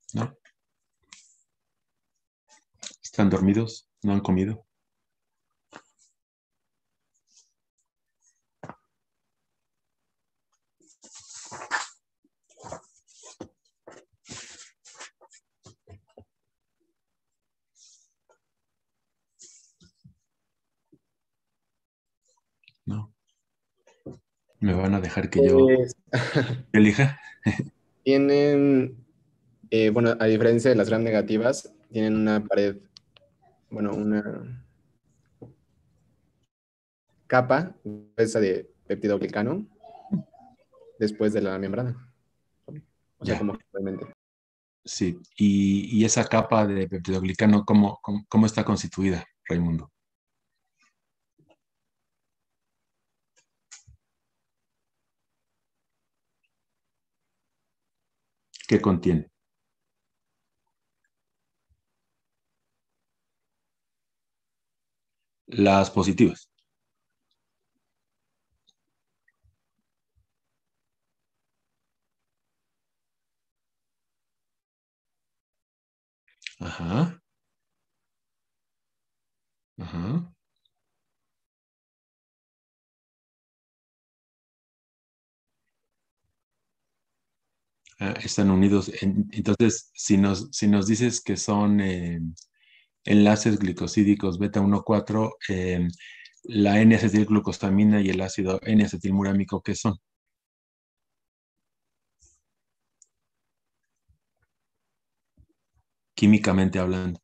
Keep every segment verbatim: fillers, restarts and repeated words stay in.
¿no? ¿Están dormidos? ¿No han comido? No. ¿Me van a dejar que yo Pues, elija? tienen, eh, bueno, a diferencia de las gram negativas, tienen una pared, bueno, una capa esa de peptidoglicano después de la membrana. O sea, Ya, como realmente. sí. Y, y esa capa de peptidoglicano, ¿cómo, cómo, cómo está constituida, Raimundo? ¿Qué contiene? Las positivas. Ajá, ajá. Ah, están unidos. En- entonces, si nos, si nos dices que son eh, enlaces glicosídicos beta uno cuatro, eh, la N-acetilglucosamina y el ácido N-acetilmurámico, ¿qué son? Químicamente hablando.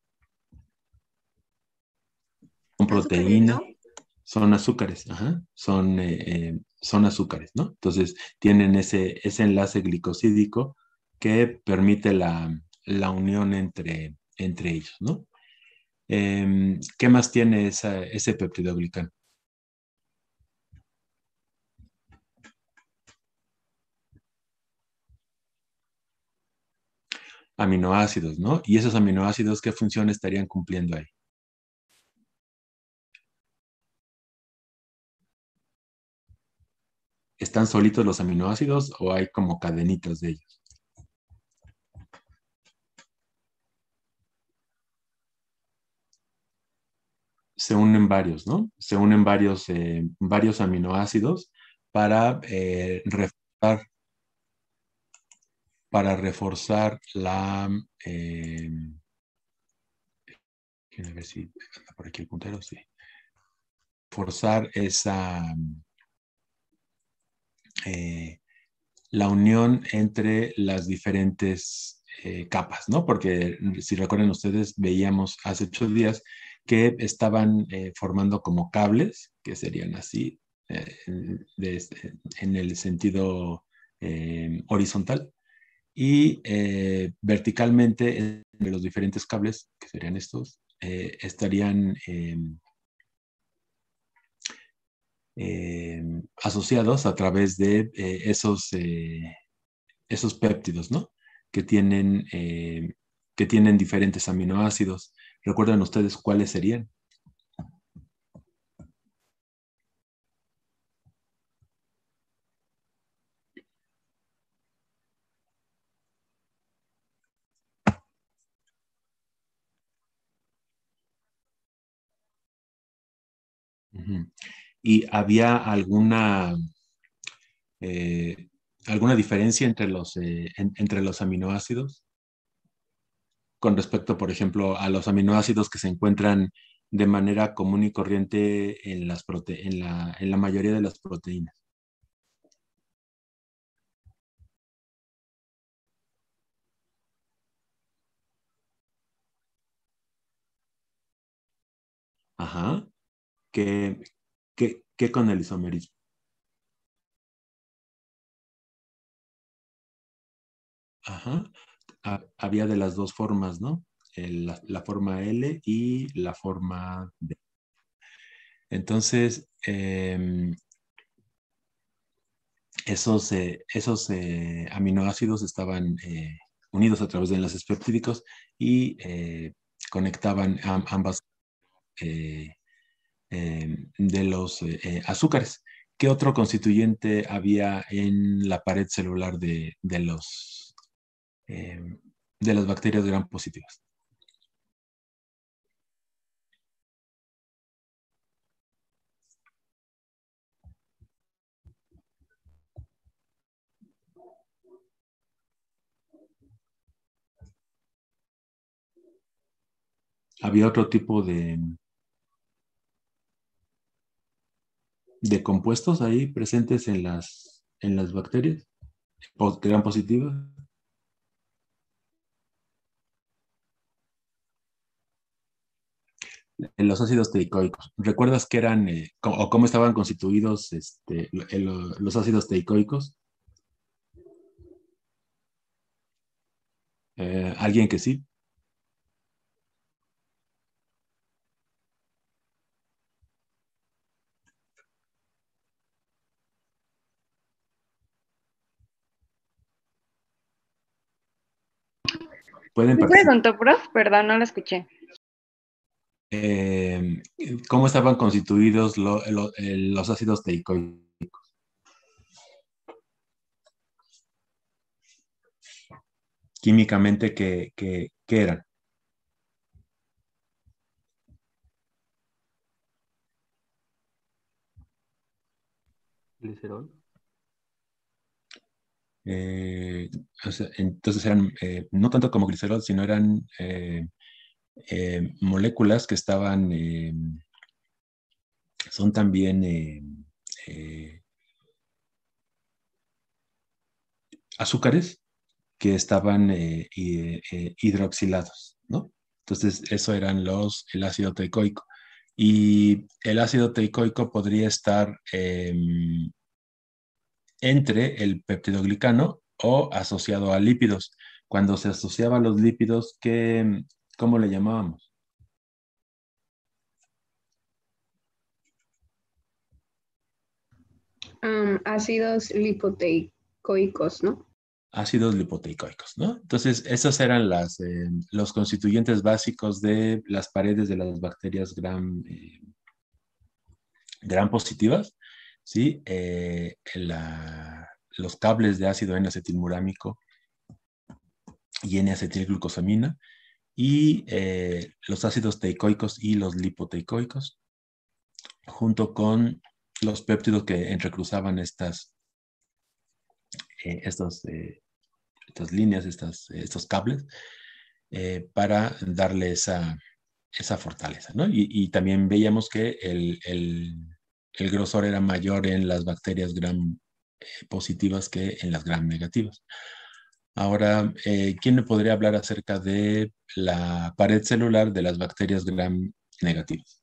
Son Azúcares, proteínas, ¿no? son azúcares, ajá, son, eh, eh, son azúcares, ¿no? Entonces, tienen ese, ese enlace glicosídico que permite la, la unión entre, entre ellos, ¿no? Em, ¿qué más tiene esa- ese peptidoglicano? Aminoácidos, ¿no? Y esos aminoácidos, ¿qué función estarían cumpliendo ahí? ¿Están solitos los aminoácidos o hay como cadenitas de ellos? Se unen varios, ¿no? Se unen varios, eh, varios aminoácidos para eh, reforzar, para reforzar la... eh, a ver si anda por aquí el puntero, sí. Forzar esa... eh, la unión entre las diferentes eh, capas, ¿no? Porque si recuerdan ustedes, veíamos hace ocho días que estaban eh, formando como cables, que serían así, eh, de, este, en el sentido eh, horizontal, y eh, verticalmente entre los diferentes cables, que serían estos, eh, estarían eh, eh, asociados a través de eh, esos eh, esos péptidos, ¿no? Que tienen, eh, que tienen diferentes aminoácidos. ¿Recuerdan ustedes cuáles serían? Ujú. ¿Y había alguna, eh, alguna diferencia entre los, eh, en- entre los aminoácidos con respecto, por ejemplo, a los aminoácidos que se encuentran de manera común y corriente en las prote- en la, en la mayoría de las proteínas? Ajá. ¿Qué, qué, qué con el isomerismo? Ajá. Ha- había de las dos formas, ¿no? El- la, la forma L y la forma D. Entonces, em, esos, eh, esos eh, aminoácidos estaban eh, unidos a través de enlaces peptídicos y eh, conectaban am- ambas eh, em, de los eh, eh, azúcares. ¿Qué otro constituyente había en la pared celular de, de los, em, de las bacterias gram positivas. Había otro tipo de, de compuestos ahí presentes en las, en las bacterias gram positivas. En los ácidos teicoicos. ¿Recuerdas qué eran eh, cómo- o cómo estaban constituidos este, el- los ácidos teicoicos? Eh, ¿alguien que sí? Pueden ¿Me participar. preguntó, prof? Perdón, no lo escuché. Eh, ¿cómo estaban constituidos lo- lo- el- los ácidos teicoicos? Químicamente, ¿qué, qué- qué eran? Glicerol. Eh, o sea, entonces eran eh, no tanto como glicerol, sino eran eh, eh, moléculas que estaban, eh, son también eh, eh, azúcares que estaban eh, hi- eh, hidroxilados, ¿no? Entonces, eso eran los, el ácido teicoico. Y el ácido teicoico podría estar eh, entre el peptidoglicano o asociado a lípidos. Cuando se asociaba a los lípidos, ¿qué, ¿cómo le llamábamos? Um, ácidos lipoteicoicos, ¿no? Ácidos lipoteicoicos, ¿no? Entonces, esos eran las, eh, los constituyentes básicos de las paredes de las bacterias gram, eh, gram positivas, ¿sí? Eh, la- los cables de ácido N-acetilmurámico y N-acetilglucosamina y eh, los ácidos teicoicos y los lipoteicoicos, junto con los péptidos que entrecruzaban estas, eh, estos, eh, estas líneas, estas, estos cables, eh, para darle esa, esa fortaleza, ¿no? Y, y también veíamos que el, el, el grosor era mayor en las bacterias gram eh, positivas que en las gram negativas. Ahora, eh, ¿quién me podría hablar acerca de la pared celular de las bacterias gram negativas?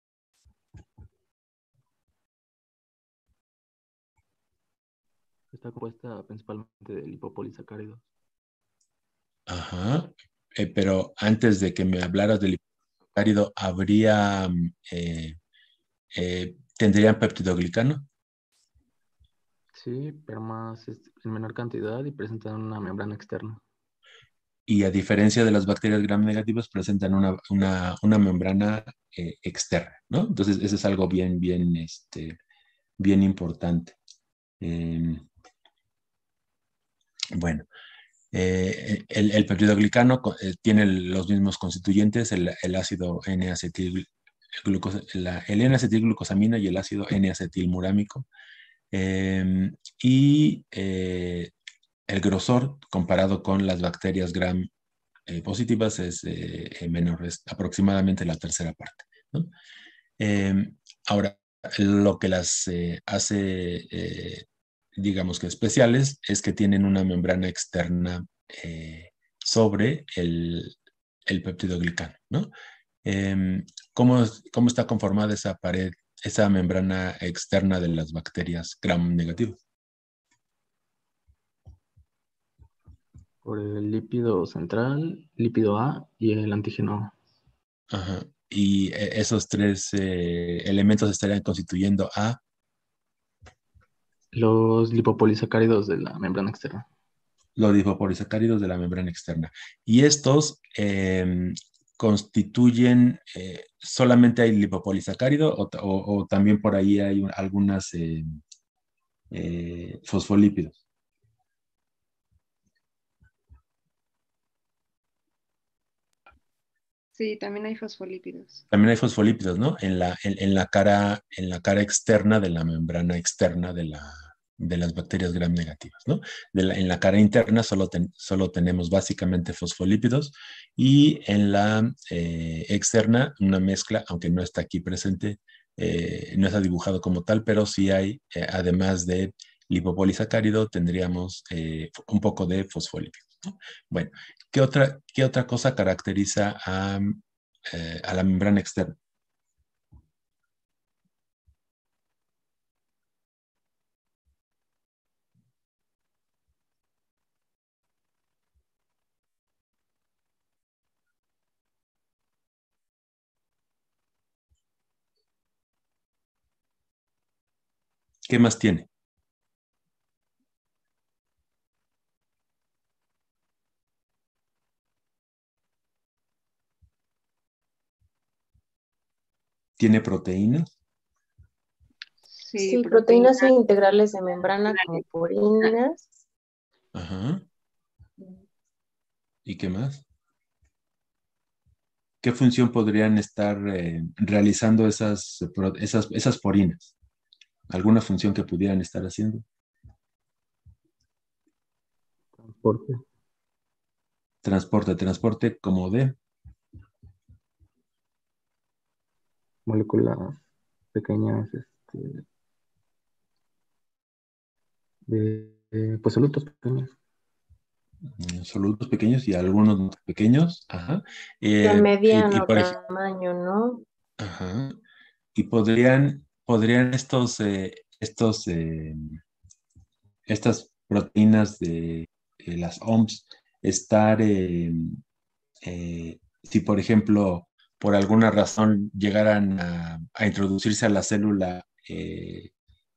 Está compuesta principalmente de lipopolisacáridos. Ajá. Eh, pero antes de que me hablaras del hipocárido, ¿habría, eh, eh, tendrían peptidoglicano? Sí, pero más es- en menor cantidad y presentan una membrana externa. Y a diferencia de las bacterias gram negativas, presentan una, una, una membrana eh, externa, ¿no? Entonces, eso es algo bien, bien, este, bien importante. Eh, bueno, eh, el, el peptidoglicano co- eh, tiene los mismos constituyentes, el, el ácido N-acetilglucosa, la- el N-acetilglucosamina y el ácido N-acetilmurámico. Eh, y eh, el grosor comparado con las bacterias gram eh, positivas es eh, menor, es aproximadamente la tercera parte, ¿no? Eh, ahora, lo que las eh, hace, eh, digamos que especiales, es que tienen una membrana externa eh, sobre el, el peptidoglicano, ¿no? Eh, ¿cómo, ¿Cómo está conformada esa pared, esa membrana externa de las bacterias gram negativas? Por el lípido central, lípido A y el antígeno A. Ajá. Y eh, esos tres eh, elementos estarían constituyendo a Los lipopolisacáridos de la membrana externa. los lipopolisacáridos de la membrana externa. Y estos eh, constituyen, eh, solamente hay lipopolisacárido o, o, o, también por ahí hay un, algunas eh, eh, fosfolípidos. Sí, también hay fosfolípidos. También hay fosfolípidos, ¿no? En la, en, en la cara, en la cara externa de la membrana externa de, la, de las bacterias gram negativas, ¿no? De la, en la cara interna solo, ten, solo tenemos básicamente fosfolípidos y en la eh, externa una mezcla, aunque no está aquí presente, eh, no está dibujado como tal, pero sí hay, eh, además de lipopolisacárido, tendríamos eh, un poco de fosfolípidos, ¿no? Bueno, ¿qué otra, qué otra cosa caracteriza a eh, a la membrana externa? ¿Qué más tiene? ¿Tiene proteínas? Sí, Sí, proteínas. proteínas integrales de membrana como purinas. Ajá. ¿Y qué más? ¿Qué función podrían estar eh, realizando esas, pro- esas, esas porinas? ¿Alguna función que pudieran estar haciendo? Transporte. Transporte, transporte como de... Moléculas pequeñas, este, de, de, pues solutos pequeños. mm, solutos pequeños y algunos no tan pequeños. Ajá. De Eh, y, y mediano por ejemplo, tamaño, ¿no? ajá. Y podrían, podrían estos, eh, estos, eh, estas proteínas de eh, las O M S estar, eh, eh, si por ejemplo, por alguna razón llegaran a, a introducirse a la célula eh,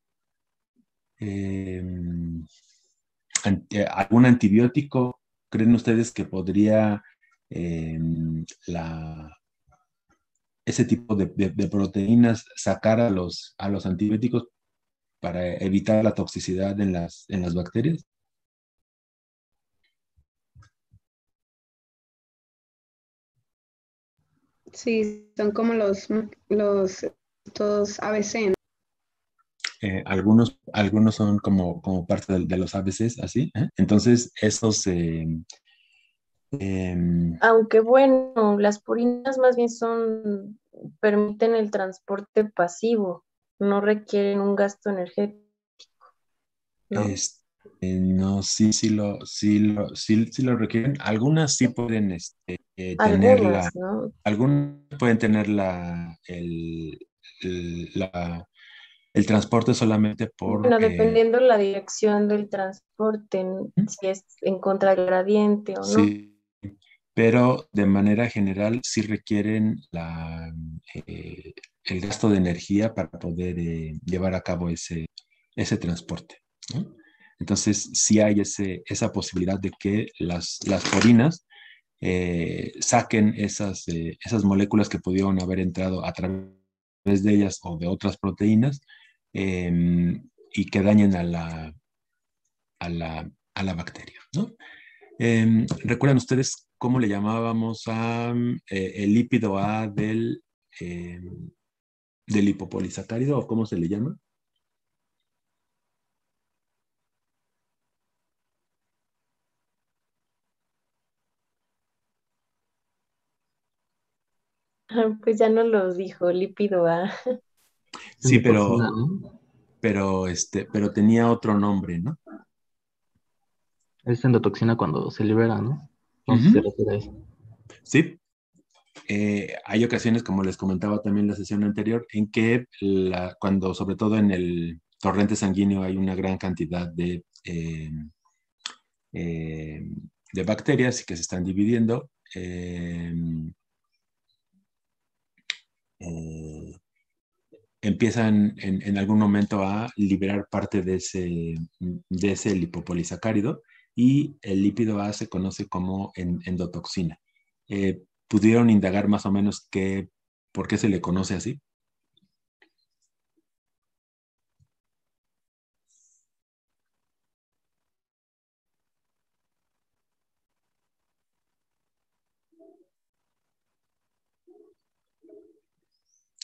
eh, an- eh, algún antibiótico, ¿creen ustedes que podría eh, la, ese tipo de, de- de proteínas sacar a los, a los antibióticos para evitar la toxicidad en las, en las bacterias? Sí, son como los, los, estos A B C, ¿no? Eh, algunos, algunos son como, como parte de, de los A B Cs, así. ¿Eh? Entonces, esos... eh, em, Aunque bueno, las purinas más bien son, permiten el transporte pasivo, no requieren un gasto energético, ¿no? este, no, sí, sí lo, sí lo, sí, sí lo requieren. Algunas sí pueden este, eh, tener la, Algunas, ¿no? algunas pueden tener la, el, el- la- el transporte solamente por, Bueno, eh, dependiendo la dirección del transporte, si es en contra del gradiente o no. sí, pero de manera general sí requieren la, eh, el gasto de energía para poder eh, llevar a cabo ese, ese transporte, ¿no? Entonces, sí hay ese, esa posibilidad de que las, las porinas eh, saquen esas, eh, esas moléculas que pudieron haber entrado a través de ellas o de otras proteínas eh, y que dañen a la, a la, a la bacteria, ¿no? Eh, ¿recuerdan ustedes cómo le llamábamos a eh, el lípido A del, eh, del lipopolisacárido o cómo se le llama? Pues ya no los dijo, lípido A. Sí, Endotoxina, pero, ¿no? pero, este, pero tenía otro nombre, ¿no? Es endotoxina cuando se libera, ¿no? No sé si se Ujú. refiere a eso. Sí, eh, hay ocasiones, como les comentaba también en la sesión anterior, en que la- cuando, sobre todo en el torrente sanguíneo, hay una gran cantidad de, eh, eh, de bacterias que se están dividiendo. eh, eh, empiezan en, en algún momento a liberar parte de ese, de ese lipopolisacárido y el lípido A se conoce como en- endotoxina. Eh, ¿pudieron indagar más o menos qué, por qué se le conoce así?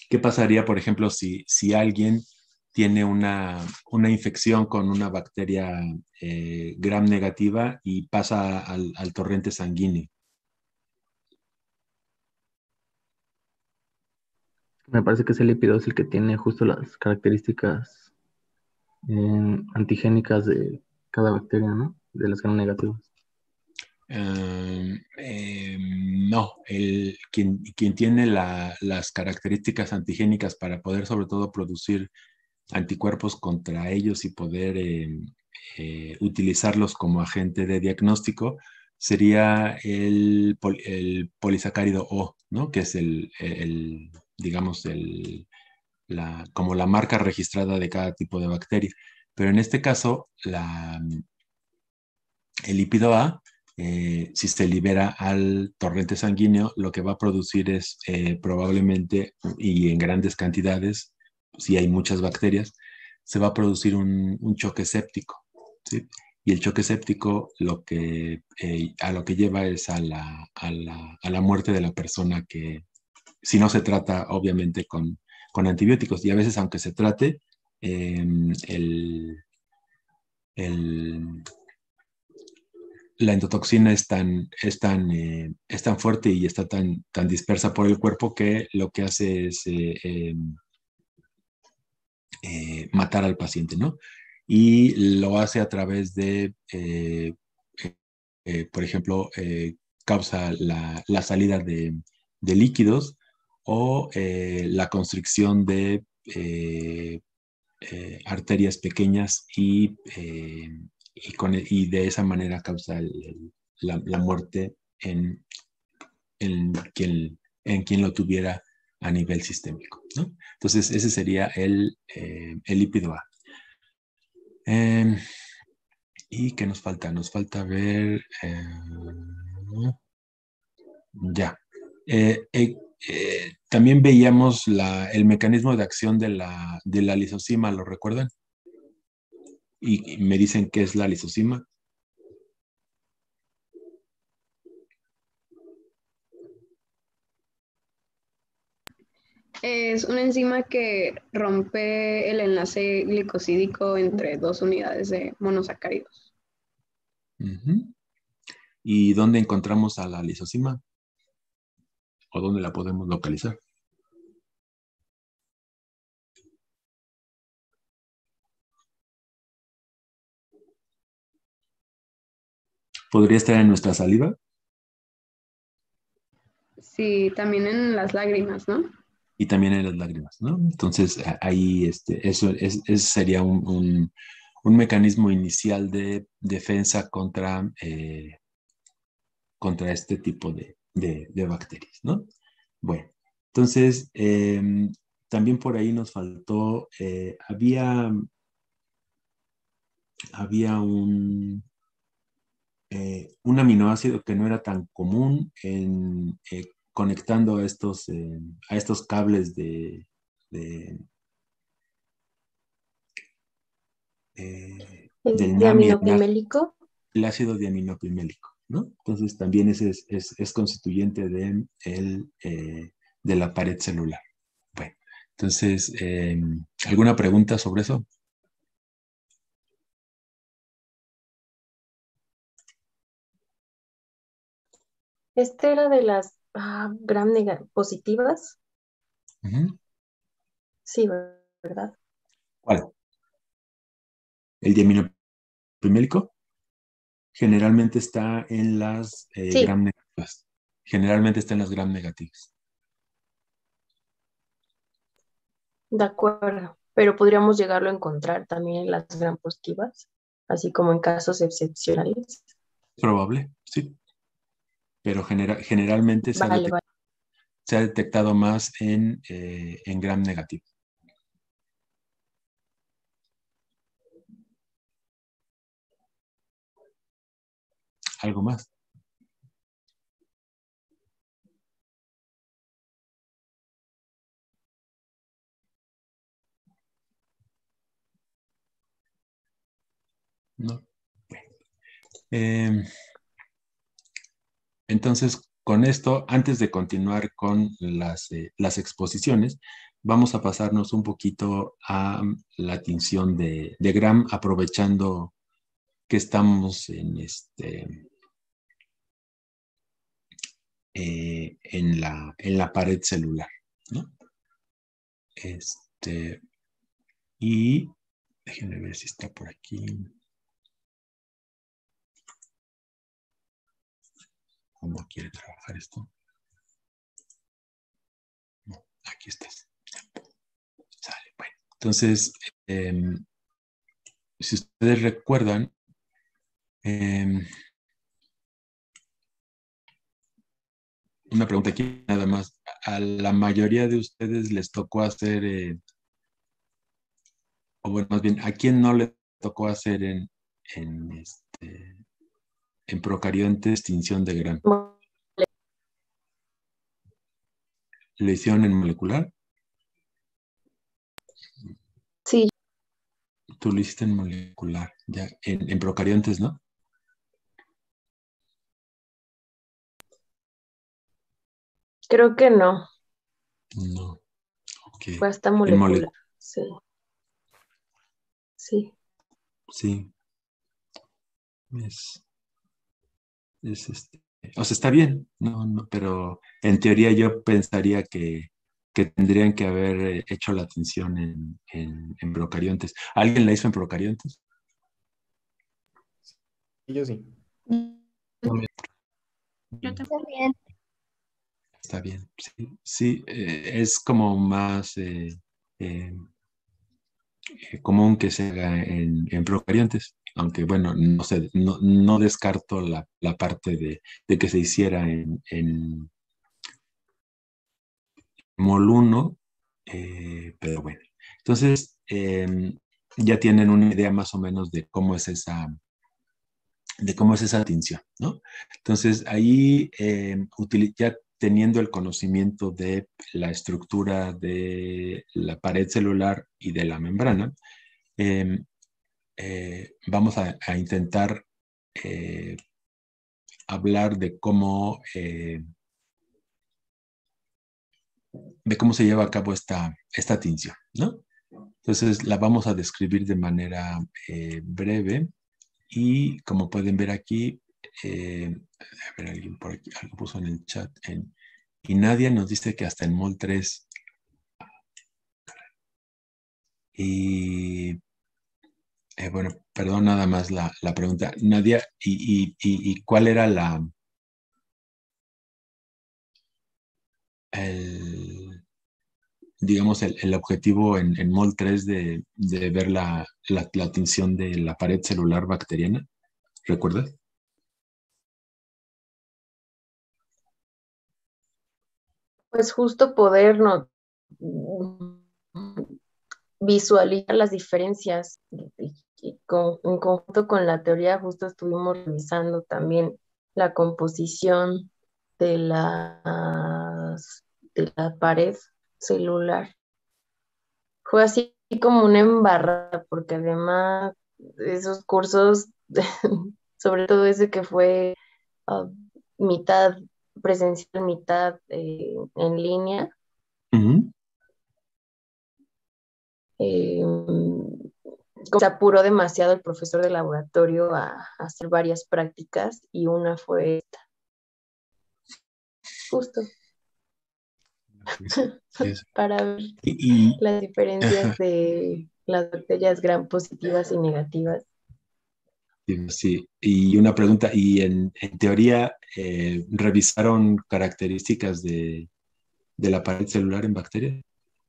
¿Qué pasaría, por ejemplo, si, si alguien tiene una, una infección con una bacteria eh, gram negativa y pasa al, al torrente sanguíneo? Me parece que ese lípido es el que tiene justo las características eh, antigénicas de cada bacteria, ¿no? De las gram negativas. Eh, eh, no, el, quien, quien tiene la, las características antigénicas para poder sobre todo producir anticuerpos contra ellos y poder eh, eh, utilizarlos como agente de diagnóstico sería el, pol, el polisacárido O, ¿no? Que es el, el digamos, el, la, como la marca registrada de cada tipo de bacteria. Pero en este caso, la, el lípido A, eh, si se libera al torrente sanguíneo, lo que va a producir es eh, probablemente, y en grandes cantidades, si hay muchas bacterias, se va a producir un, un choque séptico, ¿sí? Y el choque séptico lo que, eh, a lo que lleva es a la, a, la, a la muerte de la persona que, si no se trata obviamente con, con antibióticos, y a veces aunque se trate, eh, el, el la endotoxina es tan, es tan, eh, es tan fuerte y está tan, tan dispersa por el cuerpo que lo que hace es eh, eh, eh, matar al paciente, ¿no? Y lo hace a través de, eh, eh, por ejemplo, eh, causa la, la salida de, de, líquidos o eh, la constricción de eh, eh, arterias pequeñas y, eh, y, con, y, de esa manera causa el, el, la, la, muerte en, en, quien, en quien lo tuviera a nivel sistémico, ¿no? Entonces, ese sería el, eh, el lípido A. Eh, ¿Y qué nos falta? Nos falta ver... Eh, ya. Eh, eh, eh, también veíamos la, el mecanismo de acción de la, de la lisozima, ¿lo recuerdan? Y, y me dicen qué es la lisozima. Es una enzima que rompe el enlace glicosídico entre dos unidades de monosacáridos. Uh-huh. ¿Y dónde encontramos a la lisozima? ¿O dónde la podemos localizar? ¿Podría estar en nuestra saliva? Sí, también en las lágrimas, ¿no? Y también en las lágrimas, ¿no? Entonces, ahí este, eso es, es sería un, un, un, mecanismo inicial de defensa contra, eh, contra este tipo de, de, de, bacterias, ¿no? Bueno, entonces, eh, también por ahí nos faltó, eh, había, había un, eh, un aminoácido que no era tan común en, eh, conectando a estos, eh, a estos cables de, de Eh, del ¿El NAM y el, diaminopimélico? el ácido diaminopimélico, ¿no? Entonces también ese es, es, es constituyente de, el, eh, de la pared celular. Bueno, entonces, eh, ¿alguna pregunta sobre eso? Este era de las ah, gram positivas. Uh-huh. Sí, ¿verdad? ¿Cuál? ¿El diaminopimélico? Generalmente está en las eh, sí. gram negativas. Generalmente está en las gram negativas. De acuerdo, pero podríamos llegarlo a encontrar también en las gram positivas, así como en casos excepcionales. Probable, sí. Pero genera, generalmente se, vale, ha detect, vale. se ha detectado más en, eh, en gram negativo. ¿Algo más? No. Bueno. Eh, entonces, con esto, antes de continuar con las, eh, las exposiciones, vamos a pasarnos un poquito a la tinción de, de Gram, aprovechando que estamos en este eh, en la, en la pared celular, ¿no? Este, y déjenme ver si está por aquí. ¿Cómo quiere trabajar esto? No, aquí estás. Sale, bueno. Entonces, eh, si ustedes recuerdan, eh, una pregunta aquí nada más. A la mayoría de ustedes les tocó hacer, eh, o bueno, más bien, ¿a quién no le tocó hacer en, en, este, en procarionte extinción de Gram? ¿Le hicieron en molecular? Sí, Tú lo hiciste en molecular, ya, en, en procariontes, ¿no? creo que no, No, ok. fue hasta En molecular. molecular, Sí, sí. sí. Es, es este. O sea, está bien, no, no, pero en teoría yo pensaría que, que tendrían que haber eh, hecho la atención en, en, en procariontes. ¿Alguien la hizo en procariontes? Y yo sí. Yo también. Está bien, sí, sí, eh, es como más eh, eh, eh, común que se haga en, en procariontes, aunque bueno, no sé, no, no descarto la, la parte de, de que se hiciera en, en mol uno, eh, pero bueno. Entonces, eh, ya tienen una idea más o menos de cómo es esa, de cómo es esa tinción, ¿no? Entonces, ahí eh, utili- ya teniendo el conocimiento de la estructura de la pared celular y de la membrana, eh, eh, vamos a, a intentar eh, hablar de cómo, eh, de cómo se lleva a cabo esta, esta tinción, ¿no? Entonces la vamos a describir de manera eh, breve y como pueden ver aquí, eh, a ver, alguien por aquí, algo puso en el chat, en, y Nadia nos dice que hasta en mol tres. Y eh, bueno, perdón nada más la, la pregunta. Nadia, ¿y, y, y, y cuál era la, el, digamos, el, el objetivo en, en mol tres de, de ver la, la, la tinción de la pared celular bacteriana? ¿Recuerdas? Pues justo podernos visualizar las diferencias y, y con, en conjunto con la teoría justo estuvimos revisando también la composición de, las, de la pared celular. Fue así como una embarrada, porque además esos cursos, sobre todo ese que fue uh, mitad presencial, mitad eh, en línea, Uh-huh. eh, se apuró demasiado el profesor de laboratorio a, a hacer varias prácticas y una fue esta, justo, Sí, es- para ver y, y- las diferencias de las bacterias gram positivas y negativas. sí, y una pregunta, ¿y en, en teoría eh, revisaron características de, de la pared celular en bacterias?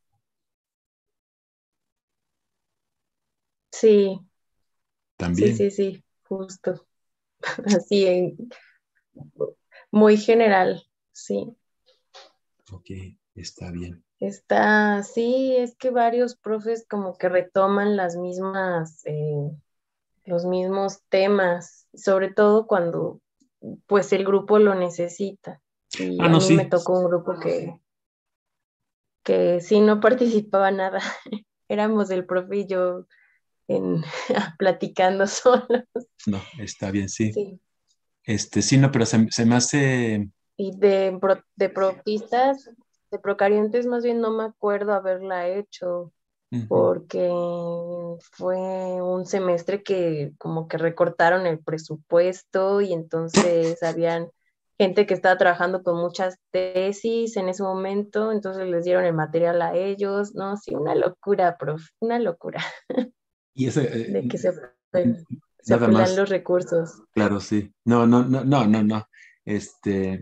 Sí, sí, También. sí, sí, justo, así en, muy general, sí. Ok, está bien. Está, sí, es que varios profes como que retoman las mismas, eh, los mismos temas, sobre todo cuando pues el grupo lo necesita. Y Ah, a no, mí me sí. tocó un grupo que, que sí no participaba nada. Éramos el profe y yo en, platicando solos. No, está bien, sí. Sí. Este, sí, no, pero se, se me hace. Y de, pro- de propistas, de procariontes más bien no me acuerdo haberla hecho, Ujú. porque fue un semestre que como que recortaron el presupuesto y entonces habían gente que estaba trabajando con muchas tesis en ese momento, entonces les dieron el material a ellos, no, sí, una locura, prof, una locura Y ese, eh, de que se, se nada apelan más, los recursos. claro, sí. No, no, no, no, no, no. Este,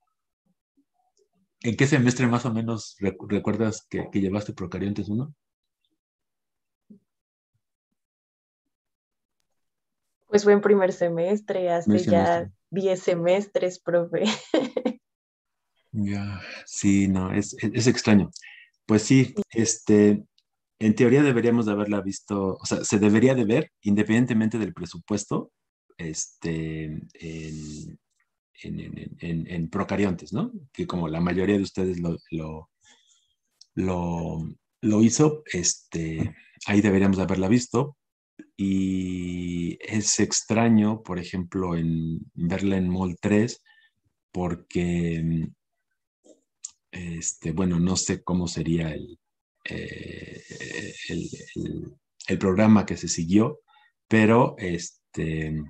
¿en qué semestre más o menos recu- recuerdas que, que llevaste Procariontes uno? Pues fue en primer semestre, Primer hace semestre. ya diez semestres, profe. Ya, sí, no, es, es, es extraño. Pues sí, este, en teoría deberíamos de haberla visto, o sea, se debería de ver independientemente del presupuesto, este, en, en, en, en, en Procariontes, ¿no? Que como la mayoría de ustedes lo, lo, lo, lo hizo, este, ahí deberíamos de haberla visto. Y es extraño, por ejemplo, en verla en Mol tres, porque este, bueno, no sé cómo sería el, eh, el, el- el programa que se siguió, pero este,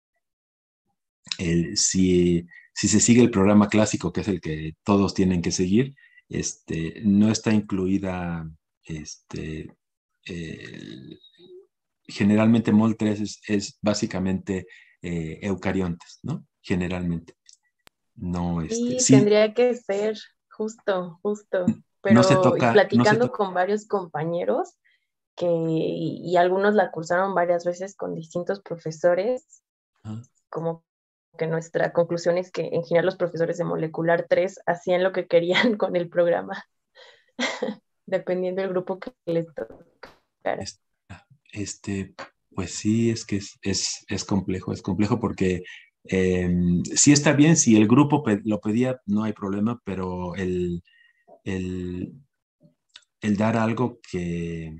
el- si, si se sigue el programa clásico, que es el que todos tienen que seguir, este, no está incluida, este, el- generalmente Mol tres es, es básicamente eh, eucariontes, ¿no? Generalmente. No, este, Sí, sí, tendría que ser justo, justo. no se Pero y toca, no se platicando toca. con varios compañeros que, y algunos la cursaron varias veces con distintos profesores, como que nuestra conclusión es que en general los profesores de molecular tres hacían lo que querían con el programa, dependiendo del grupo que les tocara. Es- Este, pues sí, es que es, es, es complejo, es complejo porque eh, sí está bien, si el grupo pe- lo pedía, no hay problema, pero el, el, el dar algo que,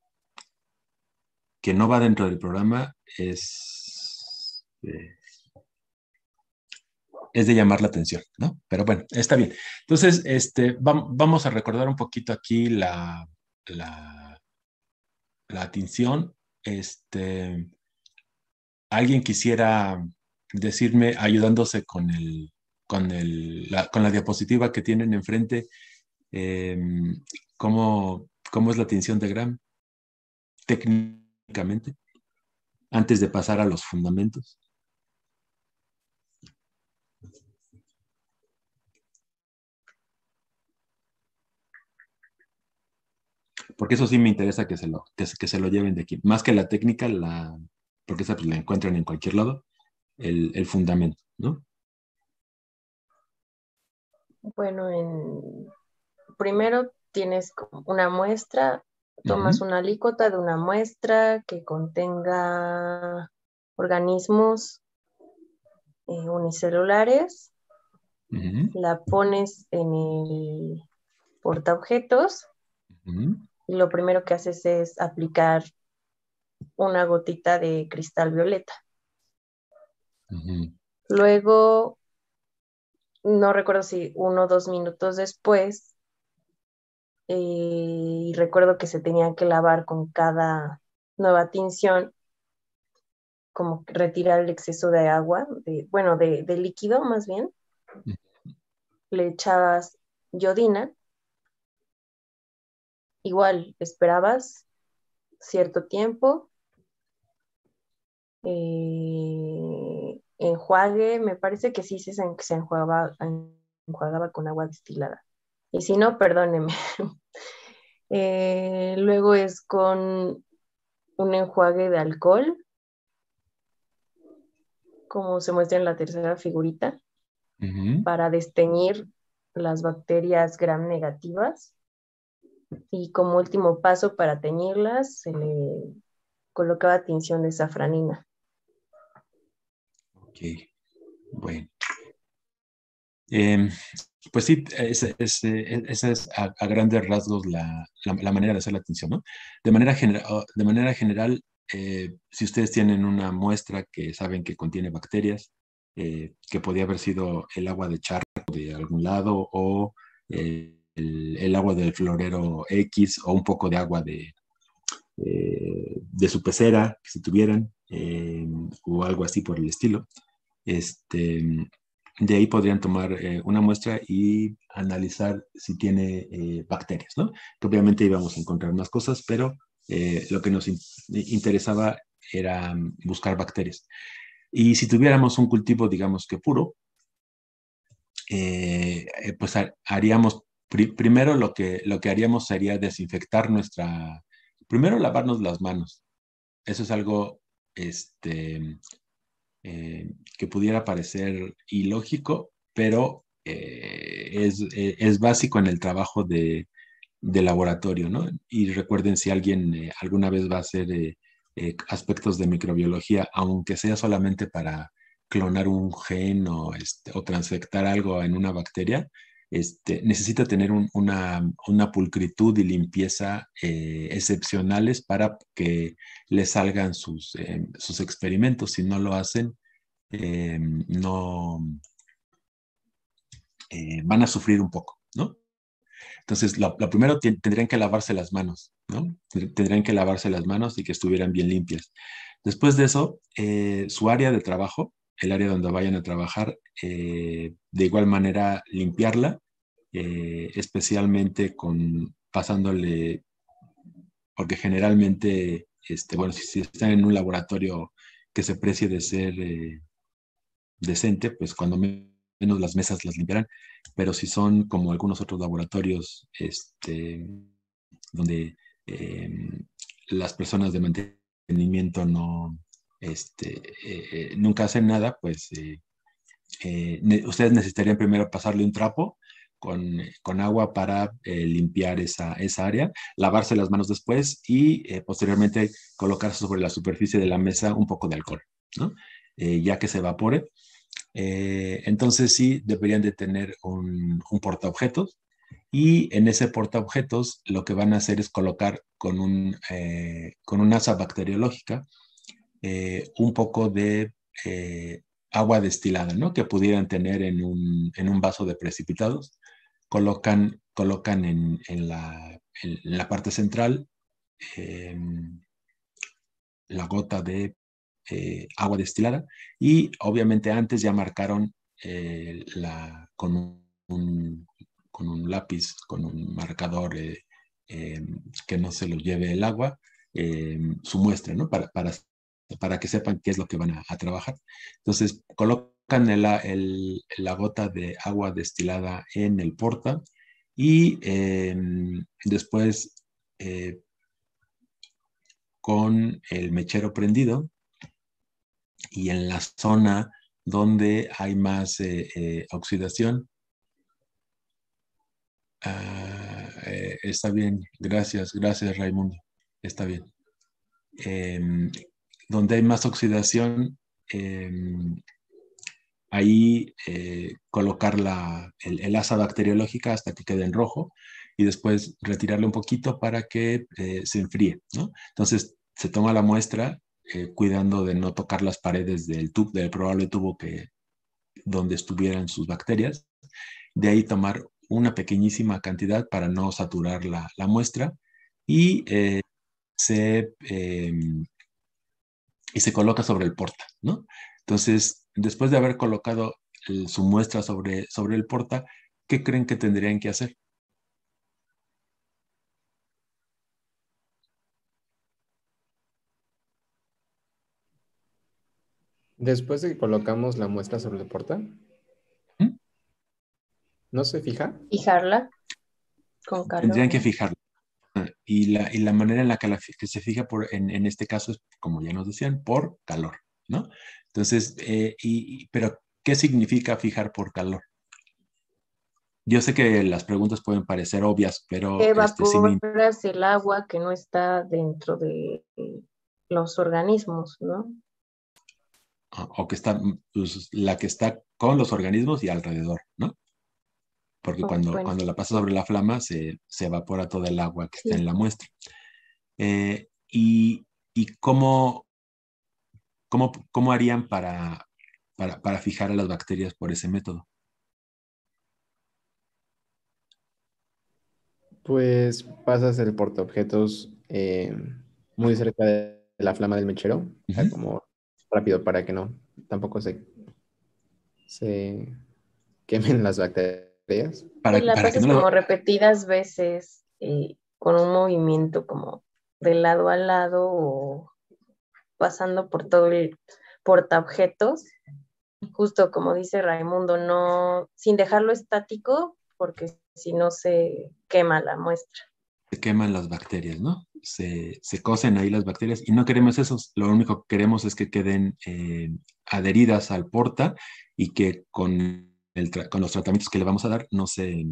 que no va dentro del programa es, eh, es de llamar la atención, ¿no? Pero bueno, está bien. Entonces, este, vam- vamos a recordar un poquito aquí la, la, la tinción. Este, alguien quisiera decirme, ayudándose con el, con el, la, con la diapositiva que tienen enfrente, eh, cómo, cómo es la tinción de Gram técnicamente, antes de pasar a los fundamentos. Porque eso sí me interesa que se lo, que, se- que se lo lleven de aquí. Más que la técnica, la, porque esa pues, la encuentran en cualquier lado, el, el fundamento, ¿no? Bueno, en, primero tienes como una muestra, tomas Ujú, una alícuota de una muestra que contenga organismos eh, unicelulares, ujú, la pones en el portaobjetos ujú, y lo primero que haces es aplicar una gotita de cristal violeta. ujú, Luego, no recuerdo si uno o dos minutos después, eh, y recuerdo que se tenía que lavar con cada nueva tinción, como retirar el exceso de agua, de, bueno, de, de líquido más bien. Le echabas iodina, igual esperabas cierto tiempo, eh, enjuague, me parece que sí se, se enjuagaba, enjuagaba con agua destilada. Y si no, perdóneme. Eh, luego es con un enjuague de alcohol, como se muestra en la tercera figurita, ujú. para desteñir las bacterias gram negativas. Y como último paso para teñirlas, se le colocaba tinción de safranina. Ok, bueno. Eh, pues sí, es- es, eh, esa es a, a grandes rasgos la, la- la manera de hacer la tinción, ¿no? De manera, genera- o- de manera general, eh, si ustedes tienen una muestra que saben que contiene bacterias, eh, que podía haber sido el agua de charco de algún lado o eh, el, el agua del florero X o un poco de agua de, eh, de su pecera, que si tuvieran, eh, o algo así por el estilo. Este, de ahí podrían tomar eh, una muestra y analizar si tiene eh, bacterias, ¿no? Que obviamente íbamos a encontrar más cosas, pero eh, lo que nos in interesaba era buscar bacterias. Y si tuviéramos un cultivo, digamos que puro, eh, pues haríamos, pri primero lo que, lo que haríamos sería desinfectar nuestra, primero lavarnos las manos. Eso es algo este, eh, que pudiera parecer ilógico, pero eh, es, eh, es básico en el trabajo de, de laboratorio, ¿no? Y recuerden, si alguien eh, alguna vez va a hacer eh, eh, aspectos de microbiología, aunque sea solamente para clonar un gen o, este, o transfectar algo en una bacteria, este, necesita tener un, una, una pulcritud y limpieza eh, excepcionales para que le salgan sus, eh, sus experimentos. Si no lo hacen, eh, no eh, van a sufrir un poco, ¿no? Entonces, lo, lo primero, tendrían que lavarse las manos, ¿no? Tendrían que lavarse las manos y que estuvieran bien limpias. Después de eso, eh, su área de trabajo, el área donde vayan a trabajar, eh, de igual manera limpiarla, eh, especialmente con pasándole, porque generalmente, este, bueno, si, si están en un laboratorio que se precie de ser eh, decente, pues cuando menos las mesas las limpiarán, pero si son como algunos otros laboratorios este, donde eh, las personas de mantenimiento no, este, eh, eh, nunca hacen nada, pues eh, eh, ne ustedes necesitarían primero pasarle un trapo con, con agua para eh, limpiar esa, esa área, lavarse las manos después y eh, posteriormente colocar sobre la superficie de la mesa un poco de alcohol, ¿no? Eh, ya que se evapore. Eh, entonces sí deberían de tener un, un portaobjetos y en ese portaobjetos lo que van a hacer es colocar con, un, eh, con una asa bacteriológica eh, un poco de eh, agua destilada, ¿no? Que pudieran tener en un, en un vaso de precipitados. Colocan, colocan en, en, la, en la parte central eh, la gota de eh, agua destilada y obviamente antes ya marcaron eh, la, con, un, con un lápiz, con un marcador eh, eh, que no se los lleve el agua, eh, su muestra, ¿no? Para, para, para que sepan qué es lo que van a, a trabajar. Entonces colocan el, el, la gota de agua destilada en el porta y eh, después eh, con el mechero prendido y en la zona donde hay más eh, eh, oxidación. Ah, eh, está bien, gracias, gracias Raimundo, está bien. Eh, donde hay más oxidación, eh, ahí eh, colocar la, el, el asa bacteriológica hasta que quede en rojo y después retirarle un poquito para que eh, se enfríe, ¿no? Entonces se toma la muestra eh, cuidando de no tocar las paredes del tubo, del probable tubo que, donde estuvieran sus bacterias. De ahí tomar una pequeñísima cantidad para no saturar la, la muestra y, eh, se, eh, y se coloca sobre el porta, ¿no? Entonces, después de haber colocado el, su muestra sobre, sobre el porta, ¿qué creen que tendrían que hacer? Después de que colocamos la muestra sobre el porta, ¿Mm? ¿no se fija? Fijarla con calor, Tendrían que ¿no? fijarlo. Y la, y la manera en la que, la, que se fija por, en, en este caso es, como ya nos decían, por calor, ¿no? Entonces, eh, y, y- pero ¿qué significa fijar por calor? Yo sé que las preguntas pueden parecer obvias, Que pero este, sí me, evaporas el agua que no está dentro de los organismos, ¿no? o que está, pues, la que está con los organismos y alrededor, ¿no? Porque Oh, cuando, bueno, cuando la pasa sobre la flama se, se evapora toda el agua que está en sí. la muestra. Eh, y, y cómo, cómo, cómo harían para, para, para fijar a las bacterias por ese método? Pues pasas el portaobjetos eh, muy cerca de la flama del mechero, o sea, Ujú. como rápido para que no, tampoco se, se quemen las bacterias. Sí, Para, la para que pasas no lo... como repetidas veces eh, con un movimiento como de lado a lado o pasando por todo el portaobjetos, justo como dice Raimundo, no, sin dejarlo estático, porque si no se quema la muestra. Se queman las bacterias, ¿no? Se, se cocen ahí las bacterias y no queremos eso. Lo único que queremos es que queden eh, adheridas al porta y que con, el tra- con los tratamientos que le vamos a dar no se,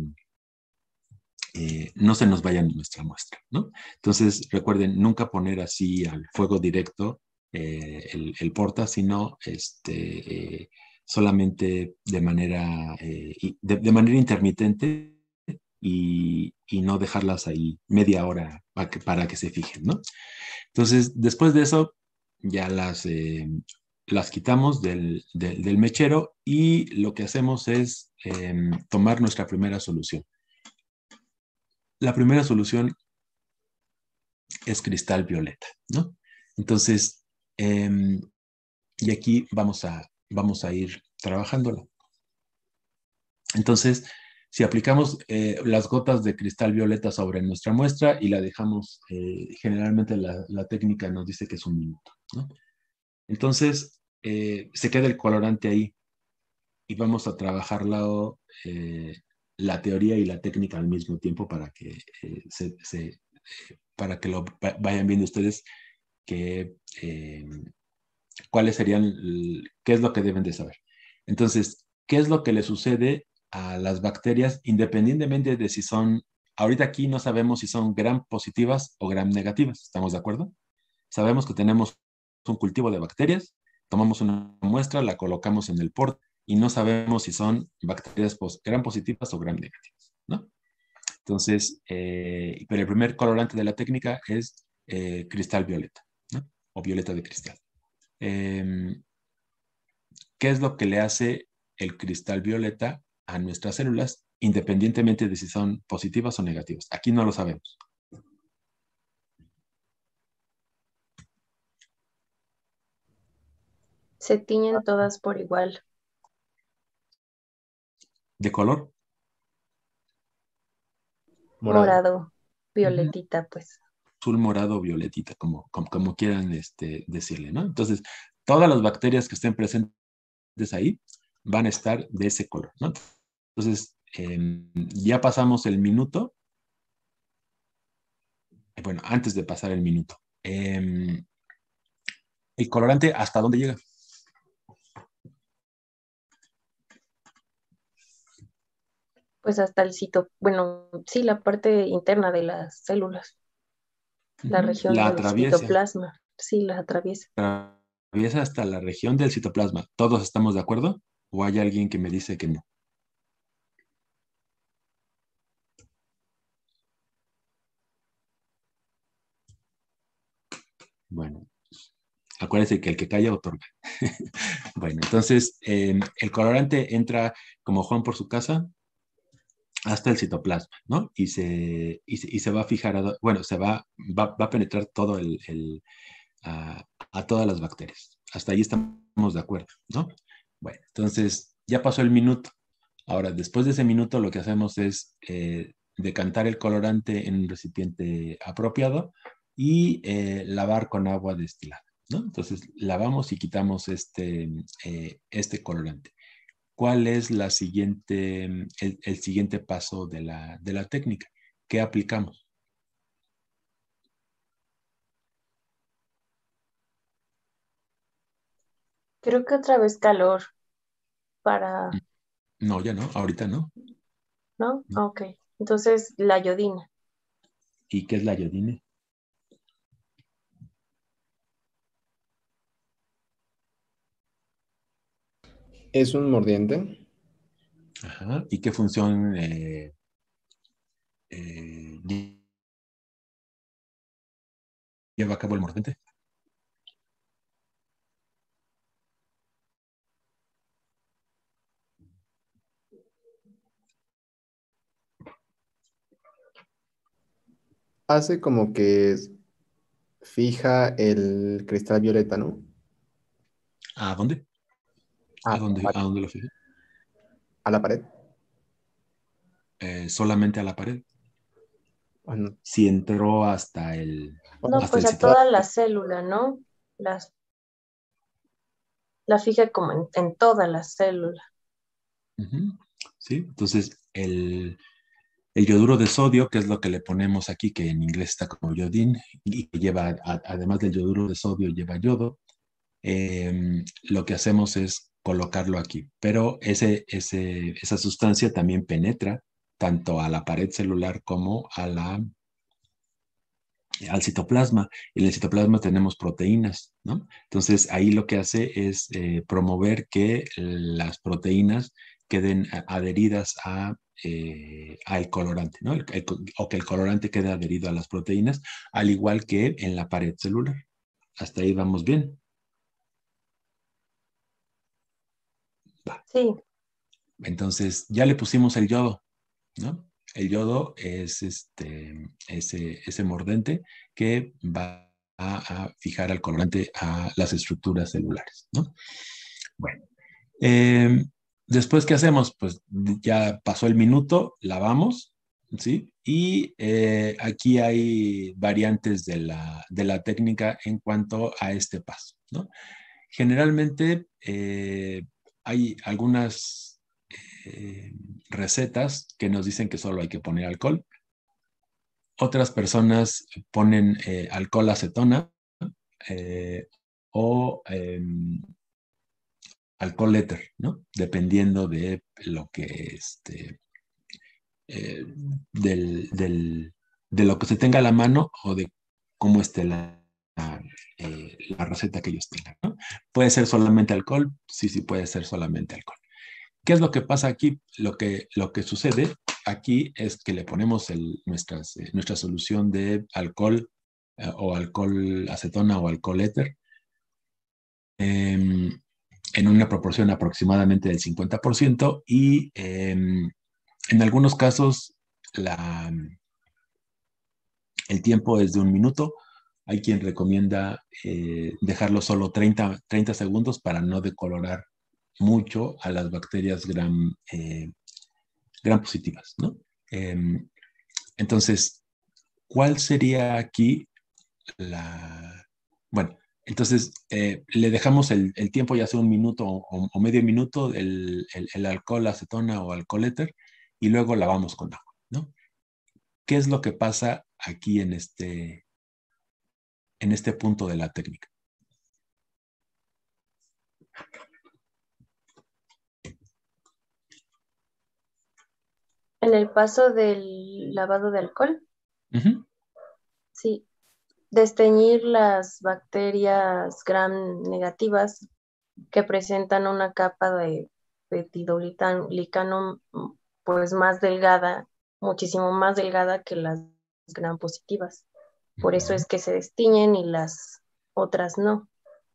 eh, no se nos vaya nuestra muestra, ¿no? Entonces, recuerden, nunca poner así al fuego directo eh, el, el porta, sino este, eh, solamente de manera, eh, y- de, de manera intermitente y, y no dejarlas ahí media hora para que, para que se fijen, ¿no? Entonces, después de eso, ya las, eh, las quitamos del, del- del mechero y lo que hacemos es em, tomar nuestra primera solución. La primera solución es cristal violeta, ¿no? Entonces, em, y aquí vamos a, vamos a ir trabajándolo. Entonces, si aplicamos eh, las gotas de cristal violeta sobre nuestra muestra y la dejamos, eh, generalmente la, la técnica nos dice que es un minuto, ¿no? Entonces, eh, se queda el colorante ahí y vamos a trabajar la, eh, la teoría y la técnica al mismo tiempo para que, eh, se, se, para que lo vayan viendo ustedes que, eh, cuáles serían, qué es lo que deben de saber. Entonces, ¿qué es lo que le sucede a las bacterias independientemente de si son, ahorita aquí no sabemos si son gram positivas o gram negativas, ¿estamos de acuerdo? Sabemos que tenemos un cultivo de bacterias, tomamos una muestra, la colocamos en el porta y no sabemos si son bacterias gram positivas o gram negativas, ¿no? Entonces, eh, pero el primer colorante de la técnica es eh, cristal violeta, ¿no? O violeta de cristal. Eh, ¿Qué es lo que le hace el cristal violeta a nuestras células, independientemente de si son positivas o negativas? Aquí no lo sabemos. Se tiñen todas por igual. ¿De color? Morado. Morado, violetita, pues. Azul, morado, violetita, como, como, como quieran este, decirle, ¿no? Entonces, todas las bacterias que estén presentes ahí van a estar de ese color, ¿no? Entonces, eh, ya pasamos el minuto. Eh, bueno, antes de pasar el minuto. Eh, el colorante, ¿hasta dónde llega? Pues hasta el cito, bueno, sí, la parte interna de las células, la Ujú. región La del atraviesa. citoplasma, sí, la atraviesa. Atraviesa hasta la región del citoplasma. ¿Todos estamos de acuerdo? ¿O hay alguien que me dice que no? Bueno, acuérdense que el que calla otorga. Bueno, entonces eh, el colorante entra como Juan por su casa hasta el citoplasma, ¿no? Y se, y se, y se va a fijar, a, bueno, se va, va, va a penetrar todo el, el a, a, todas las bacterias. Hasta ahí estamos de acuerdo, ¿no? Bueno, entonces ya pasó el minuto. Ahora, después de ese minuto, lo que hacemos es eh, decantar el colorante en un recipiente apropiado y eh, lavar con agua destilada, ¿no? Entonces, lavamos y quitamos este, eh, este colorante. ¿Cuál es la siguiente, el, el siguiente paso de la, de la técnica? ¿Qué aplicamos? Creo que otra vez calor para, No, ya no, ahorita no. ¿no? Ah, ok. Entonces, la iodina. ¿Y qué es la iodina? Es un mordiente. Ajá. ¿Y qué función eh, eh, lleva a cabo el mordente? hace como que fija el cristal violeta, ¿no? ¿A dónde? A ¿A la dónde, pared. a dónde lo fijé? A la pared. Eh, solamente a la pared. ¿O no? Si entró hasta el, No, hasta pues el a toda la citosol. célula, ¿no? Las, la fija como en, en toda la célula. Ujú. ¿Sí? Entonces, el, el yoduro de sodio, que es lo que le ponemos aquí, que en inglés está como iodín, y que lleva, a- además del yoduro de sodio, lleva yodo, eh, lo que hacemos es colocarlo aquí. Pero ese, ese, esa sustancia también penetra tanto a la pared celular como a la, al citoplasma. Y en el citoplasma tenemos proteínas, ¿no? Entonces ahí lo que hace es eh, promover que las proteínas queden a- adheridas a, eh, al colorante, ¿no? El- el- o que el colorante quede adherido a las proteínas, al igual que en la pared celular. Hasta ahí vamos bien. Va. Sí, Entonces ya le pusimos el yodo, ¿no? El yodo es este, ese, ese mordente que va a, a fijar al colorante a las estructuras celulares, ¿no? Bueno, eh, después, ¿qué hacemos? Pues ya pasó el minuto, lavamos, ¿sí? Y eh, aquí hay variantes de la, de la técnica en cuanto a este paso, ¿no? Generalmente eh, hay algunas eh, recetas que nos dicen que solo hay que poner alcohol. Otras personas ponen eh, alcohol acetona eh, o eh, alcohol éter, ¿no? Dependiendo de lo que este, eh, del, del, de lo que se tenga a la mano o de cómo esté la, la, eh, la receta que ellos tengan, ¿no? Puede ser solamente alcohol, sí, sí puede ser solamente alcohol. ¿Qué es lo que pasa aquí? Lo que, lo que sucede aquí es que le ponemos el, nuestras, eh, nuestra solución de alcohol eh, o alcohol acetona o alcohol éter eh, en una proporción aproximadamente del cincuenta por ciento y eh, en algunos casos la, el tiempo es de un minuto. Hay quien recomienda eh, dejarlo solo treinta, treinta segundos para no decolorar mucho a las bacterias gram, eh, gram positivas, ¿no? Eh, entonces, ¿cuál sería aquí la... Bueno, entonces eh, le dejamos el, el, tiempo, ya sea un minuto o, o medio minuto, el, el, el, alcohol, acetona o alcohol éter, y luego lavamos con agua, ¿no? ¿Qué es lo que pasa aquí en este, en este punto de la técnica? en el paso del lavado de alcohol, Uh-huh. sí, desteñir las bacterias gram negativas que presentan una capa de peptidoglicano pues más delgada, muchísimo más delgada que las gram positivas. Por eso es que se destiñen y las otras no.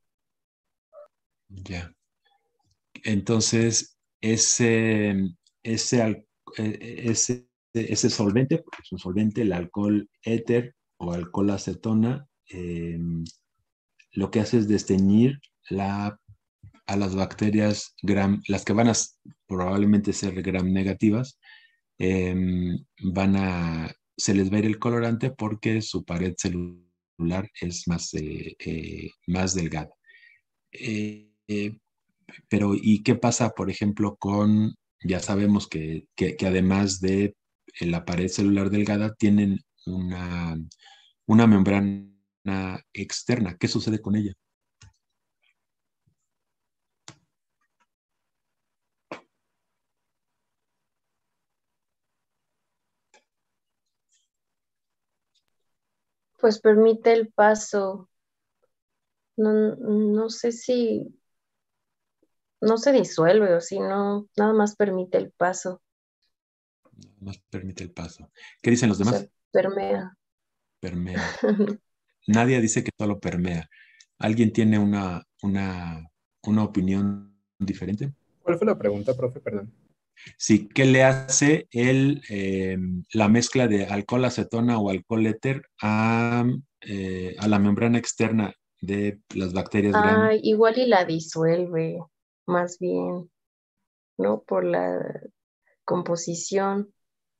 Ya. Entonces, ese, ese, ese, ese solvente, porque es un solvente, el alcohol éter o alcohol acetona, eh, lo que hace es desteñir la, a las bacterias gram, las que van a probablemente ser gram negativas, eh, van a, se les va a ir el colorante porque su pared celular es más, eh, eh, más delgada. Eh, eh, pero, ¿y qué pasa, por ejemplo, con, ya sabemos que, que, que además de la pared celular delgada, tienen una, una membrana externa? ¿Qué sucede con ella? Pues permite el paso. No, no sé si no se disuelve o si no, nada más permite el paso. Nos permite el paso. ¿Qué dicen los O sea, demás? permea. Permea. Nadie dice que solo permea. ¿Alguien tiene una, una, una opinión diferente? ¿Cuál fue la pregunta, profe? Perdón. Sí, ¿qué le hace el, eh, la mezcla de alcohol acetona o alcohol éter a, eh, a la membrana externa de las bacterias gram? Ah, igual y la disuelve, más bien, ¿no? Por la composición.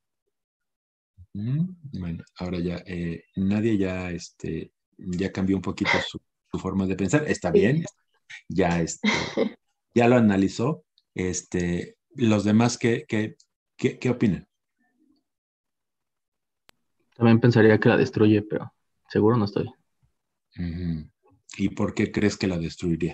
Mm, Bueno, ahora ya, eh, nadie ya, este, ya cambió un poquito su, su forma de pensar. Está Sí. bien, ya, este, ya lo analizó. Este, los demás, ¿qué, qué, qué, qué opinan? También pensaría que la destruye, pero seguro no estoy. Ujú. ¿Y por qué crees que la destruiría?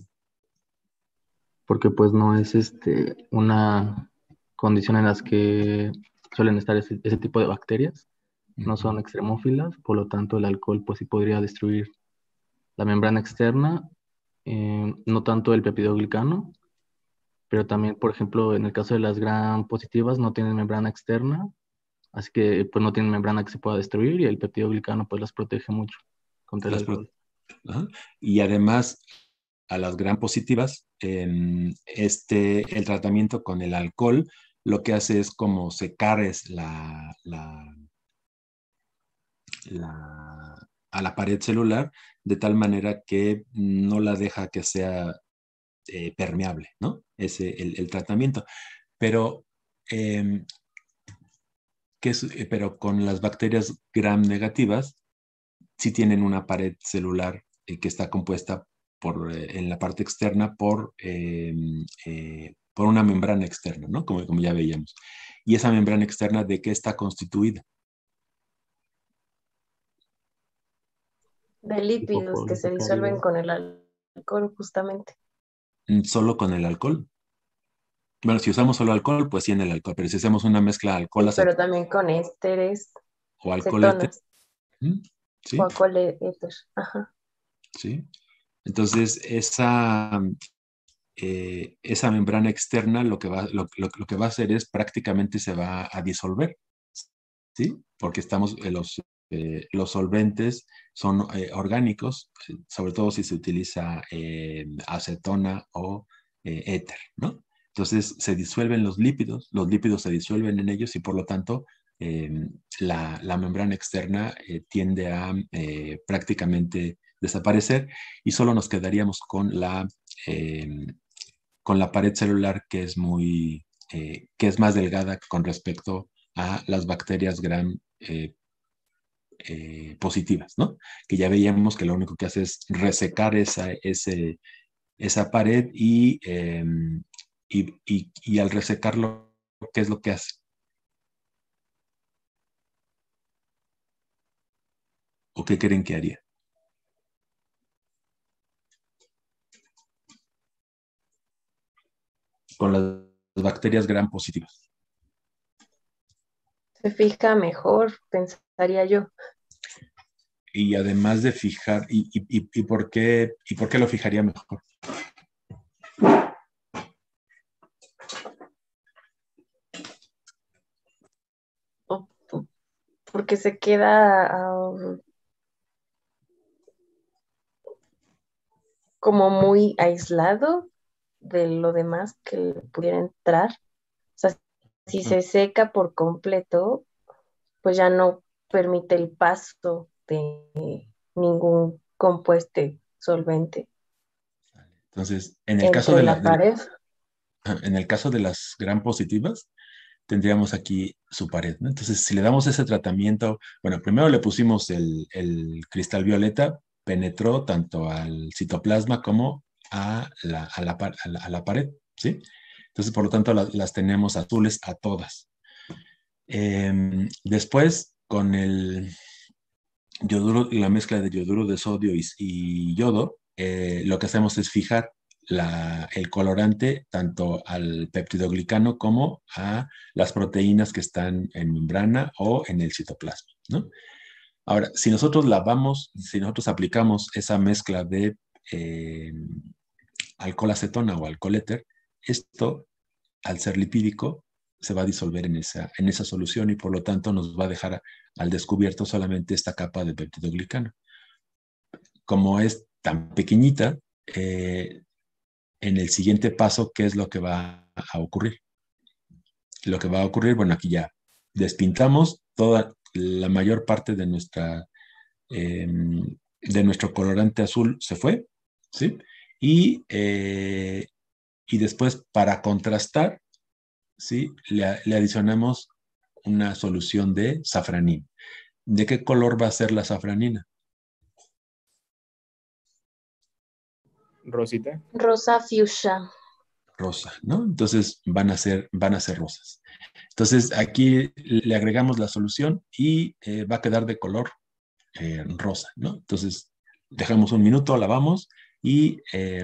Porque pues no es este una condición en las que suelen estar ese, ese tipo de bacterias. No son Ujú. extremófilas, por lo tanto el alcohol pues sí podría destruir la membrana externa, eh, no tanto el peptidoglicano, pero también, por ejemplo, en el caso de las gram positivas no tienen membrana externa, así que pues no tienen membrana que se pueda destruir y el peptidoglicano pues las protege mucho contra el Las pro- alcohol. Ajá. Y además, a las gram positivas, em, este, el tratamiento con el alcohol lo que hace es como secar es la, la, la- a la pared celular de tal manera que no la deja que sea eh, permeable, ¿no? Ese el, el tratamiento. Pero, em, ¿qué es- eh, pero con las bacterias gram negativas, sí tienen una pared celular eh, que está compuesta por, eh, en la parte externa por, eh, eh, por una membrana externa, ¿no? Como, como ya veíamos. ¿Y esa membrana externa de qué está constituida? De Tipo lípidos que se disuelven polisacáridos. con el alcohol, justamente. Mm, Solo con el alcohol. Bueno, si usamos solo alcohol, pues sí en el alcohol, pero si hacemos una mezcla de alcohol Sí, pero acetona también con ésteres, o alcohol éter, cetonas ¿mm? o ¿Sí? alcohol e- éter. Ajá. ¿Sí? Entonces, esa, eh, esa membrana externa lo que, va, lo, lo, lo que va a hacer es prácticamente se va a disolver, ¿sí? Porque estamos, eh, los, eh, los solventes son eh, orgánicos, sobre todo si se utiliza eh, acetona o eh, éter, ¿no? Entonces se disuelven los lípidos, los lípidos se disuelven en ellos y por lo tanto eh, la, la, membrana externa eh, tiende a eh, prácticamente desaparecer y solo nos quedaríamos con la, eh, con la pared celular que es muy, eh, que es más delgada con respecto a las bacterias gram eh, eh, positivas, ¿no? Que ya veíamos que lo único que hace es resecar esa, ese, esa pared y, eh, y, y, y, al resecarlo, ¿qué es lo que hace? ¿O qué creen que haría? Con las bacterias gram positivas. Se fija mejor, pensaría yo. Y además de fijar, ¿y, y, y, por, qué, ¿y por qué lo fijaría mejor? O- o- Porque se queda um, como muy aislado de lo demás que le pudiera entrar. O sea, si se seca por completo, pues ya no permite el paso de ningún compuesto solvente Entonces, en el caso entre de, la, la de, pared. en el caso de las gram positivas, tendríamos aquí su pared, ¿no? Entonces, si le damos ese tratamiento, bueno, primero le pusimos el, el cristal violeta, penetró tanto al citoplasma como a la, a la, a la, a la pared, ¿sí? Entonces, por lo tanto, la, las tenemos azules a todas. Eh, después, con el yoduro, la mezcla de yoduro de sodio y, y yodo, eh, lo que hacemos es fijar la, el colorante tanto al peptidoglicano como a las proteínas que están en membrana o en el citoplasma, ¿no? Ahora, si nosotros lavamos, si nosotros aplicamos esa mezcla de eh, alcohol acetona o alcohol éter, esto, al ser lipídico, se va a disolver en esa, en esa solución y por lo tanto nos va a dejar a, al descubierto solamente esta capa de peptidoglicano. Como es tan pequeñita, eh, en el siguiente paso, ¿qué es lo que va a ocurrir? lo que va a ocurrir, bueno, aquí ya despintamos toda la mayor parte de nuestra eh, de nuestro colorante azul se fue, ¿sí? Y, eh, y después para contrastar, ¿sí? Le, le adicionamos una solución de safranina. ¿De qué color va a ser la safranina? Rosita. Rosa fuchsia. Rosa, ¿no? Entonces van a ser, van a ser rosas. Entonces aquí le agregamos la solución y eh, va a quedar de color eh, rosa, ¿no? Entonces dejamos un minuto, lavamos y, eh,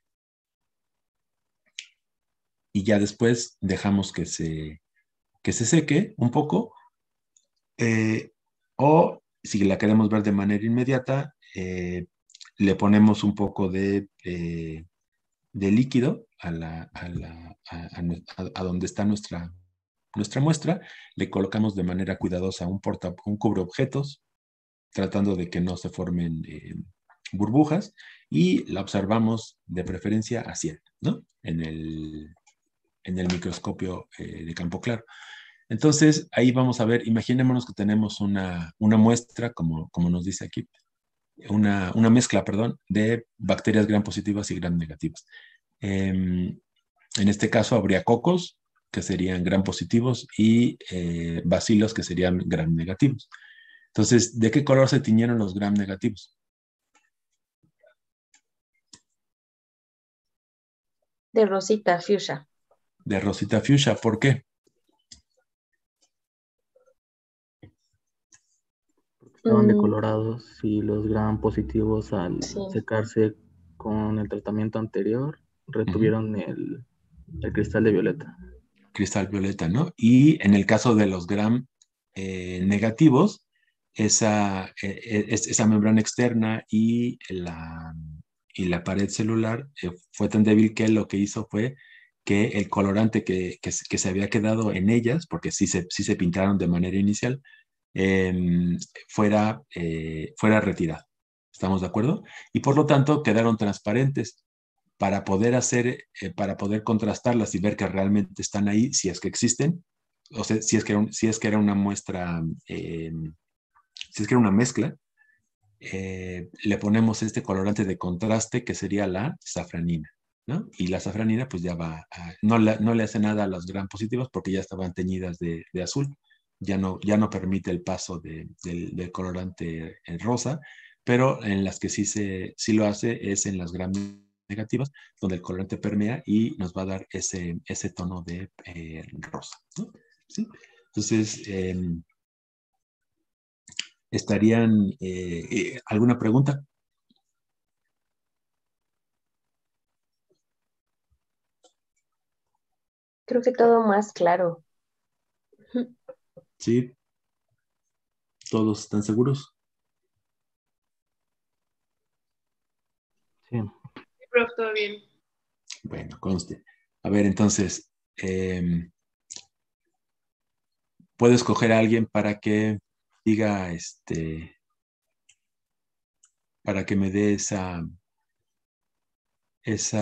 y ya después dejamos que se, que se seque un poco eh, o si la queremos ver de manera inmediata, eh, le ponemos un poco de, eh, de líquido a, la, a, la, a, a, a donde está nuestra, nuestra muestra, le colocamos de manera cuidadosa un, porta, un cubreobjetos, tratando de que no se formen eh, burbujas, y la observamos de preferencia a cien, ¿no? En el, en el microscopio eh, de campo claro. Entonces, ahí vamos a ver, imaginémonos que tenemos una, una muestra, como, como nos dice aquí, una, una mezcla, perdón, de bacterias gram positivas y gram negativas. Eh, en este caso habría cocos, que serían gram positivos, y eh, bacilos, que serían gram negativos. Entonces, ¿de qué color se tiñeron los gram negativos? De rosita fuchsia. De rosita fuchsia, ¿por qué? Estaban Mm, decolorados y los gram positivos al sí. secarse con el tratamiento anterior retuvieron Ujú. el, el cristal de violeta. Cristal violeta, ¿no? Y en el caso de los gram eh, negativos, esa, eh, es- esa membrana externa y la, y la pared celular eh, fue tan débil que lo que hizo fue que el colorante que, que, se que se había quedado en ellas, porque sí se, sí se pintaron de manera inicial, em, fuera, eh, fuera retirado. ¿Estamos de acuerdo? Y por lo tanto quedaron transparentes para poder hacer, eh, para poder contrastarlas y ver que realmente están ahí, si es que existen, o sea, si es que era, un- si es que era una muestra, eh, si es que era una mezcla, eh, le ponemos este colorante de contraste que sería la safranina, ¿no? Y la safranina pues ya va, a- no, la- no le hace nada a las gram positivas porque ya estaban teñidas de, de azul, ya no, ya no permite el paso de- del, del colorante en rosa, pero en las que sí, se, sí lo hace es en las gram negativas, donde el colorante permea y nos va a dar ese, ese tono de eh, rosa, ¿no? ¿Sí? Entonces, em, estarían, eh, eh, ¿alguna pregunta? Creo que todo más claro. Sí, ¿todos están seguros? Sí. Sí, prof, todo bien. Bueno, conste. A ver, entonces, em, puedo escoger a alguien para que diga, este, para que me dé esa, esa,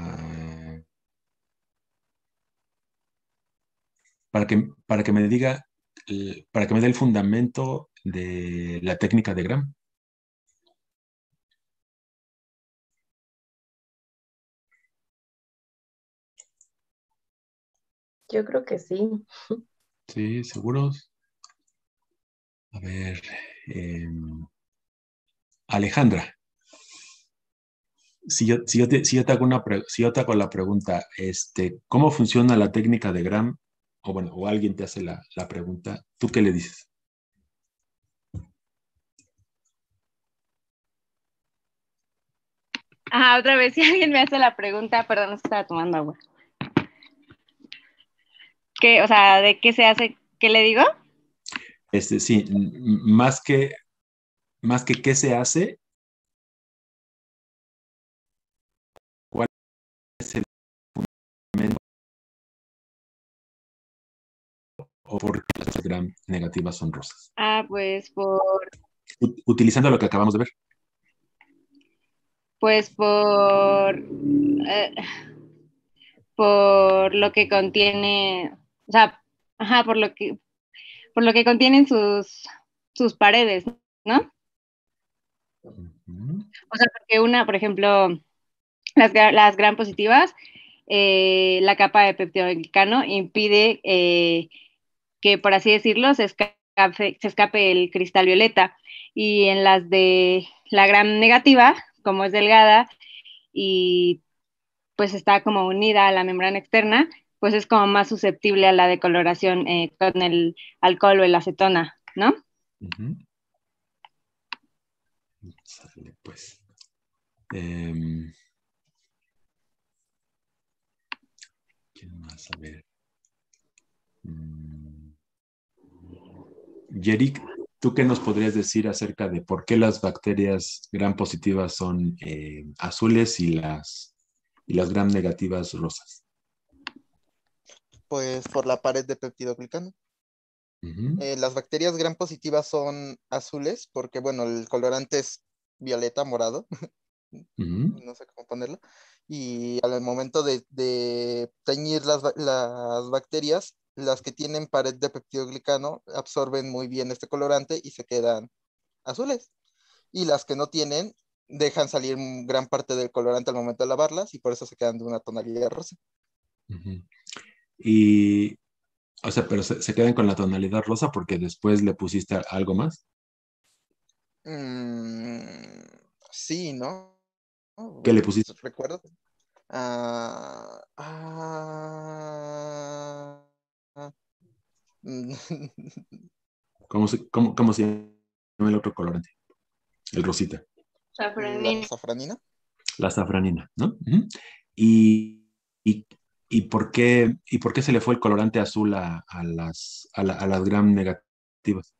para que, para que me diga, eh, para que me dé el fundamento de la técnica de Gram. Yo creo que sí. Sí, ¿seguros? A ver, em, Alejandra, si yo, si yo te, si yo te hago una pre- si yo te hago la pregunta, este, ¿cómo funciona la técnica de Gram? O bueno, o alguien te hace la, la pregunta, ¿tú qué le dices? Ajá, otra vez, si alguien me hace la pregunta, perdón, es que estaba tomando agua. ¿Qué, o sea, de qué se hace? ¿Qué le digo? Este, sí, m- más que, más que qué se hace, ¿cuál es el fundamento o por qué las gram negativas son rosas? Ah, pues por, U- utilizando lo que acabamos de ver. pues por, eh, por lo que contiene, o sea, ajá, por lo que, por lo que contienen sus, sus paredes, ¿no? Ujú. O sea, porque una, por ejemplo, las, gra- las gram positivas, eh, la capa de peptidoglicano impide eh, que, por así decirlo, se escape, se escape el cristal violeta. Y en las de la gram negativa, como es delgada y pues está como unida a la membrana externa, pues es como más susceptible a la decoloración eh, con el alcohol o el acetona, ¿no? Ujú. Sale, pues. Em, ¿quién más? A ver. Mm, Yerik, ¿tú qué nos podrías decir acerca de por qué las bacterias gram positivas son eh, azules y las, y las gram negativas rosas? Pues por la pared de peptidoglicano. Ujú, Eh, las bacterias gram positivas son azules porque, bueno, el colorante es violeta, morado, ujú, no sé cómo ponerlo, y al momento de, de teñir las, ba- las bacterias, las que tienen pared de peptidoglicano absorben muy bien este colorante y se quedan azules, y las que no tienen dejan salir gran parte del colorante al momento de lavarlas y por eso se quedan de una tonalidad rosa. ujú. Y, o sea, pero se, se quedan con la tonalidad rosa porque después le pusiste algo más. Mm, sí, ¿no? ¿Qué le pusiste? Recuerdo. Ah, ah, ah, mm, ¿Cómo se, cómo, cómo se llama el otro colorante? El rosita. la Safranina. safranina. La safranina, ¿no? Ujú. Y, y, y por qué, ¿y por qué se le fue el colorante azul a, a las, a, la- a las gram negativas?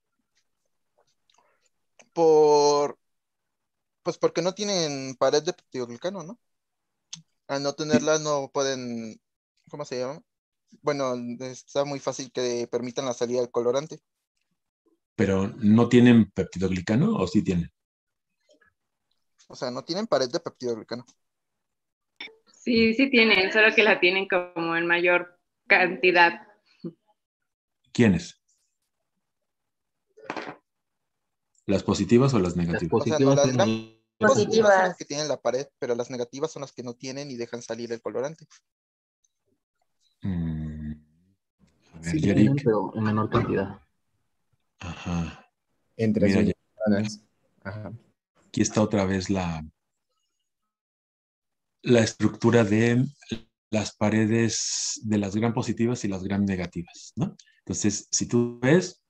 Por, pues porque no tienen pared de peptidoglicano, ¿no? Al no Sí, tenerla no pueden, ¿cómo se llama? Bueno, está muy fácil que permitan la salida del colorante. pero ¿no tienen peptidoglicano o sí tienen? O sea, no tienen pared de peptidoglicano. Sí, sí tienen, solo que la tienen como en mayor cantidad. ¿Quiénes? ¿Las positivas o las Las negativas? O sea, no, positivas las son gram muy positivas son las Positivas. que tienen la pared, pero las negativas son las que no tienen y dejan salir el colorante. Mm, a ver, Sí, tienen, Yerik. pero en menor cantidad. Ajá. entre Mira, sus ya- membranas. Ajá. aquí está otra vez la, la estructura de las paredes de las gram positivas y las gram negativas, ¿no? Entonces, si tú ves,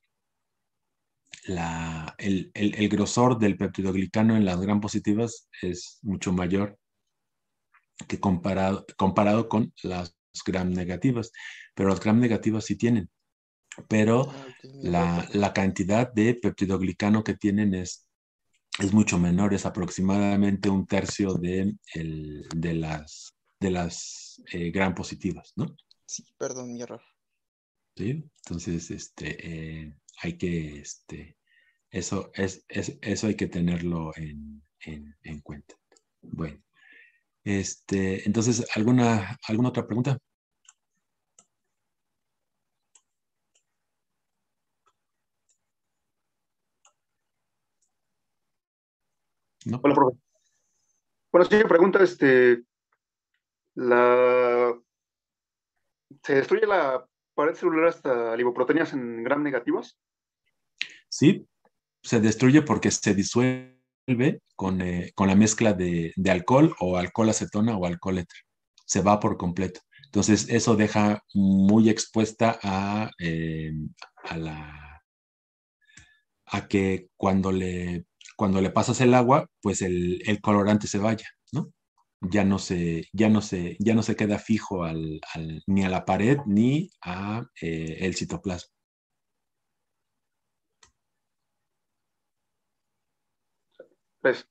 la, el, el, el grosor del peptidoglicano en las gram positivas es mucho mayor que comparado, comparado con las gram negativas, pero las gram negativas sí tienen, pero Ah, ok, mi error, la, perdón. la cantidad de peptidoglicano que tienen es, es mucho menor, es aproximadamente un tercio de, el, de las, de las eh, gram positivas, ¿no? Sí, perdón, mi error. ¿Sí? Entonces, este, eh, hay que, este, eso, es, es- eso hay que tenerlo en, en- en cuenta. Bueno, este, entonces, ¿alguna, alguna otra pregunta? ¿No? Hola, profe. Bueno, sí, pregunta, este, la, ¿se destruye la pared celular hasta lipoproteínas en gram negativas? Sí, se destruye porque se disuelve con, eh, con la mezcla de, de alcohol o alcohol acetona o alcohol éter. Se va por completo. Entonces, eso deja muy expuesta a, eh, a la, a que cuando le, cuando le pasas el agua, pues el, el colorante se vaya, ¿no? Ya no se, ya no se, ya no se queda fijo al, al- ni a la pared ni a eh, el citoplasma. Pues,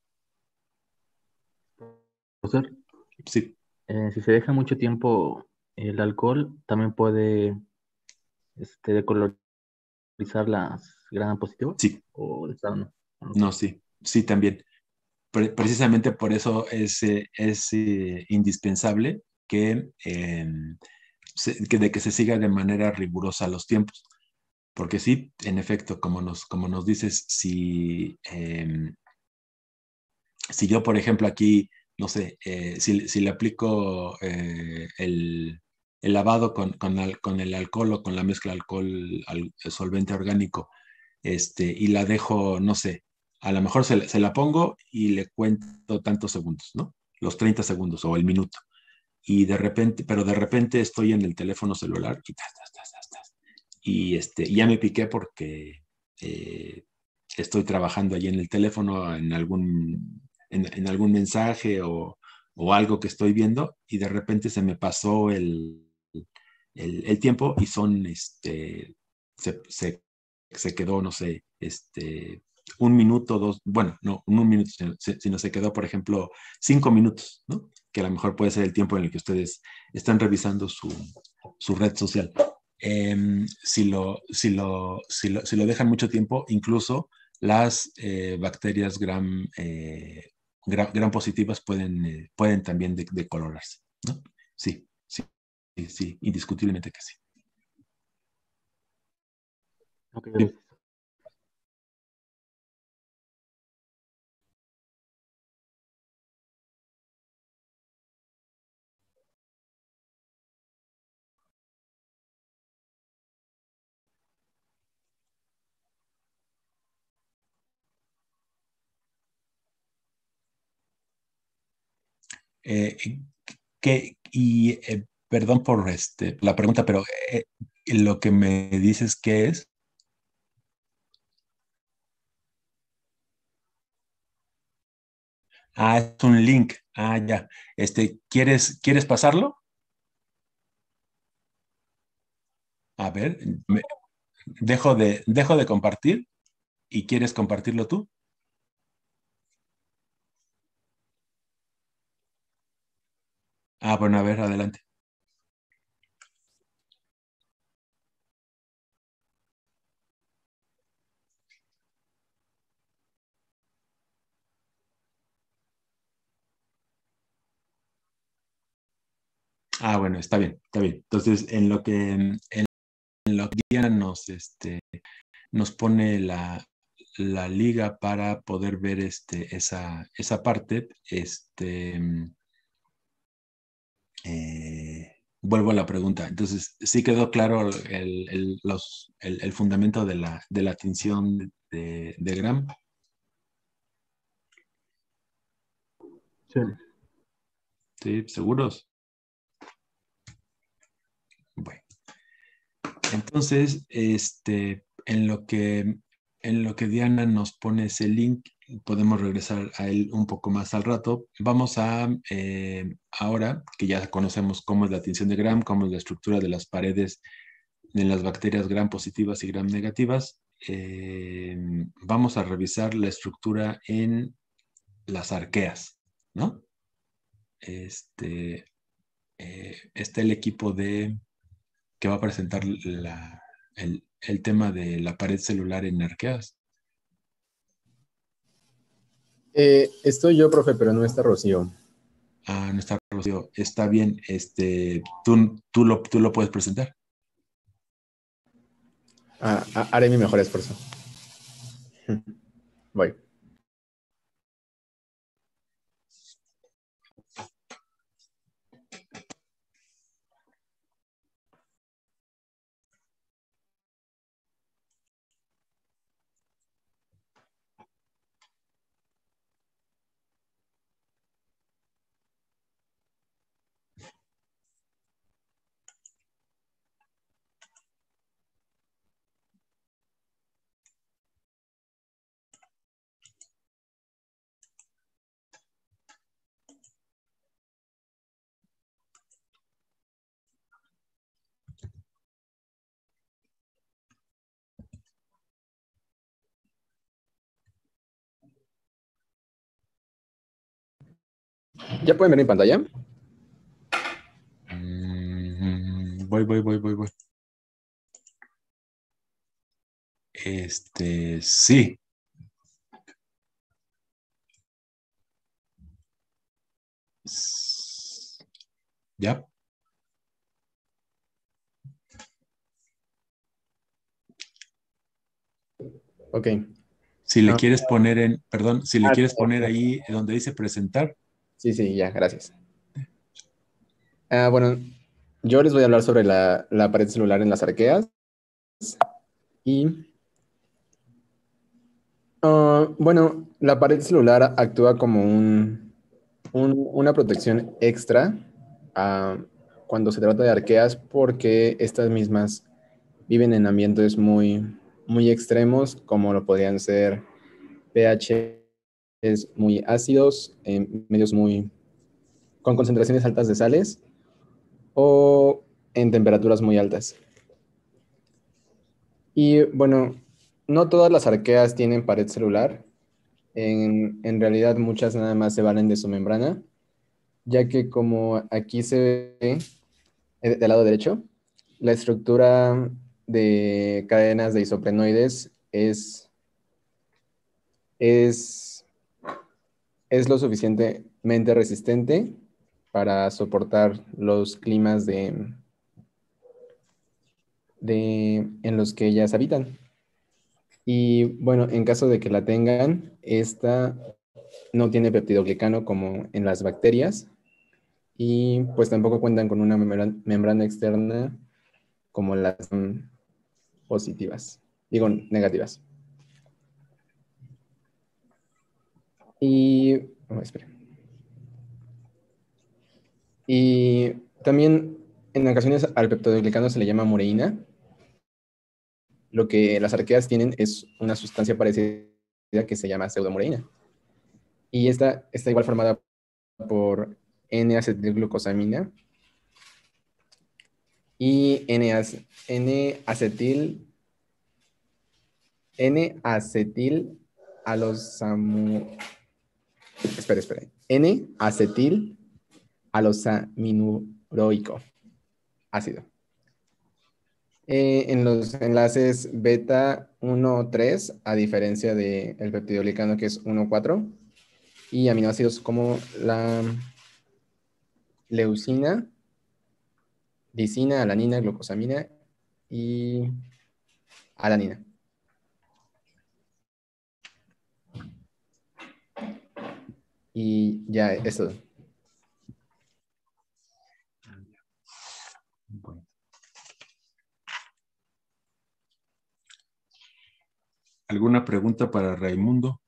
Profesor, Sí, eh, si se deja mucho tiempo el alcohol, también puede este, decolorizar las gram positivas sí, o de plano no. No. no, sí, sí también. Pre- precisamente por eso es, eh, es eh, indispensable que eh, se- que de que se siga de manera rigurosa los tiempos. Porque sí, en efecto, como nos, como nos dices, si, em, si yo, por ejemplo, aquí, no sé, eh, si, si le aplico eh, el, el lavado con, con, al- con el alcohol o con la mezcla alcohol al, solvente orgánico, este, y la dejo, no sé, a lo mejor se, la- se la pongo y le cuento tantos segundos, ¿no? Los treinta segundos o el minuto. Y de repente, pero de repente estoy en el teléfono celular y tas, tas, tas, tas, tas. Y este, ya me piqué porque eh, estoy trabajando allí en el teléfono en algún, en, en algún mensaje o, o algo que estoy viendo y de repente se me pasó el, el, el tiempo y son, este, se, se, se quedó, no sé, este, un minuto, dos, bueno, no, no un minuto, sino, sino se quedó, por ejemplo, cinco minutos, ¿no? Que a lo mejor puede ser el tiempo en el que ustedes están revisando su, su red social. Em, si, lo, si, lo, si, lo, si lo dejan mucho tiempo, incluso las eh, bacterias gram, eh, gram, gram positivas pueden, eh, pueden también de- decolorarse, ¿no? Sí, sí, sí, sí, indiscutiblemente que sí. Ok, Sí. gracias. Eh, que, y eh, perdón por este, la pregunta, pero eh, lo que me dices que es, ah, es un link, ah, ya, este, ¿quieres, ¿quieres pasarlo? A ver, me- dejo de, dejo de compartir y ¿quieres compartirlo tú? Ah, bueno, a ver, adelante. Ah, bueno, está bien, está bien. Entonces, en lo que, en lo que Diana nos, este, nos pone la, la liga para poder ver este, esa, esa parte, este, eh, vuelvo a la pregunta. Entonces, ¿sí quedó claro el, el- los, el, el fundamento de la, de la tinción de, de Gram? Sí. ¿Sí? ¿Seguros? Bueno. Entonces, este, en lo que, en lo que Diana nos pone ese link, podemos regresar a él un poco más al rato. Vamos a, eh, ahora que ya conocemos cómo es la tinción de Gram, cómo es la estructura de las paredes de las bacterias Gram positivas y Gram negativas, eh, vamos a revisar la estructura en las arqueas, ¿no? Este, eh, está el equipo de que va a presentar la, el, el tema de la pared celular en arqueas. Eh, estoy yo, profe, pero no está Rocío. Ah, no está Rocío. Está bien. Este, tú, tú, lo, tú lo puedes presentar. Ah, ah, haré mi mejor esfuerzo. Voy. ¿Ya pueden ver mi pantalla? Mm, voy, voy, voy, voy, voy. Este, sí. S- ¿Ya? Ok. Si le Ah, quieres poner en, perdón, si le ah, quieres poner ok. ahí donde dice presentar. Sí, sí, ya, gracias. Ah, bueno, yo les voy a hablar sobre la, la pared celular en las arqueas. Y, ah, bueno, la pared celular actúa como un, un- una protección extra ah, cuando se trata de arqueas porque estas mismas viven en ambientes muy, muy extremos, como lo podrían ser pH muy ácidos, en medios muy con concentraciones altas de sales o en temperaturas muy altas. Y bueno, no todas las arqueas tienen pared celular. En, en realidad muchas nada más se valen de su membrana, ya que como aquí se ve eh, del lado derecho, la estructura de cadenas de isoprenoides es, es, es lo suficientemente resistente para soportar los climas de, de, en los que ellas habitan. Y bueno, en caso de que la tengan, esta no tiene peptidoglicano como en las bacterias y pues tampoco cuentan con una membrana, membrana externa como las mm, positivas, digo negativas. Y, oh, espera. Y también en ocasiones al peptidoglicano se le llama mureína. Lo que las arqueas tienen es una sustancia parecida que se llama pseudomureína. Y esta está igual formada por N-acetilglucosamina y N-acetil N-acetil alosamu... Espera, espera. N-acetil alosaminuroico ácido. Eh, en los enlaces beta uno tres, a diferencia del peptidoglicano que es uno cuatro, y aminoácidos como la leucina, lisina, alanina, glucosamina y alanina. Y ya, eso. Bueno. ¿Alguna pregunta para Raimundo?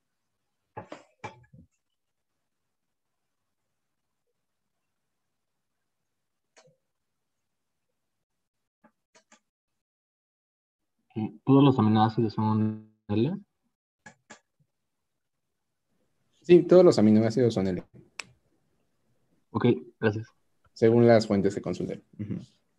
¿Todos los aminoácidos son L? Sí, todos los aminoácidos son L, Ok, gracias. según las fuentes que consulten. Uh-huh.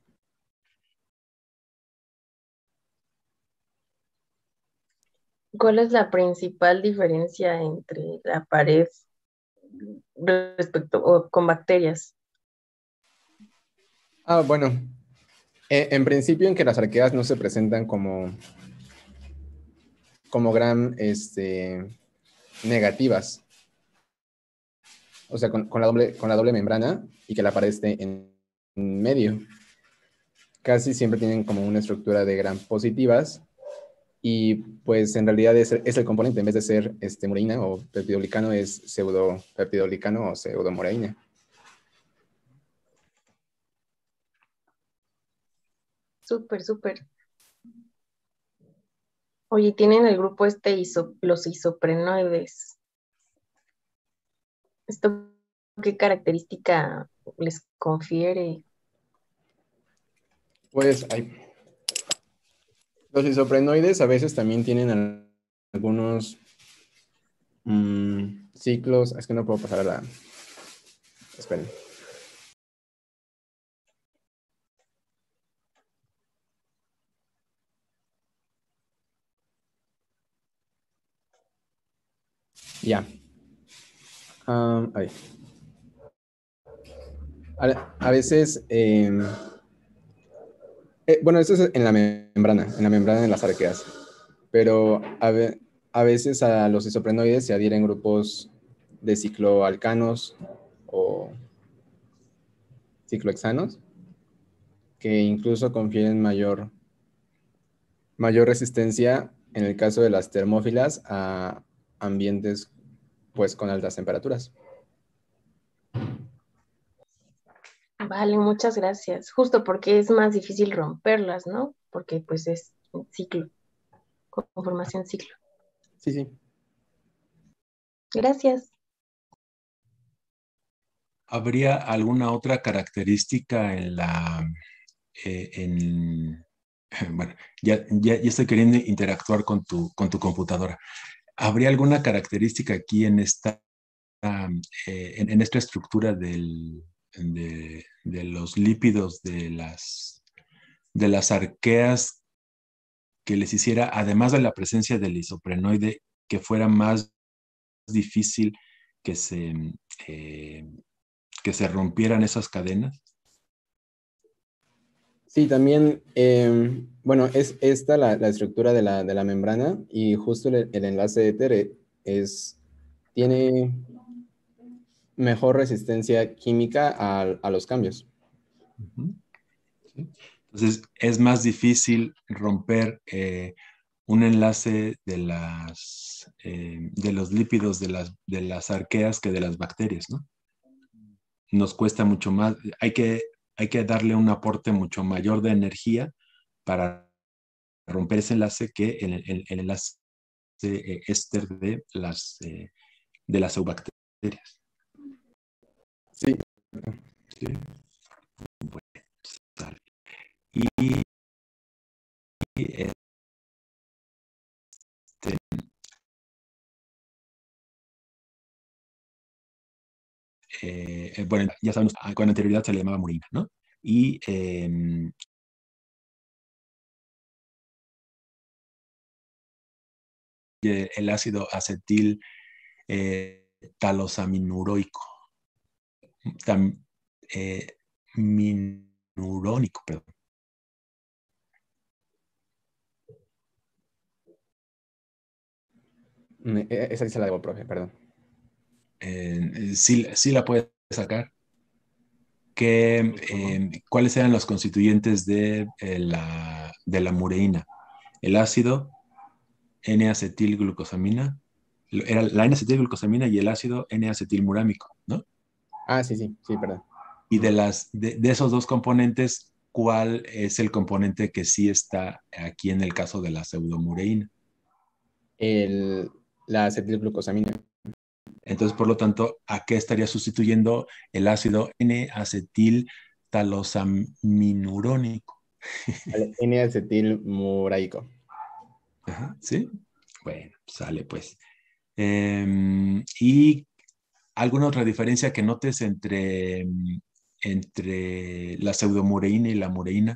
¿Cuál es la principal diferencia entre la pared respecto o con bacterias? Ah, bueno. Eh, en principio, en que las arqueas no se presentan como, como gran este, negativas. O sea, con, con, la doble, con la doble membrana y que la pared esté en, en medio. Casi siempre tienen como una estructura de gram positivas y pues en realidad es, es el componente, en vez de ser este, mureína o peptidoglicano, es pseudopeptidoglicano o pseudomureína. Súper, súper. Oye, tienen el grupo este, iso, los isoprenoides. ¿Esto qué característica les confiere? Pues hay. Los isoprenoides a veces también tienen al- algunos mmm, ciclos. Es que no puedo pasar a la. Esperen. Ya. Um, a, a, a veces. Eh, eh, bueno, esto es en la membrana, en la membrana de las arqueas. Pero a, ve, a veces a los isoprenoides se adhieren grupos de cicloalcanos o ciclohexanos que incluso confieren mayor, mayor resistencia en el caso de las termófilas, a ambientes pues con altas temperaturas. Vale, muchas gracias. Justo porque es más difícil romperlas, ¿no? Porque pues es un ciclo, conformación ciclo. Sí, sí. Gracias. ¿Habría alguna otra característica en la, eh, en, bueno, ya, ya, ya estoy queriendo interactuar con tu, con tu computadora. ¿Habría alguna característica aquí en esta, um, eh, en, en esta estructura del, de, de los lípidos de las, de las arqueas que les hiciera, además de la presencia del isoprenoide, que fuera más difícil que se, eh, que se rompieran esas cadenas? Sí, también, eh, bueno, es esta la, la estructura de la, de la membrana y justo el, el enlace éter es, tiene mejor resistencia química a, a los cambios. Uh-huh. ¿Sí? Entonces, es más difícil romper eh, un enlace de, las, eh, de los lípidos de las, de las arqueas que de las bacterias, ¿no? Nos cuesta mucho más, hay que, hay que darle un aporte mucho mayor de energía para romper ese enlace que el, el, el enlace eh, éster de las, eh, de las eubacterias. Sí. Sí. Bueno, sale. Y, y este, eh, bueno, ya sabemos, con anterioridad se le llamaba murina, ¿no? Y eh, el ácido acetil eh, talosaminuroico, tam, eh, minurónico, perdón. Esa sí se la debo, profe, perdón. Eh, sí, sí la puedes sacar. ¿Qué, eh, ¿Cuáles eran los constituyentes de, eh, la, de la mureína? El ácido N-acetilglucosamina, era la N-acetilglucosamina y el ácido N-acetilmurámico, ¿no? Ah, sí, sí, sí, perdón. Y de, las, de, de esos dos componentes, ¿cuál es el componente que sí está aquí en el caso de la pseudomureína? El, la acetilglucosamina. Entonces, por lo tanto, ¿a qué estaría sustituyendo el ácido N-acetiltalosaminúrico? N-acetilmuraico. ¿Sí? Bueno, sale pues. Eh, ¿Y alguna otra diferencia que notes entre, entre la pseudomureína y la mureína?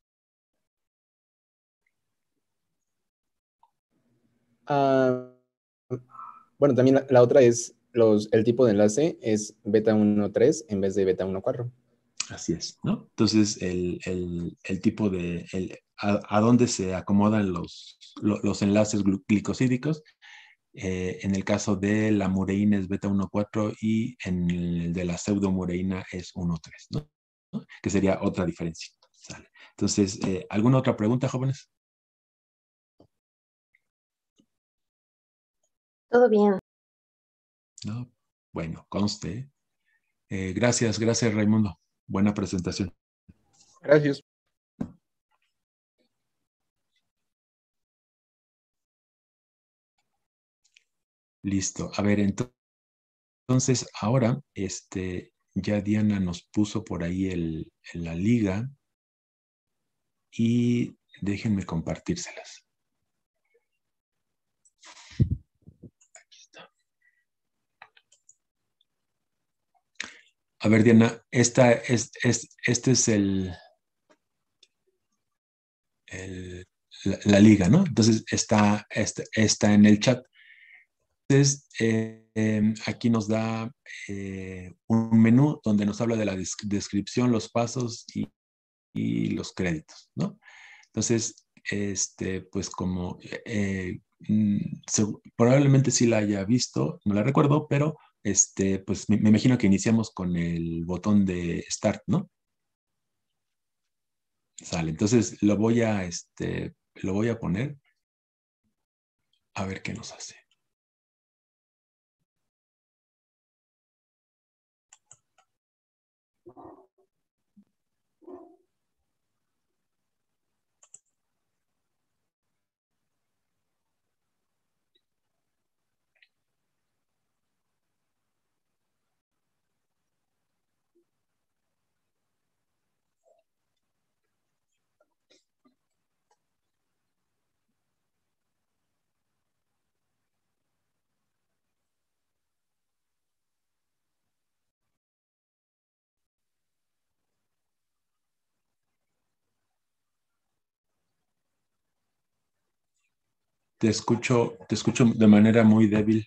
Uh, bueno, también la, la otra es los, el tipo de enlace es beta uno tres en vez de beta uno cuatro. Así es, ¿no? Entonces, el, el, el tipo de, el, a, a, dónde se acomodan los, los, los enlaces glicosídicos. Eh, en el caso de la mureína es beta uno cuatro y en el de la pseudomureína es uno tres, ¿no? ¿no? Que sería otra diferencia. ¿Sale? Entonces, eh, ¿alguna otra pregunta, jóvenes? Todo bien. No, bueno, conste. Eh, gracias, gracias, Raimundo. Buena presentación. Gracias. Listo. A ver, entonces, ahora, este, ya Diana nos puso por ahí el, la liga y déjenme compartírselas. Aquí está. A ver, Diana, esta es, es, este es el, el la, la, liga, ¿no? Entonces está, está, está en el chat. Entonces, eh, eh, aquí nos da eh, un menú donde nos habla de la descripción, los pasos y, y los créditos, ¿no? Entonces, este, pues como eh, se, probablemente sí la haya visto, no la recuerdo, pero este, pues me, me imagino que iniciamos con el botón de Start, ¿no? Sale, entonces lo voy a, este, lo voy a poner A ver qué nos hace. Te escucho, te escucho de manera muy débil.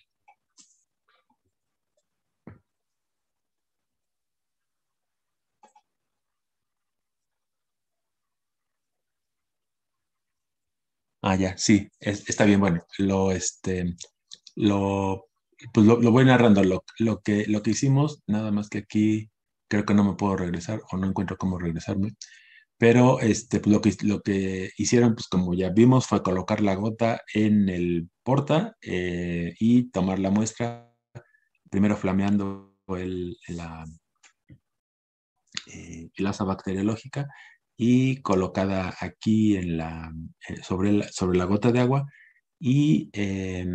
Ah, ya, sí, es- está bien, bueno, lo, este, lo, pues lo, lo voy narrando, lo, lo que, lo que hicimos, nada más que aquí creo que no me puedo regresar o no encuentro cómo regresarme, pero este, pues lo que, lo que hicieron, pues como ya vimos, fue colocar la gota en el porta eh, y tomar la muestra, primero flameando el, la, eh, el asa bacteriológica y colocada aquí en la, eh, sobre, la, sobre la gota de agua y, eh,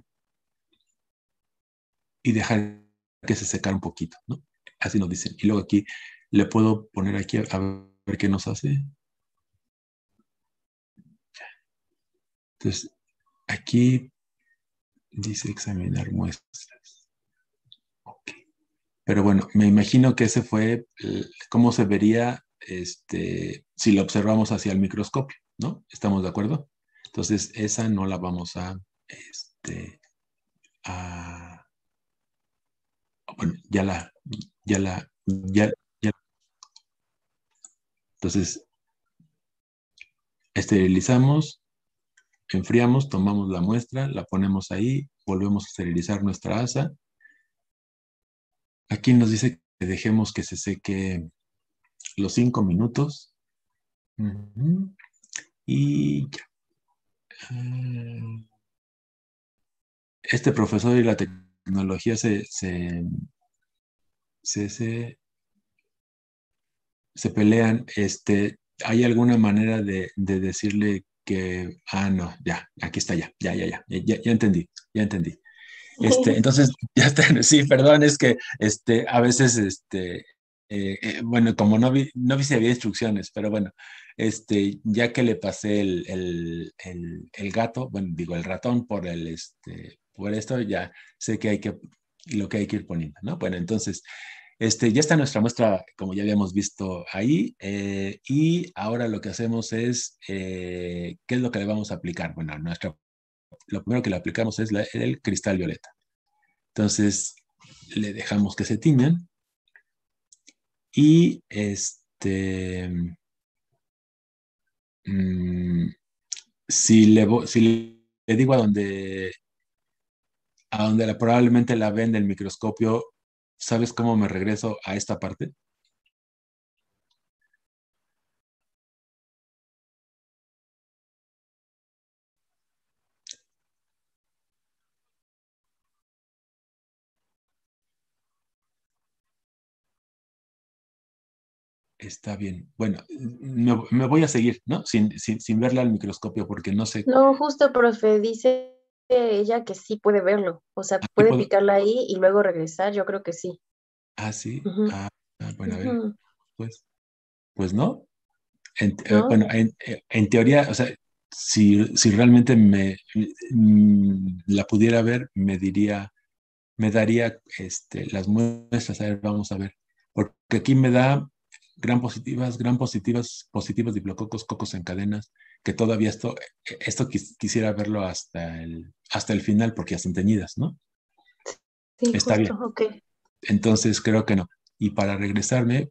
y dejar que se secara un poquito, ¿no? Así nos dicen. Y luego aquí le puedo poner aquí a, a ver qué nos hace. Entonces, aquí dice examinar muestras. Ok. Pero bueno, me imagino que ese fue eh, cómo se vería este, si lo observamos hacia el microscopio, ¿no? ¿Estamos de acuerdo? Entonces, esa no la vamos a, este, a bueno, ya la, ya la, ya, ya. Entonces, esterilizamos, enfriamos, tomamos la muestra, la ponemos ahí, volvemos a esterilizar nuestra asa. Aquí nos dice que dejemos que se seque los cinco minutos. Uh-huh. Y ya. Uh, este profesor y la tecnología se, se, se, se, se pelean. Este, ¿hay alguna manera de, de decirle que, ah, no, ya, aquí está, ya, ya, ya, ya, ya, ya entendí, ya entendí? Este, entonces, ya está, sí, perdón, es que este, a veces, este, eh, eh, bueno, como no vi, no vi si había instrucciones, pero bueno, este, ya que le pasé el, el, el, el gato, bueno, digo, el ratón por el, este, por esto, ya sé que hay que, lo que hay que ir poniendo, ¿no? Bueno, entonces, este, ya está nuestra muestra, como ya habíamos visto ahí, eh, y ahora lo que hacemos es, eh, ¿qué es lo que le vamos a aplicar? Bueno, nuestra, lo primero que le aplicamos es la, el cristal violeta. Entonces, le dejamos que se tiñan y este, mmm, si, le, si le digo a donde, a donde la, probablemente la ven del microscopio, ¿sabes cómo me regreso a esta parte? Está bien. Bueno, me, me voy a seguir, ¿no? Sin, sin, sin verla al microscopio porque no sé. No, justo, profe, dice ella que sí puede verlo. O sea, Aquí puede puedo. picarla ahí y luego regresar. Yo creo que sí. Ah, sí. Ujú, Ah, ah, bueno, a ver. ujú. Pues, pues no. En, eh, ¿No? bueno, en, eh, en teoría, o sea, si, si realmente me mm, la pudiera ver, me diría, me daría este, las muestras, a ver, vamos a ver, porque aquí me da gran positivas, gran positivas, positivos diplococos, cocos en cadenas, que todavía esto, eh, esto quis- quisiera verlo hasta el, hasta el final, porque ya están teñidas, ¿no? Sí, Está bien. justo, ok. Entonces creo que no. Y para regresarme,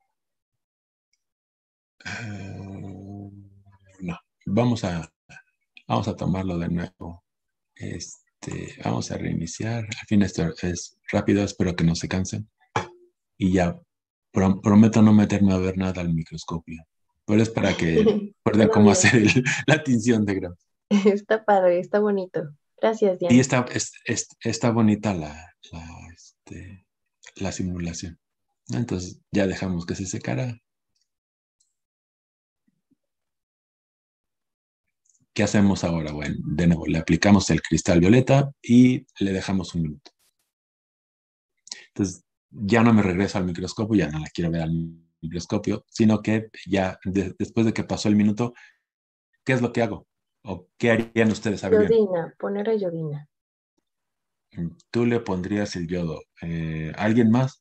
eh, no, vamos a, vamos a tomarlo de nuevo. Este, vamos a reiniciar. Al fin esto es rápido, espero que no se cansen. Y ya, pro- prometo no meterme a ver nada al microscopio. Pero es para que recuerden Todo cómo bien. hacer el- la tinción de grano. Está padre, está bonito. Gracias, Y Diana. está, es- es- está bonita la, la, este, la simulación, ¿no? Entonces ya dejamos que se secara. ¿Qué hacemos ahora? Bueno, de nuevo, le aplicamos el cristal violeta y le dejamos un minuto. Entonces, ya no me regreso al microscopio, ya no la quiero ver al microscopio, sino que ya de- después de que pasó el minuto, ¿qué es lo que hago? ¿O qué harían ustedes? A ver, bien, Yodina, poner a Yodina. tú le pondrías el yodo. Eh, ¿alguien más?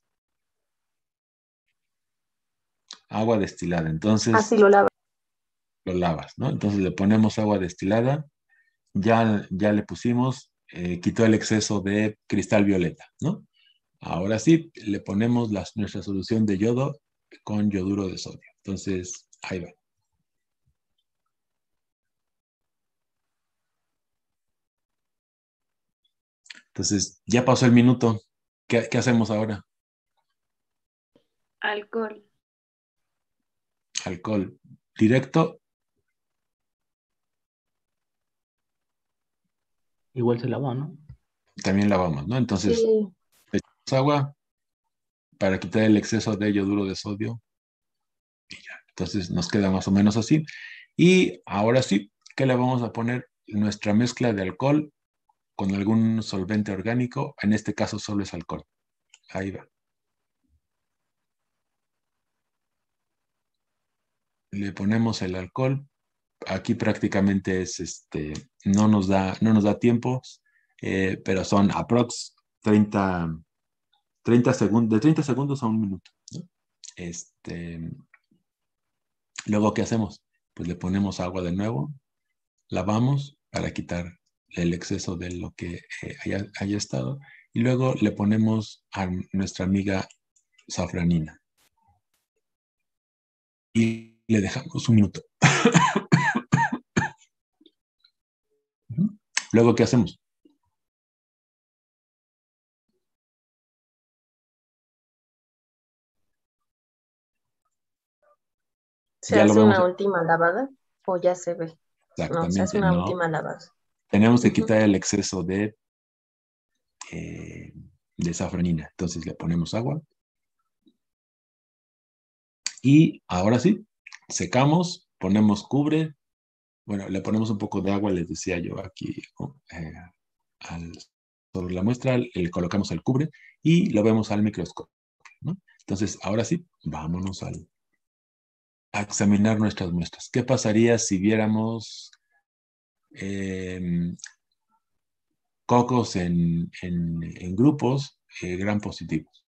Agua destilada. Así Entonces, lo lava. lo lavas, ¿no? Entonces le ponemos agua destilada, ya, ya le pusimos, eh, quitó el exceso de cristal violeta, ¿no? Ahora sí, le ponemos la- nuestra solución de yodo con yoduro de sodio. Entonces, ahí va. Entonces, ya pasó el minuto. ¿Qué, qué hacemos ahora? Alcohol. Alcohol directo. Igual se lava, ¿no? También lavamos, ¿no? Entonces, Sí, le echamos agua para quitar el exceso de yoduro de sodio. Y ya. Entonces, nos queda más o menos así. Y ahora sí, ¿qué le vamos a poner? Nuestra mezcla de alcohol con algún solvente orgánico. En este caso, solo es alcohol. Ahí va. Le ponemos el alcohol. Aquí prácticamente es este, no nos da, no nos da tiempo, eh, pero son aprox treinta, treinta segundos, de treinta segundos a un minuto, ¿no? Este, luego, ¿qué hacemos? Pues le ponemos agua de nuevo, lavamos para quitar el exceso de lo que eh, haya, haya estado y luego le ponemos a nuestra amiga safranina y le dejamos un minuto. Luego, ¿qué hacemos? se Ya lo hace vemos una última lavada o ya se ve. No, se hace exactamente, una ¿no? última lavada. Tenemos que Ujú. quitar el exceso de, eh, de safranina. Entonces le ponemos agua y ahora sí, secamos, ponemos cubre. Bueno, le ponemos un poco de agua, les decía yo aquí, ¿no? eh, al- sobre la muestra, le colocamos el cubre y lo vemos al microscopio, ¿no? Entonces, ahora sí, vámonos al, a examinar nuestras muestras. ¿Qué pasaría si viéramos em, cocos en, en- en grupos eh, gram positivos?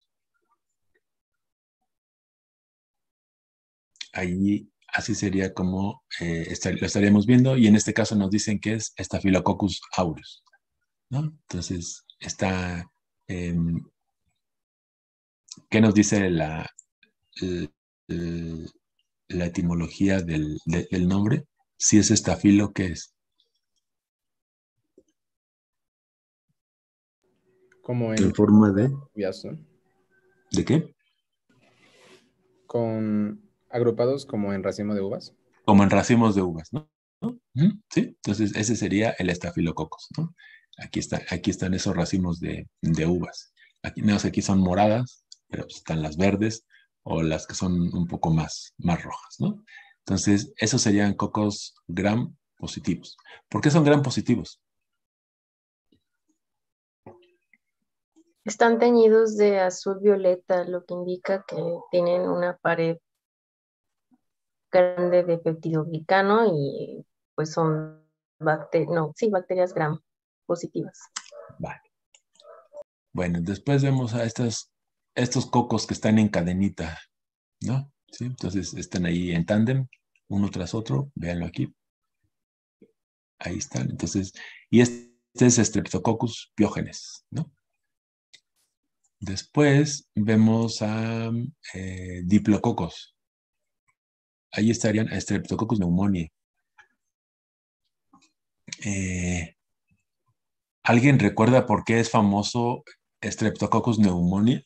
Allí así sería como eh, estar- lo estaríamos viendo y en este caso nos dicen que es Staphylococcus aureus, ¿no? Entonces, está, em, ¿qué nos dice la, l- l- la etimología del, de- del nombre? Si es estafilo, ¿qué es? Como ¿En en forma de? llaves, ¿no? ¿De qué? Con agrupados como en racimo de uvas. Como en racimos de uvas, ¿no? ¿No? Ujú, sí, entonces ese sería el estafilococos, ¿no? Aquí está, aquí están esos racimos de, de uvas. Aquí, no sé, aquí son moradas, pero pues están las verdes o las que son un poco más, más rojas, ¿no? Entonces, esos serían cocos gram positivos. ¿Por qué son gram positivos? Están teñidos de azul violeta, lo que indica que tienen una pared grande de peptidoglicano y pues son bacterias, no, sí, bacterias gram positivas. Vale. Bueno, después vemos a estas, estos cocos que están en cadenita, ¿no? ¿Sí? Entonces están ahí en tándem, uno tras otro, véanlo aquí. Ahí están. Entonces, y este es Streptococcus pyogenes, ¿no? Después vemos a eh, diplococos. Ahí estarían Streptococcus pneumoniae. Eh, ¿Alguien recuerda por qué es famoso Streptococcus pneumoniae?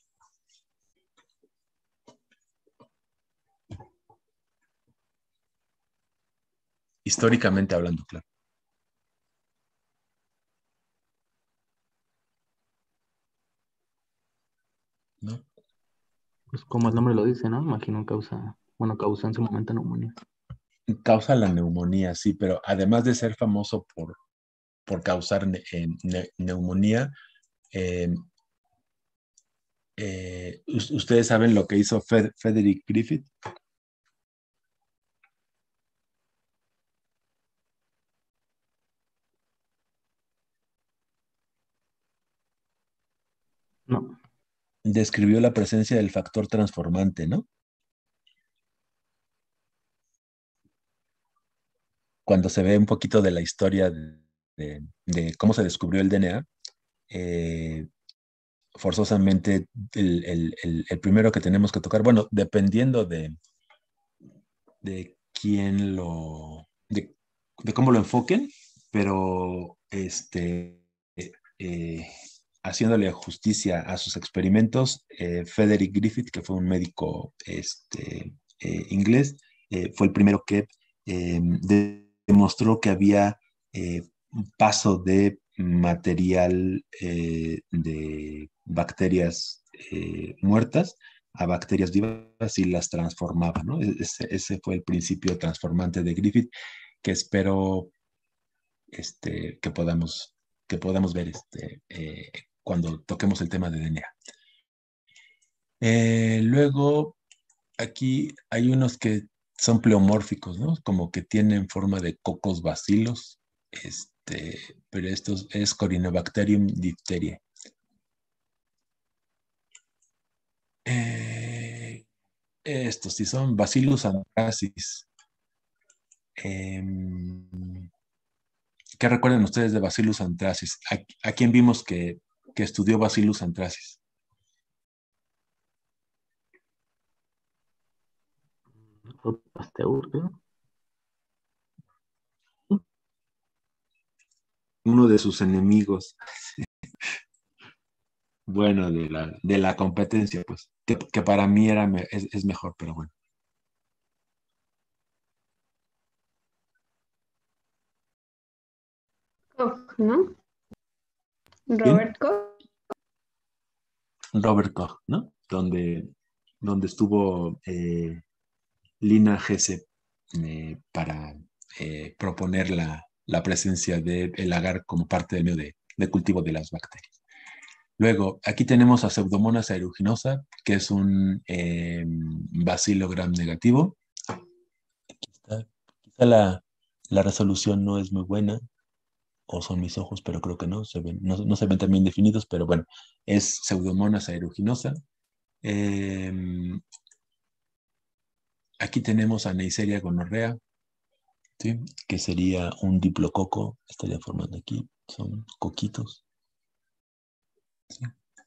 Históricamente hablando, claro. Pues como el nombre lo dice, ¿no? Imagino causa, bueno, causa en su momento neumonía. Causa la neumonía, sí, pero además de ser famoso por, por causar ne- eh, ne- neumonía, eh, eh, us- ustedes saben lo que hizo Fred- Frederick Griffith. No, Describió la presencia del factor transformante, ¿no? Cuando se ve un poquito de la historia de, de- de cómo se descubrió el D N A, eh, forzosamente el, el- el- el primero que tenemos que tocar, bueno, dependiendo de, de quién lo, de, de cómo lo enfoquen, pero este, eh, haciéndole justicia a sus experimentos, eh, Frederick Griffith, que fue un médico este, eh, inglés, eh, fue el primero que eh, de- demostró que había eh, un paso de material eh, de bacterias eh, muertas a bacterias vivas y las transformaba, ¿no? E-, Ese, ese fue el principio transformante de Griffith, que espero este, que podamos, que podamos ver este, eh, cuando toquemos el tema de D N A. Eh, luego, aquí hay unos que son pleomórficos, ¿no? Como que tienen forma de cocos bacilos, este, pero estos es Corynebacterium diphtheriae. Eh, estos sí son Bacillus anthracis. Em, ¿Qué recuerdan ustedes de Bacillus anthracis? ¿A, a quién vimos que, que estudió Bacillus anthracis? fue Pasteur, creo. Uno de sus enemigos, bueno, de la, de la competencia, pues, que, que para mí era, me- es, es mejor, pero bueno. Koch, ¿no? ¿Quién? Robert Koch. Robert Koch, ¿no? Donde, donde estuvo eh, Lina Gesep eh, para eh, proponer la, la presencia del agar como parte del medio de, de cultivo de las bacterias. Luego, aquí tenemos a Pseudomonas aeruginosa, que es un eh, bacilo gram negativo. Quizá, quizá la, la resolución no es muy buena, o son mis ojos, pero creo que no, se ven, no, no se ven tan bien definidos, pero bueno, es Pseudomonas aeruginosa. Eh, aquí tenemos a Neisseria gonorrea, ¿sí? Que sería un diplococo, estaría formando aquí, son coquitos. ¿Sí?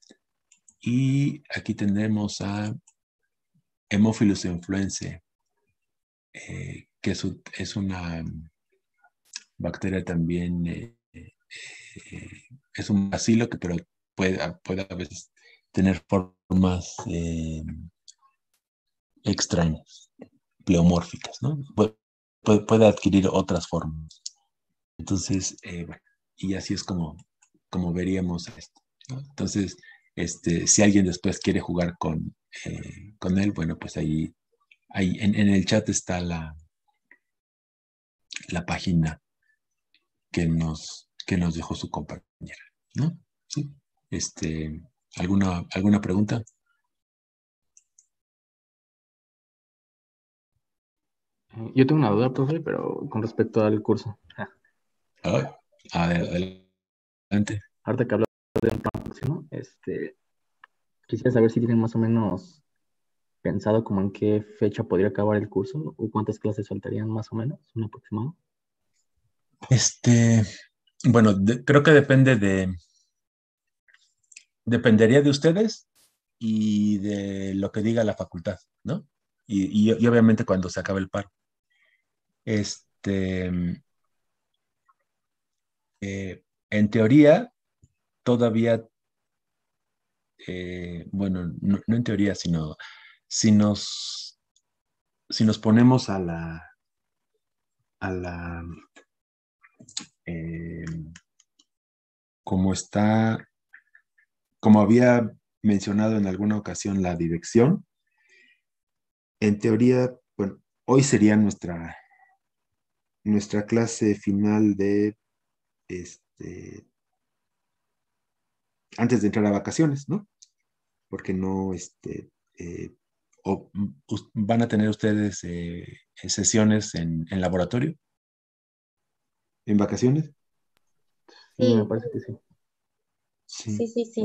Y aquí tenemos a Haemophilus influenzae, eh, que es, un- es una bacteria también, eh, eh, es un bacilo que pero puede, a- puede a veces tener formas eh, extrañas, pleomórficas, ¿no? Puede, puede- puede adquirir otras formas. Entonces, eh, bueno, y así es como, como veríamos esto, ¿no? Entonces, este, si alguien después quiere jugar con, eh, con él, bueno, pues ahí, ahí en, en el chat está la, la página que nos, que nos dejó su compañera, ¿no? Sí. Este, ¿alguna, alguna pregunta? Eh, Yo tengo una duda, profe, pero con respecto al curso. Ah, Ay, ade- adelante. ahorita que hablo de un plan próximo, este, quisiera saber si tienen más o menos pensado como en qué fecha podría acabar el curso o cuántas clases faltarían más o menos, un aproximado. Este, bueno, de- creo que depende de, dependería de ustedes y de lo que diga la facultad, ¿no? Y, y- y obviamente cuando se acabe el paro. Este, eh, en teoría, todavía, eh, bueno, no, no en teoría, sino si nos, si nos ponemos a la, a la, eh, como está, como había mencionado en alguna ocasión la dirección, en teoría, bueno, hoy sería nuestra, nuestra clase final de, este, antes de entrar a vacaciones, ¿no? Porque no, este, eh, o, us- van a tener ustedes eh, sesiones en, en laboratorio, en vacaciones. Sí, me Sí, parece que sí. sí, Sí, sí, sí.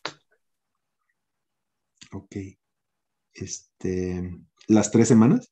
ok. Este, las tres semanas.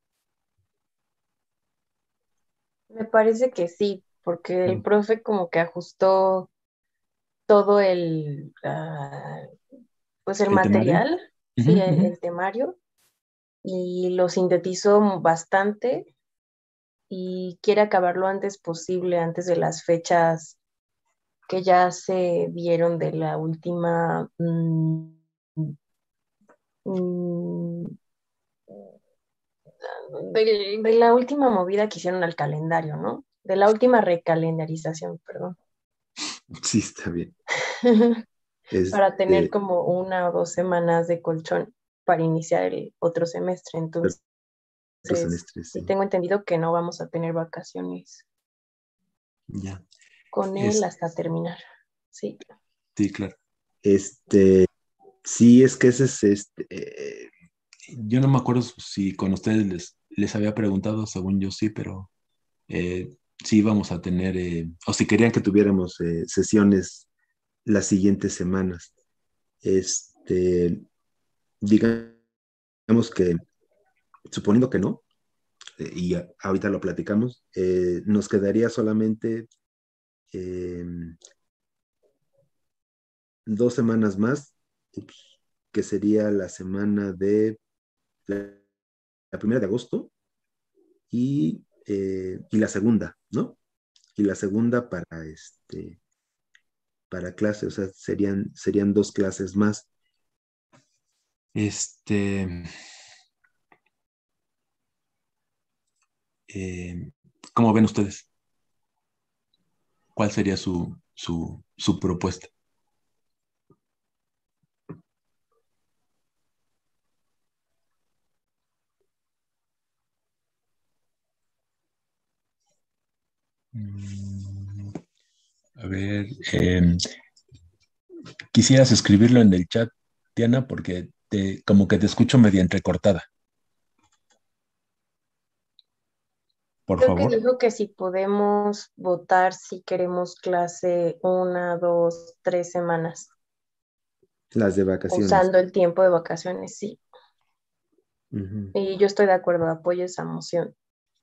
Me parece que sí, porque el Claro. profe como que ajustó todo el, ah, pues el El temario. material, Ujú, sí, el, ujú. el temario, y lo sintetizó bastante y quiere acabar lo antes posible, antes de las fechas que ya se dieron de la última, mm, mm, del- de la última movida que hicieron al calendario, ¿no? De la última recalendarización, perdón. Sí, está bien. Para tener Este, como una o dos semanas de colchón para iniciar el otro semestre. Entonces, otro semestre, sí sí. tengo entendido que no vamos a tener vacaciones Ya. con él Es, hasta terminar. Sí. sí, claro. Este, sí, es que ese es este. eh, yo no me acuerdo si con ustedes les, les había preguntado, según yo sí, pero eh, sí íbamos a tener, eh, o si querían que tuviéramos eh, sesiones las siguientes semanas. Este, digamos que, suponiendo que no, eh, y a- ahorita lo platicamos, eh, nos quedaría solamente eh, dos semanas más, ups, que sería la semana de la, la primera de agosto y, eh, y la segunda, ¿no? Y la segunda para este para clase, o sea, serían, serían dos clases más. Este, eh, ¿cómo ven ustedes? ¿Cuál sería su, su, su propuesta? Mm, A ver, eh, quisieras escribirlo en el chat, Diana, porque te, como que te escucho medio entrecortada, por Creo que favor. dijo que si podemos votar si queremos clase una, dos, tres semanas, Las de vacaciones. usando el tiempo de vacaciones, sí. Ujú. Y yo estoy de acuerdo, apoyo esa moción.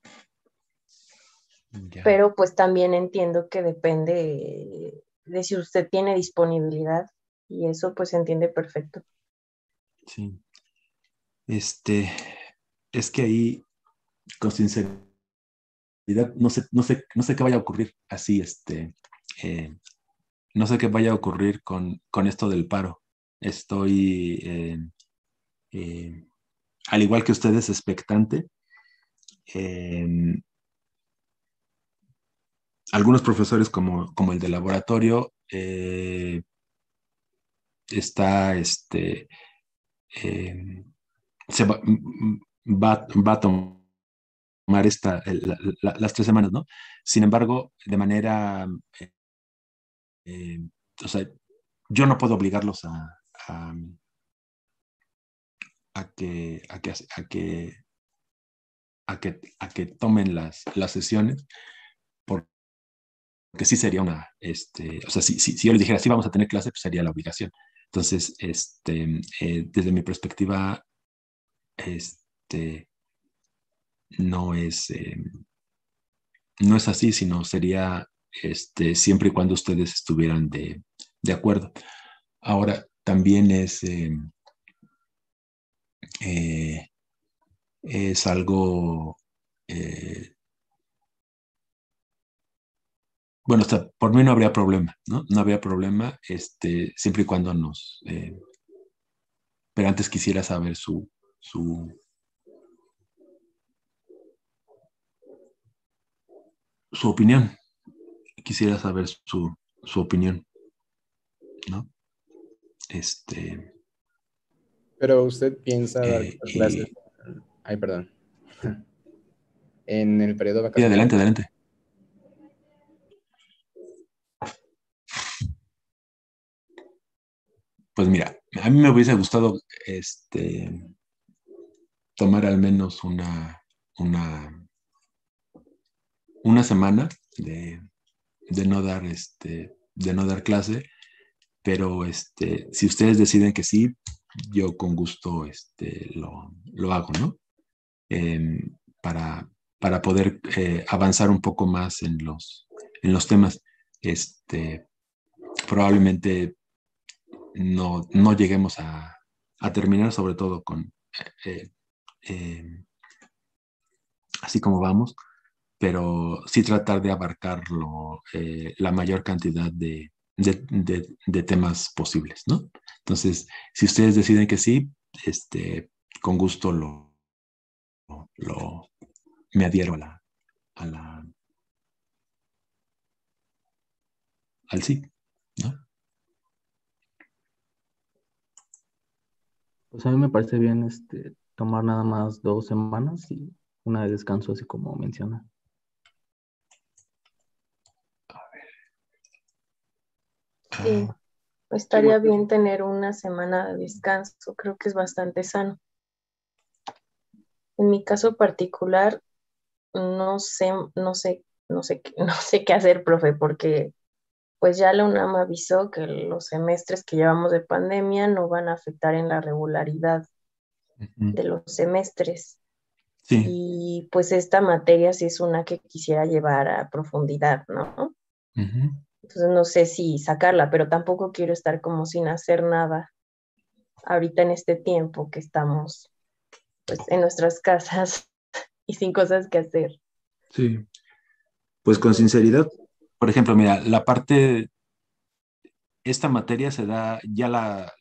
Ya, Pero pues también entiendo que depende de si usted tiene disponibilidad y eso pues se entiende perfecto. sí. Este, es que ahí, con sinceridad, no sé, no sé, no sé qué vaya a ocurrir así, este, eh, no sé qué vaya a ocurrir con, con esto del paro. Estoy, eh, eh, al igual que ustedes, expectante. Eh, algunos profesores, como, como el de laboratorio, eh, está, este, eh, se va, va, va a tomar esta, la, la, las tres semanas, ¿no? Sin embargo, de manera, eh, o sea, yo no puedo obligarlos a, a, a que, a que, a que a que, a que tomen las, las sesiones, porque sí sería una, este, o sea, si, si, si yo les dijera, sí vamos a tener clase, pues sería la obligación. Entonces, este, eh, desde mi perspectiva, este, no es, eh, no es así, sino sería este, siempre y cuando ustedes estuvieran de, de acuerdo. Ahora, también es, eh, eh, es algo eh, bueno, o sea, por mí no habría problema, ¿no? No habría problema, este, siempre y cuando nos... eh, pero antes quisiera saber su, su, su opinión. Quisiera saber su, su opinión, ¿no? Este, Pero usted piensa dar eh, clases y Ay, perdón. En el periodo Sí, vacacional. adelante, adelante. Pues mira, a mí me hubiese gustado este, tomar al menos una, una, una semana de, de no dar, este, de no dar clase, pero este, si ustedes deciden que sí, yo con gusto este, lo, lo hago, ¿no? Em, para, para poder eh, avanzar un poco más en los, en los temas. Este, probablemente no, no lleguemos a, a terminar, sobre todo con eh, eh, así como vamos, pero sí tratar de abarcarlo eh, la mayor cantidad de, de, de, de temas posibles, ¿no? Entonces, si ustedes deciden que sí, este, con gusto lo, lo me adhiero a la, a la, al sí, ¿no? Pues a mí me parece bien este, tomar nada más dos semanas y una de descanso, así como menciona. Sí, estaría bien tener una semana de descanso, creo que es bastante sano. En mi caso particular, no sé, no sé, no sé, qué- no sé qué hacer, profe, porque pues ya la UNAM avisó que los semestres que llevamos de pandemia no van a afectar en la regularidad Ujú. de los semestres. Sí, Y pues esta materia sí es una que quisiera llevar a profundidad, ¿no? ujú. Entonces no sé si sacarla, pero tampoco quiero estar como sin hacer nada ahorita en este tiempo que estamos pues en nuestras casas y sin cosas que hacer. Sí. Pues con sinceridad, por ejemplo, mira, la parte, esta materia se da, ya la,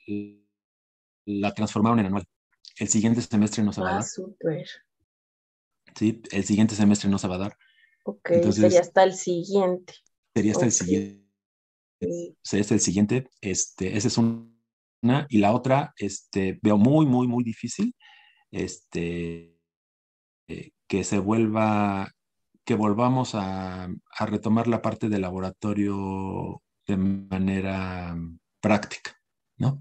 la transformaron en anual. El siguiente semestre no se va a Ah, dar, súper. ¿sí? El siguiente semestre no se va a dar. Ok, sería Entonces, hasta el siguiente. sería hasta el Ok. siguiente, sería hasta el siguiente, este, esa es un- una, y la otra, este, veo muy, muy, muy difícil, este, eh, que se vuelva, que volvamos a, a retomar la parte del laboratorio de manera práctica, ¿no?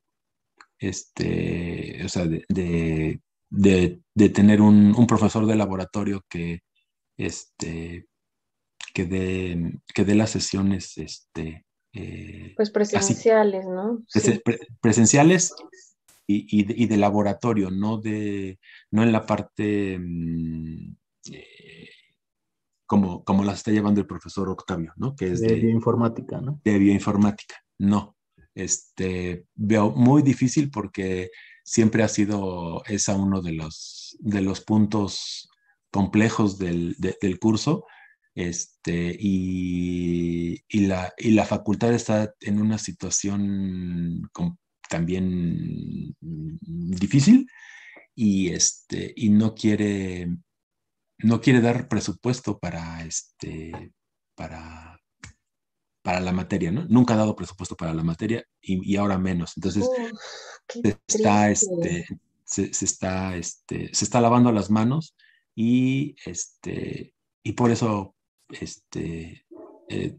Este, o sea, de, de, de- de tener un, un profesor de laboratorio que, este, que dé, que dé las sesiones, este, eh, Pues así, presenciales, ¿no? prese- Sí. pre- presenciales y, y de, y de laboratorio, no de, no en la parte mm, eh, como, como las está llevando el profesor Octavio, ¿no? Que es De de, bioinformática, ¿no? de bioinformática. No, este, veo muy difícil porque siempre ha sido esa uno de los, de los puntos complejos del, de- del curso. Este, y, y la, y la facultad está en una situación com- también mm, difícil y, este, y no quiere, no quiere dar presupuesto para, este, para, para la materia, ¿no? Nunca ha dado presupuesto para la materia y, y ahora menos. Entonces, Uf, qué se está, triste. este, se, se está, este, se está lavando las manos y, este, y por eso, este, eh,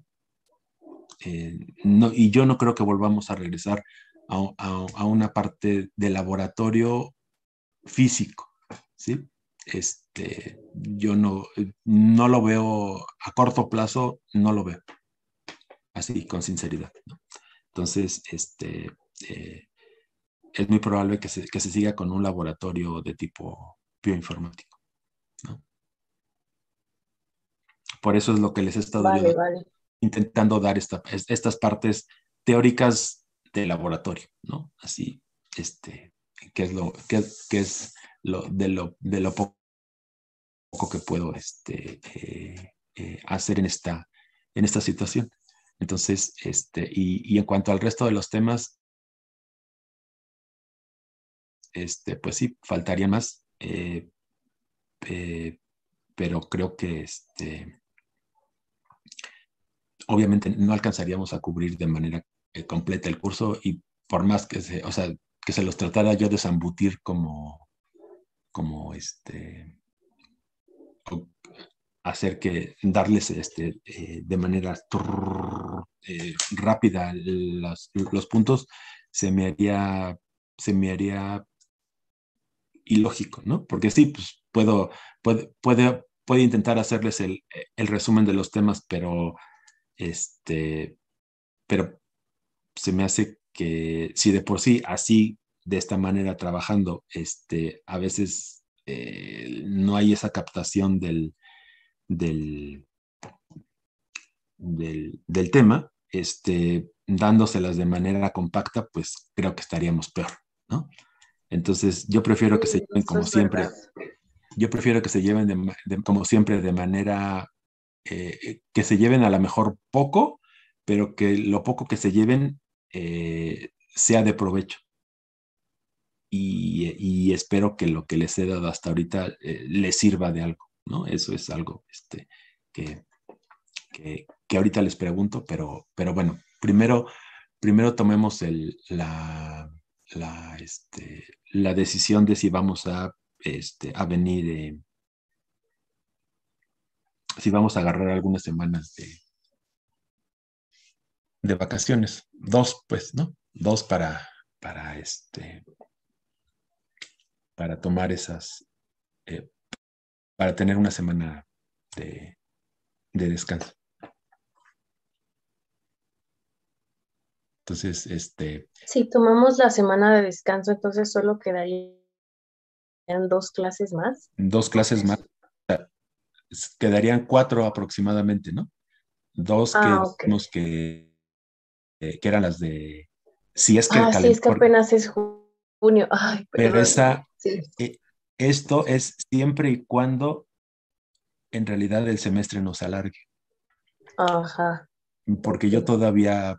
eh, no, y yo no creo que volvamos a regresar a, a- a una parte de laboratorio físico, ¿sí? Este, yo no, no lo veo a corto plazo, no lo veo, así con sinceridad, ¿no? Entonces, este, eh, es muy probable que se, que se siga con un laboratorio de tipo bioinformático, ¿no? Por eso es lo que les he estado yo Vale, vale. intentando dar esta, es- estas partes teóricas de laboratorio, ¿no? Así, este, que es lo, que, que es lo, de lo, de lo poco que puedo, este, eh, eh, hacer en esta, en esta situación. Entonces, este, y, y en cuanto al resto de los temas, este, pues sí, faltaría más, eh, eh, pero creo que este, obviamente no alcanzaríamos a cubrir de manera eh, completa el curso y por más que se, o sea, que se los tratara yo de zambutir como, como como este, o hacer que, darles este, eh, de manera trrr, eh, rápida las, los puntos, se me haría, se me haría ilógico, ¿no? Porque sí, pues puedo, puede, puede, puede intentar hacerles el, el resumen de los temas, pero este, pero se me hace que si de por sí así, de esta manera trabajando, este, a veces eh, no hay esa captación del, del, del, del tema, este, dándoselas de manera compacta, pues creo que estaríamos peor, ¿no? Entonces, yo prefiero que se Sí, lleven eso como es siempre, verdad. yo prefiero que se lleven de, ma- de- como siempre de manera, eh, que se lleven a lo mejor poco, pero que lo poco que se lleven eh, sea de provecho. Y, y espero que lo que les he dado hasta ahorita eh, les sirva de algo, ¿no? Eso es algo este, que, que, que ahorita les pregunto, pero, pero bueno, primero, primero tomemos el, la, la, este, la decisión de si vamos a, este, a venir, eh, si vamos a agarrar algunas semanas de, de vacaciones. Dos, pues, ¿no? Dos para, para, este, para tomar esas, eh, para tener una semana de, de descanso. Entonces, este, Si tomamos la semana de descanso, entonces solo quedarían dos clases más. dos clases más, quedarían cuatro aproximadamente, ¿no? Dos que Ah, ok. decimos que, eh, que eran las de, si es que el Ah, sí, es que calendario, apenas es ju- junio. Ay, pero perdón. esa, Sí. eh, esto es siempre y cuando en realidad el semestre no se alargue, Ajá. porque Ok. yo todavía,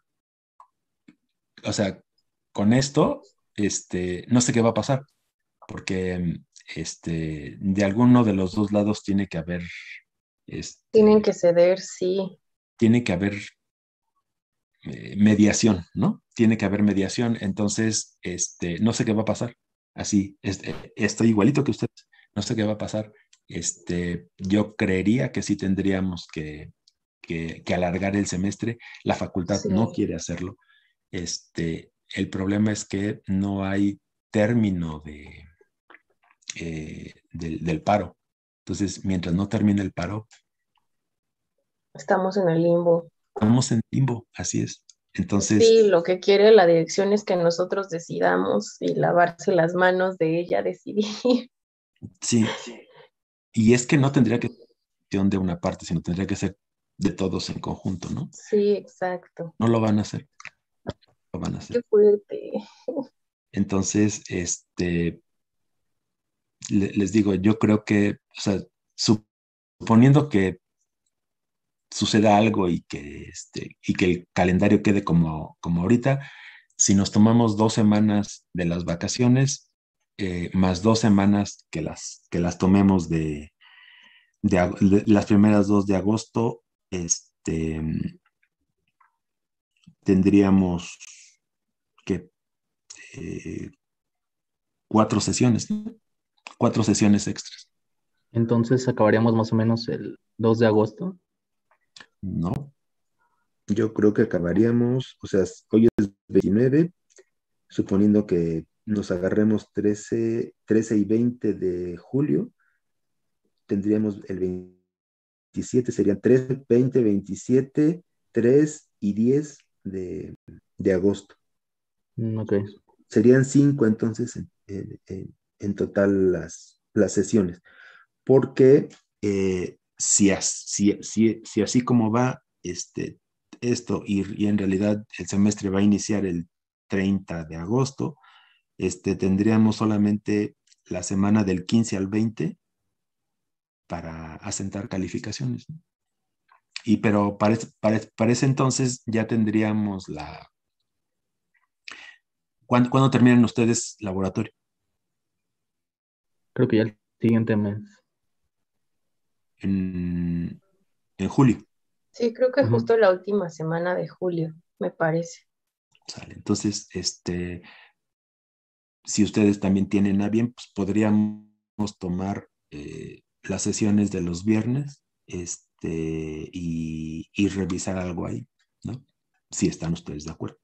o sea, con esto, este, no sé qué va a pasar, porque este, de alguno de los dos lados tiene que haber, Tienen este, que ceder, sí. tiene que haber eh, mediación, ¿no? Tiene que haber mediación, entonces, este, no sé qué va a pasar. Así, este, estoy igualito que ustedes, no sé qué va a pasar. Este, yo creería que sí tendríamos que, que, que alargar el semestre. La facultad Sí. no quiere hacerlo. Este, el problema es que no hay término de, eh, del, del paro. Entonces, mientras no termine el paro, Estamos en el limbo. estamos en limbo, así es. Entonces, Sí, lo que quiere la dirección es que nosotros decidamos y lavarse las manos de ella decidir. sí, y es que no tendría que ser cuestión de una parte, sino tendría que ser de todos en conjunto, ¿no? Sí, exacto. No lo van a hacer, lo van a Qué hacer. fuerte. Entonces, este, le- les digo, yo creo que, o sea, suponiendo que suceda algo y que, este, y que el calendario quede como, como ahorita, si nos tomamos dos semanas de las vacaciones, eh, más dos semanas que las, que las tomemos de, de ag- de las primeras dos de agosto, este, tendríamos que eh, cuatro sesiones, ¿no? Cuatro sesiones extras. Entonces acabaríamos más o menos el dos de agosto. No, yo creo que acabaríamos, o sea, hoy es veintinueve, suponiendo que nos agarremos trece, trece y veinte de julio, tendríamos el veintisiete, serían trece, veinte, veintisiete, tres y diez de, de agosto. Mm, ok. Serían cinco entonces en, en- en- en total las, las sesiones, porque Eh, si, as- si, si, si así como va este, esto y, y en realidad el semestre va a iniciar el treinta de agosto, este, tendríamos solamente la semana del quince al veinte para asentar calificaciones, ¿no? Y pero para, ese- para, ese- para ese entonces ya tendríamos la... ¿Cuándo, cuándo terminan ustedes laboratorio? Creo que ya el siguiente mes. En, en julio. Sí, creo que Ujú. justo la última semana de julio, me parece. ¿Sale? Entonces, este, si ustedes también tienen a bien, pues podríamos tomar eh, las sesiones de los viernes este, y, y revisar algo ahí, ¿no? Si están ustedes de acuerdo.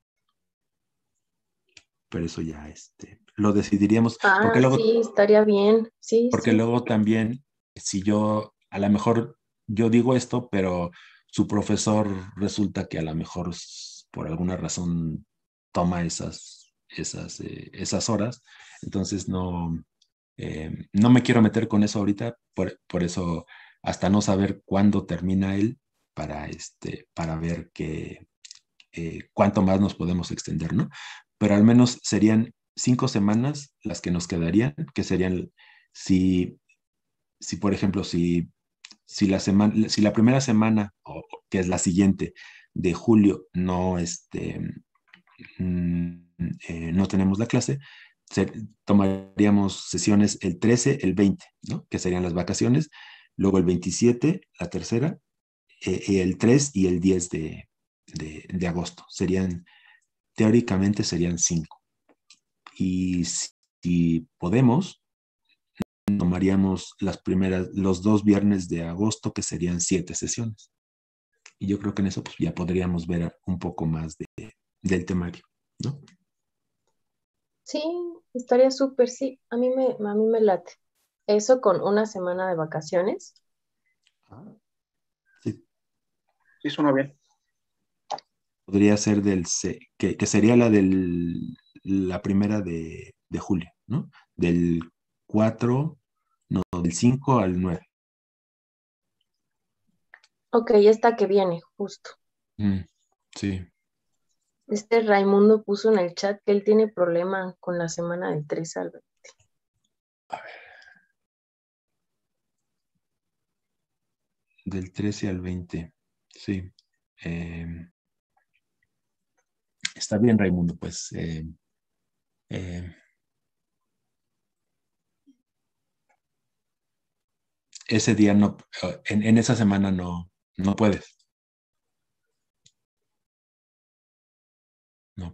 Pero eso ya este, lo decidiríamos. Porque Ah, luego, sí, estaría bien. Sí, porque sí. luego también, si yo, a lo mejor yo digo esto, pero su profesor resulta que a lo mejor s- por alguna razón toma esas, esas, eh, esas horas, entonces no, eh, no me quiero meter con eso ahorita, por, por eso hasta no saber cuándo termina él, para, este, para ver que, eh, cuánto más nos podemos extender, ¿no? Pero al menos serían cinco semanas las que nos quedarían, que serían, si, si por ejemplo, si, si, la semana, si la primera semana, o, que es la siguiente, de julio, no, este, mm, eh, no tenemos la clase, se, tomaríamos sesiones el trece, el veinte, ¿no? Que serían las vacaciones, luego el veintisiete, la tercera, eh, el tres y el diez de, de, de agosto. Serían, teóricamente serían cinco. Y si, si podemos, tomaríamos las primeras, los dos viernes de agosto, que serían siete sesiones. Y yo creo que en eso pues, ya podríamos ver un poco más de, del temario, ¿no? Sí, estaría súper, sí. A mí me, a mí me late. Eso con una semana de vacaciones. Ah, sí. Sí, suena bien. Podría ser del, se- que, que sería la del, la primera de, de julio, ¿no? Del cuatro, no, del cinco al nueve. Ok, esta que viene, justo. Mm, sí. Este Raimundo puso en el chat que él tiene problema con la semana del tres al veinte. Del trece al veinte. Sí. Eh, está bien, Raimundo, pues. eh, eh, ese día no, en, en esa semana no, no puedes. No,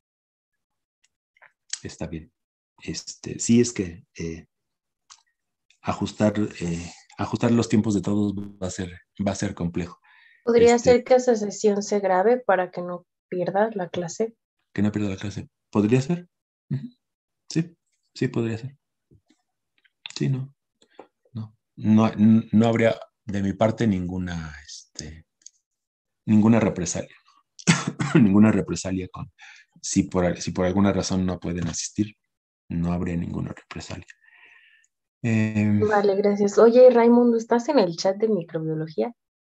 está bien. Este, sí, es que eh, ajustar, eh, ajustar los tiempos de todos va a ser, va a ser complejo. Podría Este, ser que esa sesión se grabe para que no pierdas la clase. que no pierda la clase. ¿Podría ser? Ujú. Sí, sí podría ser. Sí, no, no. No, no habría de mi parte ninguna, este, ninguna represalia. ninguna represalia con, si por, si por alguna razón no pueden asistir, no habría ninguna represalia. Eh, Vale, gracias. Oye, Raimundo, ¿estás en el chat de microbiología?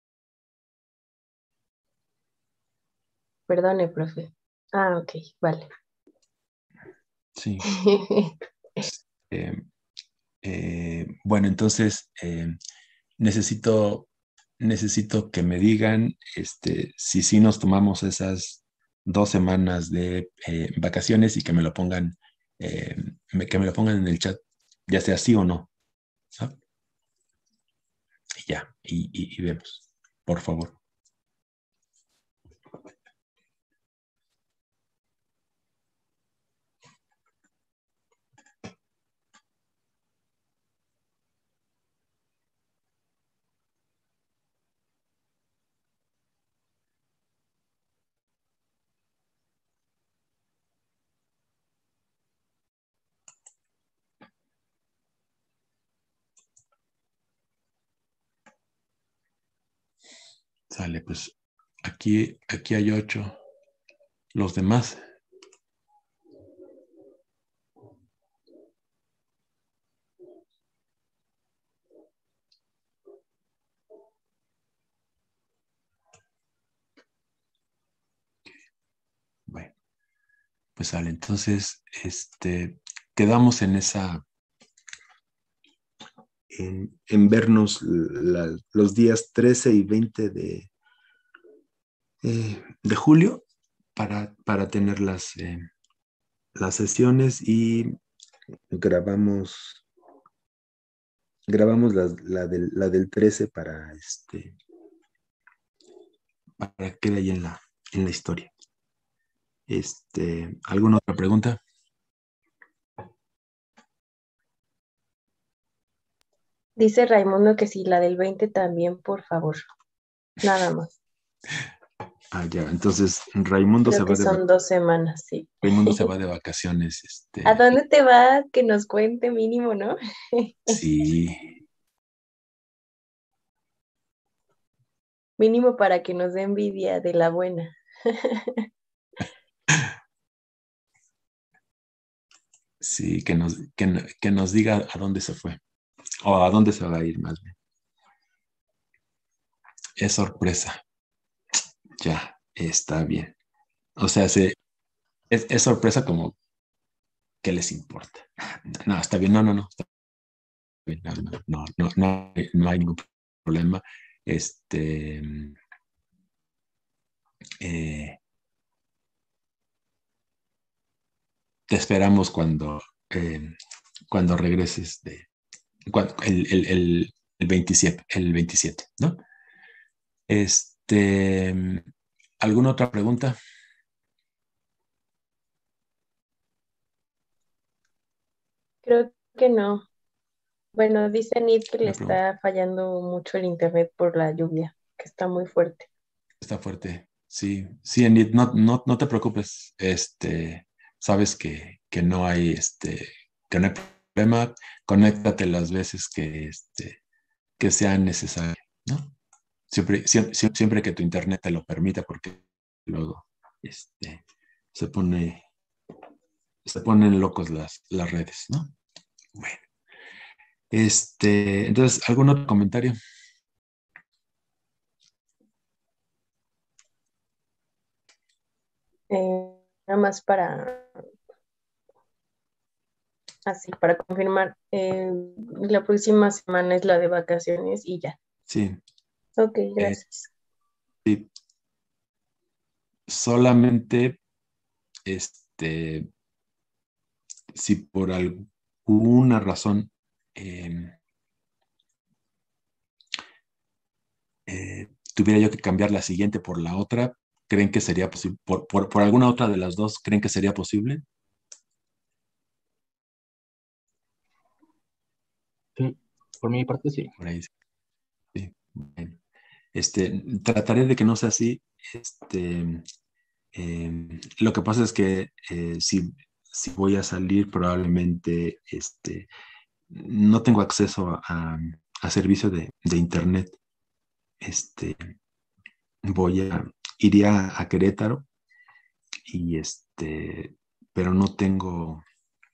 Perdone, profe. Ah, ok, vale. sí. Eh, eh, bueno, entonces eh, necesito, necesito que me digan este, si sí nos tomamos esas dos semanas de eh, vacaciones y que me lo pongan, eh, me- que me lo pongan en el chat, ya sea sí o no. ¿Ah? Y ya, y, y- y vemos, por favor. Sale, pues aquí, aquí hay ocho. Los demás. Bueno, pues sale. Entonces, este, quedamos en esa, en, en vernos la- los días trece y veinte de, eh, de julio para, para tener las, eh, las sesiones y grabamos, grabamos la, la del, la del trece para, este, para que quede ahí en la, en la historia. Este, ¿alguna otra pregunta? Dice Raimundo que sí, la del veinte también, por favor. Nada más. Ah, ya. Entonces, Raimundo Creo se que va de, vac- son dos semanas, sí. Raimundo se va de vacaciones. ¿A Este, dónde te vas? Que nos cuente mínimo, ¿no? sí, Mínimo para que nos dé envidia de la buena. sí, que nos, que, no- que nos diga a dónde se fue. O a dónde se va a ir, más bien. Es sorpresa. Ya, está bien. O sea, se, es, es sorpresa como que les importa. No, está bien, no, no, no, está bien, no, no, no, no, no hay no hay ningún problema. Este, eh, te esperamos cuando, eh, cuando regreses de, cuando- el, el, el, el veintisiete, el veintisiete, ¿no? Este, ¿alguna otra pregunta? Creo que no. Bueno, dice Nid que le Una pregunta. está fallando mucho el internet por la lluvia, que está muy fuerte. Está fuerte. Sí, sí, Enid, no, no, no te preocupes. Este, sabes que, que no hay, este, que no hay problema. Conéctate las veces que, este, que sean necesarias, ¿no? Siempre, siempre, siempre que tu internet te lo permita, porque luego, este, se pone, se ponen locos las, las redes, ¿no? Bueno, este, entonces, ¿algún otro comentario? Eh, nada más para, así, para confirmar, eh, la próxima semana es la de vacaciones y ya. Sí, Ok, eh, gracias. sí, solamente, este, si por alguna razón eh, eh, tuviera yo que cambiar la siguiente por la otra, ¿creen que sería posible? Por, por, por alguna otra de las dos, ¿creen que sería posible? Sí, por mi parte sí. Por ahí, sí. Bueno. Este, trataré de que no sea así. Este, eh, lo que pasa es que eh, si, si voy a salir, probablemente este, no tengo acceso a, a servicio de, de internet. Este, voy a, iría a Querétaro y este, pero no tengo,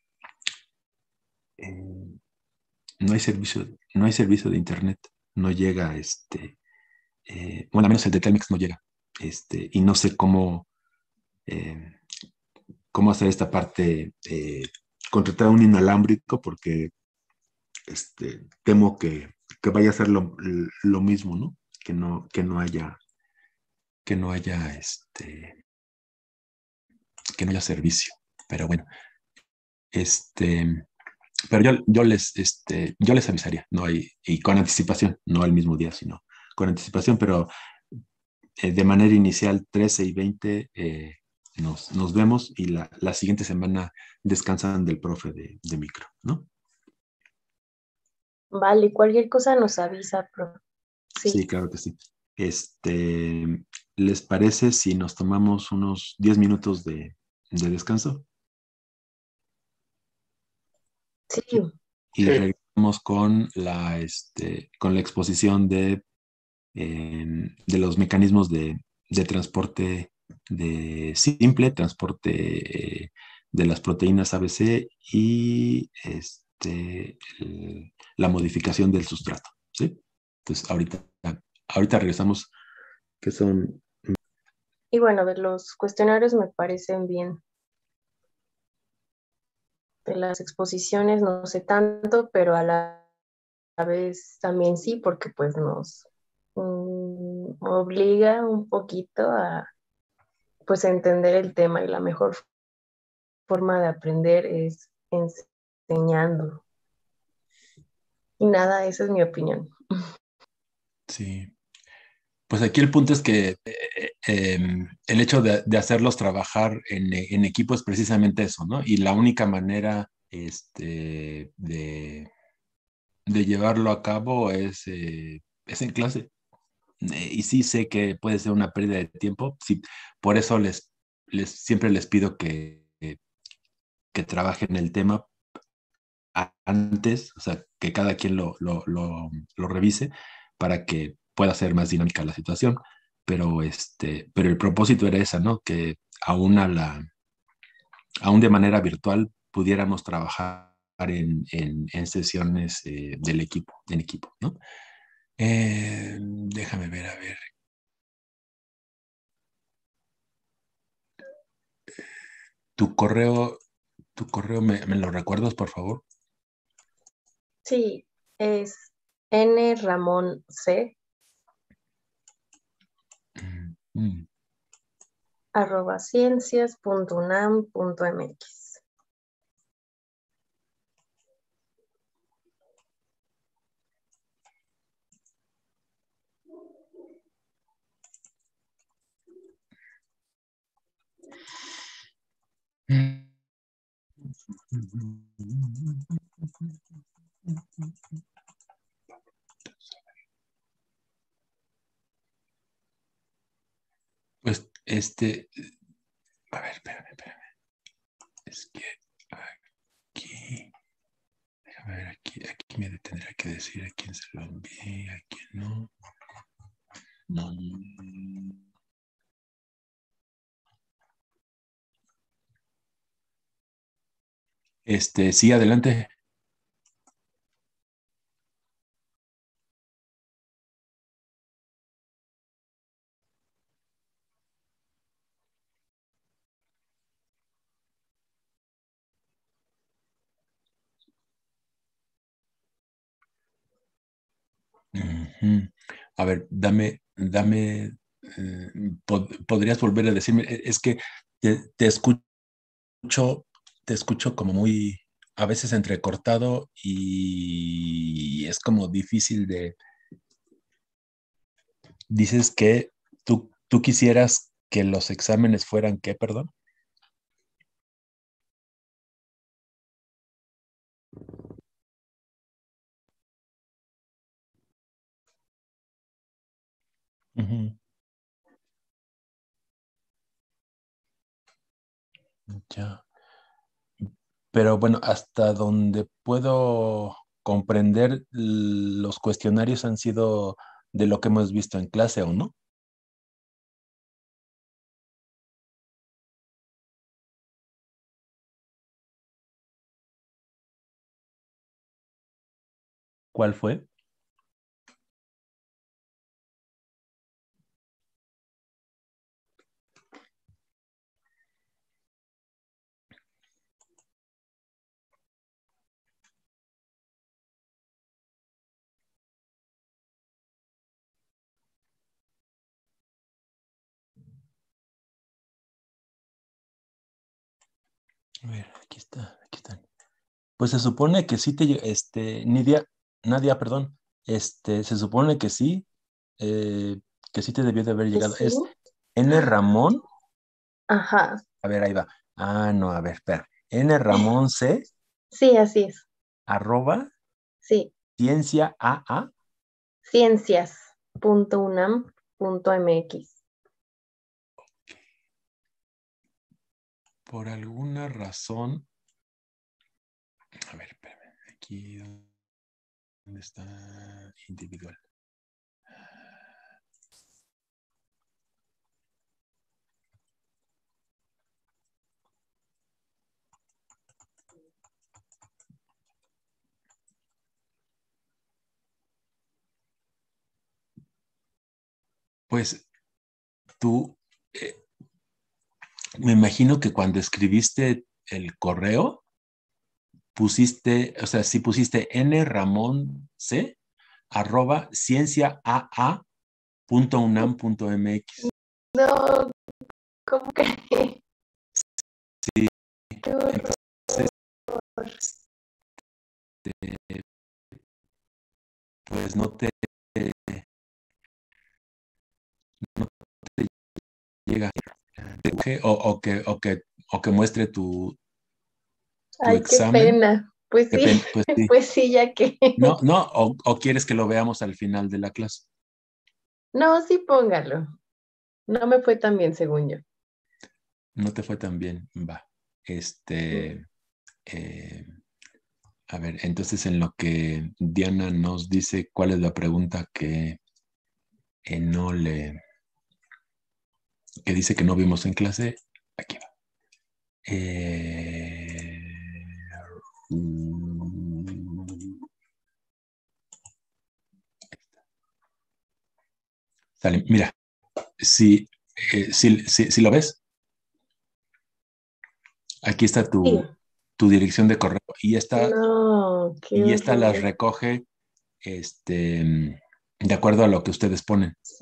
eh, no hay servicio, no hay servicio de internet, no llega, este, eh, bueno, al menos el de Telmex no llega, este, y no sé cómo, eh, cómo hacer esta parte, eh, contratar un inalámbrico porque, este, temo que, que vaya a ser lo, lo mismo, ¿no? Que no, que no haya, que no haya, este, que no haya servicio, pero bueno, este, pero yo, yo, les, este, yo les avisaría, ¿no? hay y con anticipación, no el mismo día, sino con anticipación, pero eh, de manera inicial, trece y veinte, eh, nos, nos vemos y la, la, siguiente semana descansan del profe de, de micro, ¿no? Vale, cualquier cosa nos avisa, pro. Sí. Sí, claro que sí. Este, ¿les parece si nos tomamos unos diez minutos de, de descanso? Sí. Y Sí. regresamos con la, este, con la exposición de, eh, de los mecanismos de, de transporte de simple, transporte eh, de las proteínas A B C y este, el- la modificación del sustrato, ¿sí? Entonces, ahorita, ahorita regresamos, que son... Y bueno, de los cuestionarios me parecen bien. De las exposiciones no sé tanto, pero a la vez también sí, porque pues nos um, obliga un poquito a pues a entender el tema y la mejor forma de aprender es enseñando. Y nada, esa es mi opinión. Sí. Pues aquí el punto es que eh, eh, el hecho de, de hacerlos trabajar en, en, equipo es precisamente eso, ¿no? Y la única manera este, de, de llevarlo a cabo es, eh, es en clase. Eh, y sí sé que puede ser una pérdida de tiempo, sí, por eso les, les siempre les pido que, que trabajen el tema antes, o sea, que cada quien lo, lo, lo, lo revise para que pueda ser más dinámica la situación. Pero, este, pero el propósito era esa, ¿no? Que aún, a la, aún de manera virtual pudiéramos trabajar en, en, en sesiones eh, del equipo, en equipo, ¿no? Eh, déjame ver, a ver. Tu correo, tu correo, ¿me, me lo recuerdas, por favor? Sí, es N Ramón C Mm, mm. arroba ciencias punto unam punto mx. Pues, este, a ver, espérame, espérame. Es que aquí, déjame ver, aquí, aquí me tendrá que decir a quién se lo envié, a quién no. No. Este, sí, adelante. Ujú. A ver, dame, dame, eh, pod- ¿podrías volver a decirme? E- Es que te, te escucho, te escucho como muy, a veces entrecortado y es como difícil de, dices que tú, tú quisieras que los exámenes fueran, ¿qué, perdón? Ujú. Ya. Pero bueno, hasta donde puedo comprender, los cuestionarios han sido de lo que hemos visto en clase, ¿o no? ¿Cuál fue? A ver, aquí está, aquí están. Pues se supone que sí te, lle- este, Nidia, Nadia, perdón, este, se supone que sí, eh, que sí te debió de haber ¿Que llegado. sí? Es N Ramón, Ajá, a ver, ahí va. Ah, no, a ver, espera. N Ramón C, sí, así es. arroba, Sí, ciencia A A. ciencias punto unam punto mx. Por alguna razón, a ver, espérame, aquí, ¿dónde está individual? Pues tú, eh, me imagino que cuando escribiste el correo, pusiste, o sea, sí pusiste N Ramón C, arroba cienciaaa.unam.mx. No, ¿cómo que? Sí, Qué horror. entonces, eh, pues no te, no te llega o, o que, o, que, o que muestre tu, tu Ay, qué examen. pena. Pues sí, Depende, pues sí. pues sí, ya que. No, no, o, o quieres que lo veamos al final de la clase. No, sí, póngalo. No me fue tan bien, según yo. No te fue tan bien, va. Este, eh, a ver, entonces en lo que Diana nos dice cuál es la pregunta que eh, no le, que dice que no vimos en clase, aquí va. Eh, mm, sale, mira, si, eh, si, si, si lo ves, aquí está Sí. tu, tu dirección de correo y esta, No, qué y esta las horror. recoge este, de acuerdo a lo que ustedes ponen. Sí,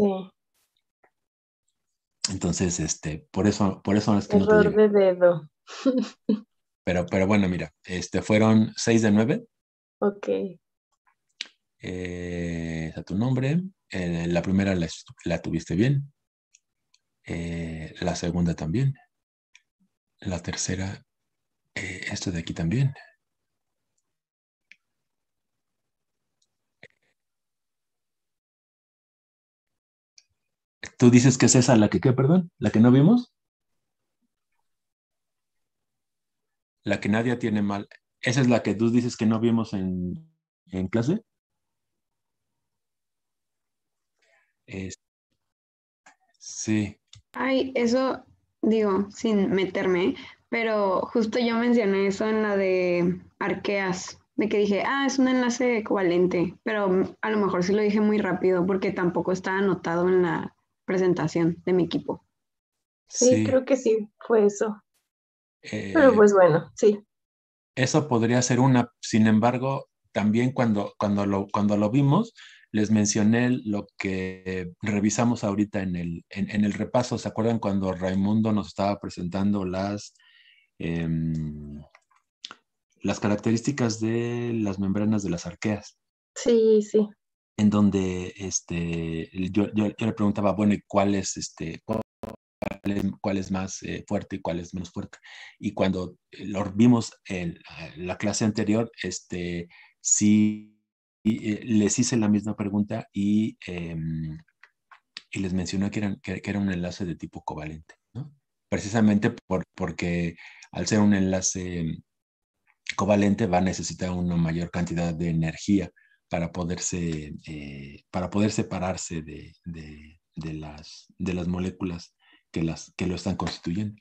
Entonces, este, por eso, por eso es que no te error llega. de dedo. Pero, pero bueno, mira, este, fueron seis de nueve. Ok, Eh, a tu nombre. Eh, la primera la, la tuviste bien. Eh, la segunda también. La tercera, eh, esto de aquí también. ¿Tú dices que es esa la que qué, perdón? ¿La que no vimos? La que nadie tiene mal. ¿Esa es la que tú dices que no vimos en, en clase? Es- sí. Ay, eso digo, sin meterme, pero justo yo mencioné eso en la de arqueas, de que dije, ah, es un enlace covalente, pero a lo mejor sí lo dije muy rápido porque tampoco está anotado en la presentación de mi equipo. sí, Sí. creo que sí, fue eso. Pero Eh, pues bueno, sí. Eso podría ser una, sin embargo, también cuando, cuando, lo, cuando lo vimos, les mencioné lo que revisamos ahorita en el, en, en el repaso. ¿Se acuerdan cuando Raimundo nos estaba presentando las, eh, las características de las membranas de las arqueas? Sí, sí. En donde este, yo, yo, yo le preguntaba, bueno, ¿y cuál es, este, cuál es, cuál es más eh, fuerte y cuál es menos fuerte? Y cuando lo vimos en la clase anterior, este, sí eh, les hice la misma pregunta y, eh, y les mencioné que, eran, que, que, era un enlace de tipo covalente, ¿no? Precisamente por, porque al ser un enlace covalente va a necesitar una mayor cantidad de energía para poderse, eh, para poder separarse de, de, de, las, de las moléculas que, las, que lo están constituyendo.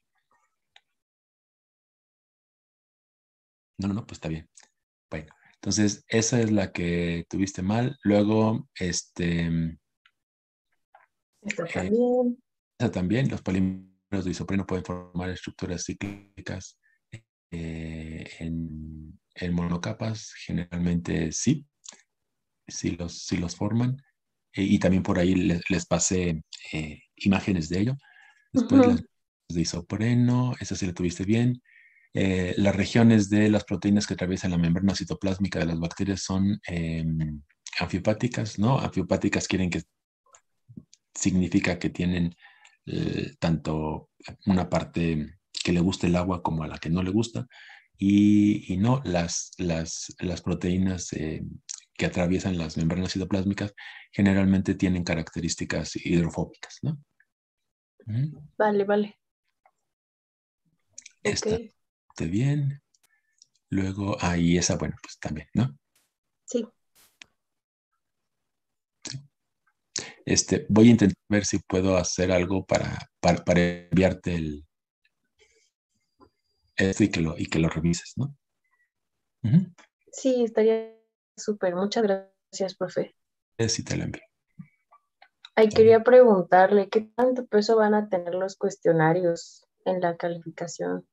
No, no, no, pues está bien. Bueno, entonces esa es la que tuviste mal. Luego, este, Está eh, también. esa también, los polímeros de isopreno pueden formar estructuras cíclicas eh, en, en monocapas, generalmente sí, sí los, sí los forman. Eh, y también por ahí les, les pasé eh, imágenes de ello. Después las Ujú. de isopreno, esa sí la tuviste bien. Eh, las regiones de las proteínas que atraviesan la membrana citoplásmica de las bacterias son eh, anfiopáticas, ¿no? Anfiopáticas quieren que significa que tienen eh, tanto una parte que le gusta el agua como a la que no le gusta. Y, y no, las, las, las proteínas eh, que atraviesan las membranas citoplásmicas generalmente tienen características hidrofóbicas, ¿no? Uh-huh. Vale, vale. Está Ok. bien. Luego, ahí esa, bueno, pues también, ¿no? Sí. Sí. Este, voy a intentar ver si puedo hacer algo para, para, para enviarte el, esto y que lo, y que lo revises, ¿no? Uh-huh. Sí, estaría súper. Muchas gracias, profe. Sí, te lo envío. Ay, quería preguntarle, ¿qué tanto peso van a tener los cuestionarios en la calificación?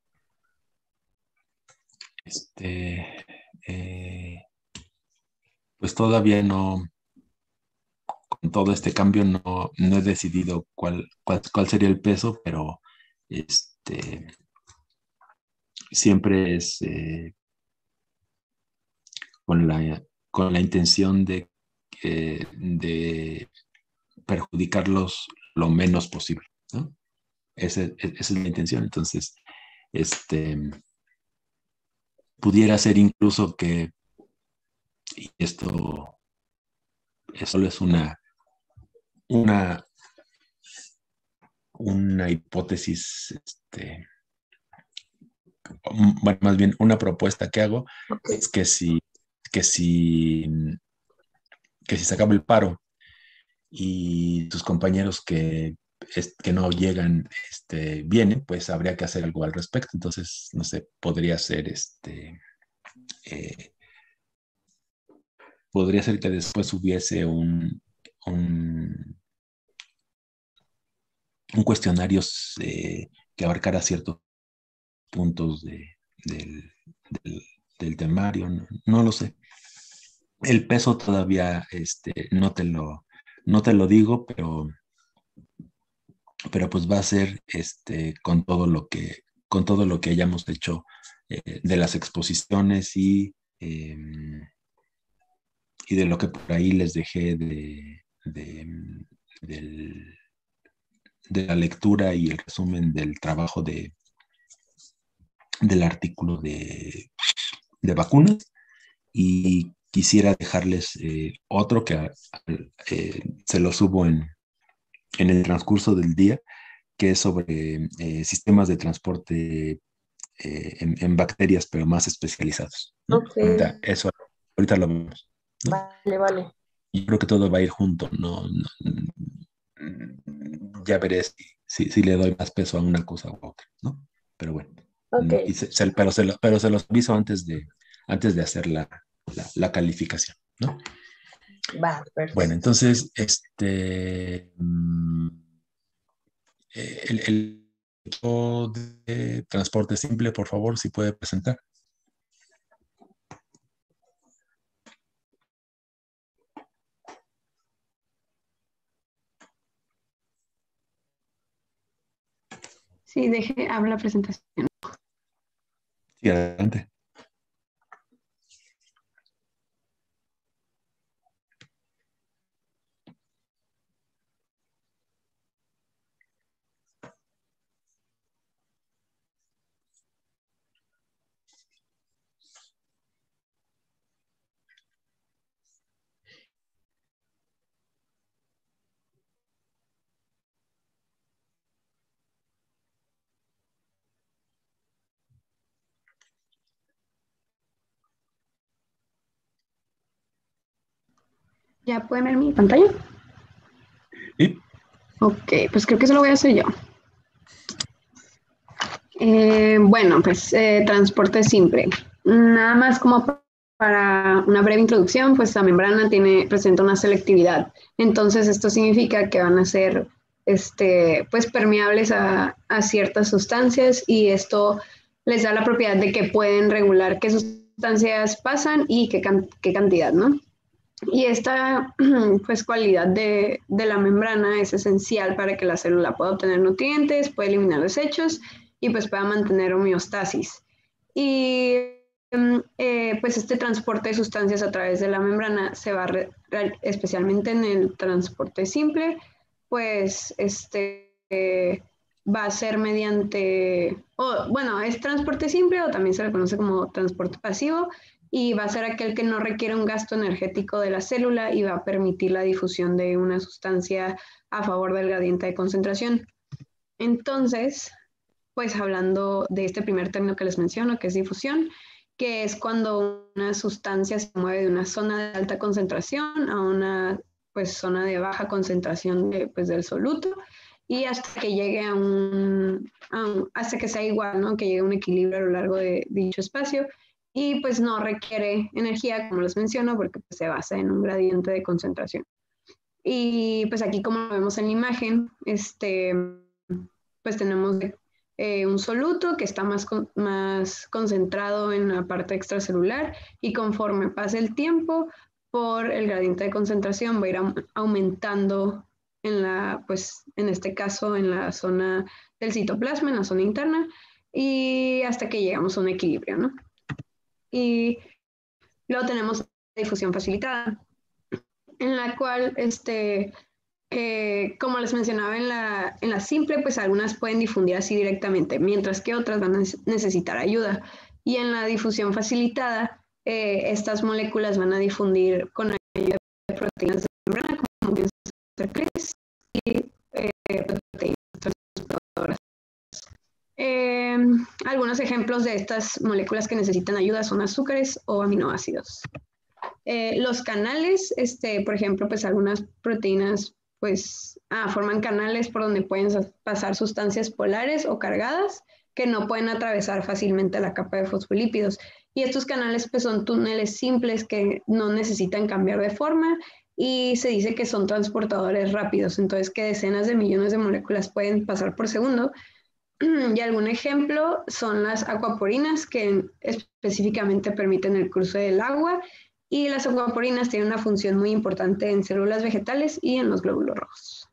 Este, eh, pues todavía no, con todo este cambio no, no he decidido cuál, cuál, cuál sería el peso, pero este, siempre es eh, con la, con la intención de, eh, de perjudicarlos lo menos posible, ¿no? Esa, esa es la intención. Entonces, este, pudiera ser incluso que, y esto solo es una, una, una hipótesis, este, bueno, más bien una propuesta que hago, Okay. es que si, que si, que si se acaba el paro y tus compañeros que, es, que no llegan este, vienen, pues habría que hacer algo al respecto. Entonces, no sé, podría ser este, eh, podría ser que después hubiese un, un, un cuestionario eh, que abarcara ciertos puntos de, del, del, del temario, no, no lo sé. El peso todavía este, no, te lo, no te lo digo, pero, pero pues va a ser este, con, todo lo que, con todo lo que hayamos hecho eh, de las exposiciones y, eh, y de lo que por ahí les dejé de, de, del, de la lectura y el resumen del trabajo de, del artículo de, de vacunas. Y quisiera dejarles eh, otro que eh, se lo subo en, en el transcurso del día, que es sobre eh, sistemas de transporte eh, en, en, bacterias, pero más especializados, ¿no? Okay. Ahorita, eso, ahorita lo vemos, ¿no? Vale, vale. Yo creo que todo va a ir junto, ¿no? no ya veré si, si, si le doy más peso a una cosa u otra, ¿no? Pero bueno. Okay. Y se, se, pero, se lo, pero se los aviso antes de, antes de hacer la, la, la calificación, ¿no? Va, perfecto. Bueno, entonces, este, el, el equipo de transporte simple, por favor, si puede presentar. Sí, deje, habla la presentación. Sí, adelante. ¿Ya pueden ver mi pantalla? Sí. Ok, pues creo que eso lo voy a hacer yo. Eh, bueno, pues eh, transporte simple. Nada más como para una breve introducción, pues la membrana tiene, presenta una selectividad. Entonces esto significa que van a ser este, pues, permeables a, a ciertas sustancias y esto les da la propiedad de que pueden regular qué sustancias pasan y qué, can, qué cantidad, ¿no? Y esta pues, cualidad de, de la membrana es esencial para que la célula pueda obtener nutrientes, pueda eliminar desechos y pues pueda mantener homeostasis. Y eh, pues este transporte de sustancias a través de la membrana se va, re, re, especialmente en el transporte simple, pues este eh, va a ser mediante, oh, bueno, es transporte simple o también se le conoce como transporte pasivo, y va a ser aquel que no requiere un gasto energético de la célula y va a permitir la difusión de una sustancia a favor del gradiente de concentración. Entonces, pues hablando de este primer término que les menciono, que es difusión, que es cuando una sustancia se mueve de una zona de alta concentración a una pues, zona de baja concentración de, pues, del soluto y hasta que llegue a un, a un, hasta que sea igual, ¿no? Que llegue a un equilibrio a lo largo de dicho espacio. Y pues no requiere energía, como les menciono, porque pues, se basa en un gradiente de concentración. Y pues aquí, como lo vemos en la imagen, este, pues tenemos eh, un soluto que está más, con, más concentrado en la parte extracelular y conforme pase el tiempo, por el gradiente de concentración va a ir aumentando en la, pues en este caso, en la zona del citoplasma, en la zona interna, y hasta que llegamos a un equilibrio, ¿no? Y luego tenemos la difusión facilitada, en la cual, este, eh, como les mencionaba en la, en la simple, pues algunas pueden difundir así directamente, mientras que otras van a necesitar ayuda. Y en la difusión facilitada, eh, estas moléculas van a difundir con ayuda de proteínas de membrana, como bien se y eh, proteínas transportadoras. Eh, algunos ejemplos de estas moléculas que necesitan ayuda son azúcares o aminoácidos. Eh, los canales, este, por ejemplo, pues algunas proteínas pues ah, forman canales por donde pueden pasar sustancias polares o cargadas que no pueden atravesar fácilmente la capa de fosfolípidos. Y estos canales pues son túneles simples que no necesitan cambiar de forma y se dice que son transportadores rápidos, entonces que decenas de millones de moléculas pueden pasar por segundo. Y algún ejemplo son las acuaporinas, que específicamente permiten el cruce del agua, y las acuaporinas tienen una función muy importante en células vegetales y en los glóbulos rojos.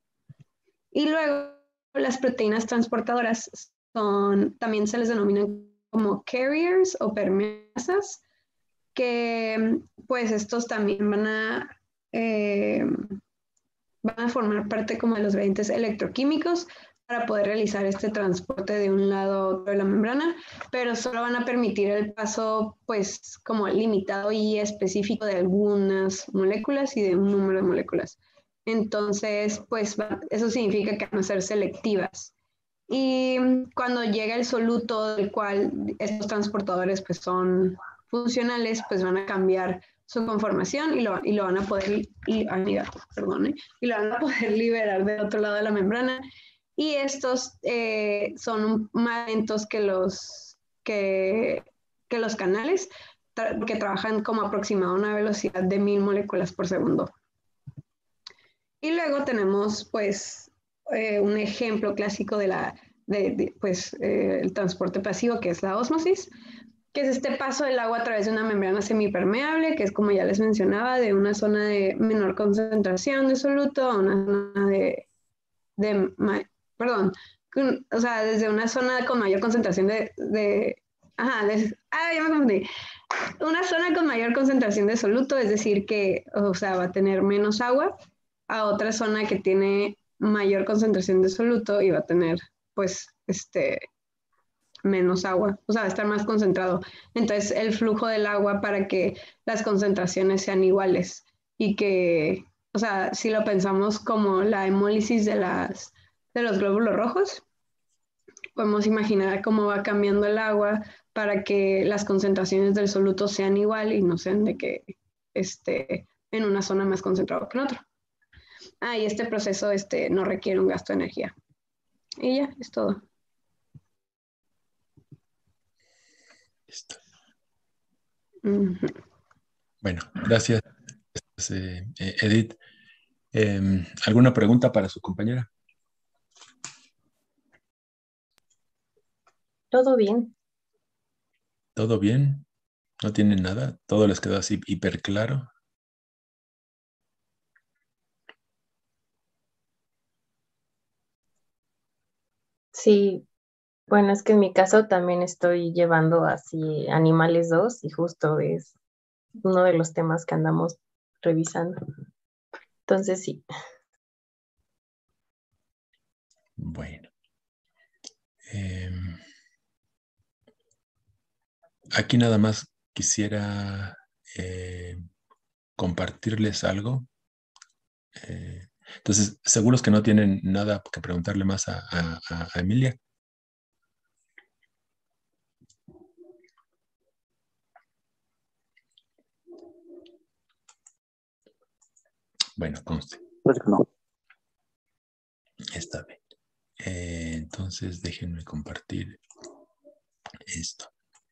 Y luego las proteínas transportadoras son, también se les denominan como carriers o permeasas, que pues estos también van a, eh, van a formar parte como de los gradientes electroquímicos para poder realizar este transporte de un lado a otro de la membrana, pero solo van a permitir el paso pues como limitado y específico de algunas moléculas y de un número de moléculas. Entonces, pues eso significa que van a ser selectivas. Y cuando llega el soluto del cual estos transportadores pues son funcionales, pues van a cambiar su conformación y lo, y lo van a poder y, amiga, perdón, ¿eh? y lo van a poder liberar del otro lado de la membrana. Y estos eh, son más lentos que los, que, que los canales, tra que trabajan como aproximado a una velocidad de mil moléculas por segundo. Y luego tenemos pues eh, un ejemplo clásico de la, de, de, pues, eh, el transporte pasivo, que es la ósmosis, que es este paso del agua a través de una membrana semipermeable, que es, como ya les mencionaba, de una zona de menor concentración de soluto a una zona de, de perdón, o sea, desde una zona con mayor concentración de, de ajá, de, ah, ya me confundí, una zona con mayor concentración de soluto, es decir, que, o sea, va a tener menos agua, a otra zona que tiene mayor concentración de soluto y va a tener, pues, este, menos agua, o sea, va a estar más concentrado. Entonces, el flujo del agua para que las concentraciones sean iguales y que, o sea, si lo pensamos como la hemólisis de las de los glóbulos rojos, podemos imaginar cómo va cambiando el agua para que las concentraciones del soluto sean igual y no sean de que esté en una zona más concentrada que en otra. Ah, y este proceso este, no requiere un gasto de energía. Y ya, es todo. Listo. Uh-huh. Bueno, gracias, eh, Edith. Eh, ¿Alguna pregunta para su compañera? Todo bien. ¿Todo bien? ¿No tienen nada? ¿Todo les quedó así hiper claro? Sí, bueno, es que en mi caso también estoy llevando así Animales dos y justo es uno de los temas que andamos revisando. Entonces sí. Bueno. Eh, aquí nada más quisiera eh, compartirles algo. Eh, entonces, seguros que no tienen nada que preguntarle más a, a, a Emilia. Bueno, conste. No. Está bien. Eh, entonces, déjenme compartir esto.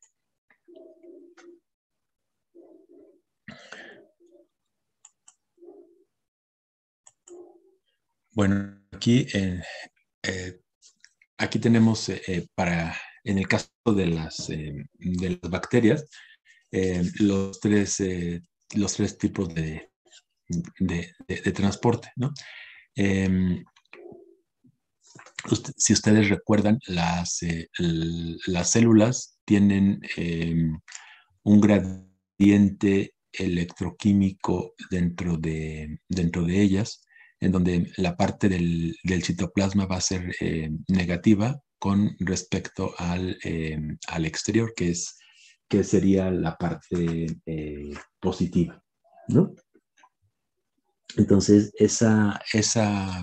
Bueno, aquí, eh, eh, aquí tenemos eh, para, en el caso de las, eh, de las bacterias, eh, los, tres, eh, los tres tipos de, de, de, de transporte, ¿no? Eh, usted, si ustedes recuerdan, las, eh, las células tienen eh, un gradiente electroquímico dentro de, dentro de ellas, en donde la parte del, del citoplasma va a ser eh, negativa con respecto al, eh, al exterior, que, es, que sería la parte eh, positiva, ¿no? Entonces, esa, esa,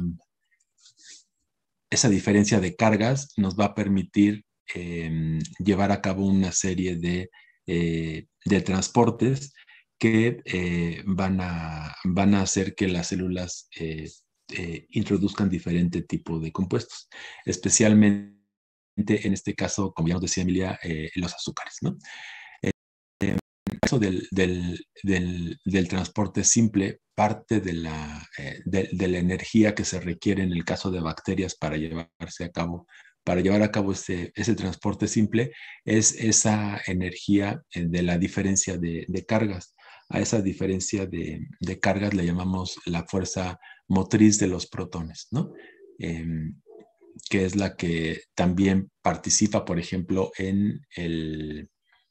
esa diferencia de cargas nos va a permitir eh, llevar a cabo una serie de, eh, de transportes que eh, van, a, van a hacer que las células eh, eh, introduzcan diferente tipo de compuestos, especialmente en este caso, como ya nos decía Emilia, eh, los azúcares, ¿no? En el caso del, del, del, del transporte simple, parte de la, eh, de, de la energía que se requiere en el caso de bacterias para llevarse a cabo, para llevar a cabo ese, ese transporte simple, es esa energía de la diferencia de, de cargas. A esa diferencia de, de cargas le llamamos la fuerza motriz de los protones, ¿no? Eh, que es la que también participa, por ejemplo, en el...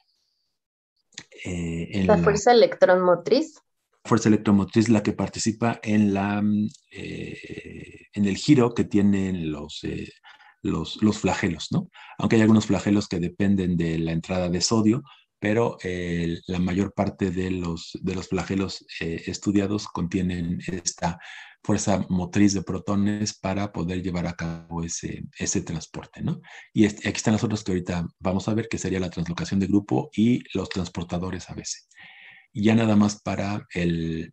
Eh, en la fuerza la, electromotriz. Fuerza electromotriz, la que participa en, la, eh, en el giro que tienen los, eh, los, los flagelos, ¿no? Aunque hay algunos flagelos que dependen de la entrada de sodio, pero eh, la mayor parte de los, de los flagelos eh, estudiados contienen esta fuerza motriz de protones para poder llevar a cabo ese, ese transporte, ¿no? Y este, aquí están los otros que ahorita vamos a ver, que sería la translocación de grupo y los transportadores a veces. Y ya nada más para el,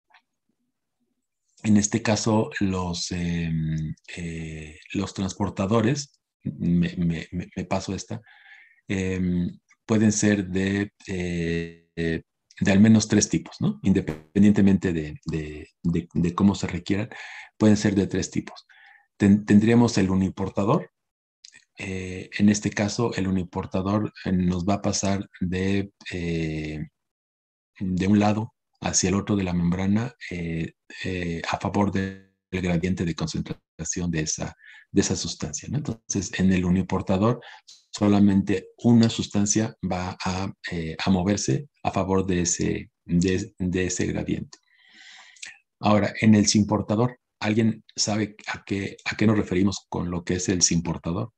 en este caso, los, eh, eh, los transportadores, me, me, me paso esta, eh, pueden ser de, eh, de al menos tres tipos, ¿no? Independientemente de, de, de, de cómo se requieran, pueden ser de tres tipos. Ten, tendríamos el uniportador. Eh, en este caso, el uniportador nos va a pasar de, eh, de un lado hacia el otro de la membrana eh, eh, a favor del gradiente de concentración de esa, de esa sustancia, ¿no? Entonces, en el uniportador, solamente una sustancia va a, eh, a moverse a favor de ese, de, de ese gradiente. Ahora, en el simportador, ¿alguien sabe a qué, a qué nos referimos con lo que es el simportador?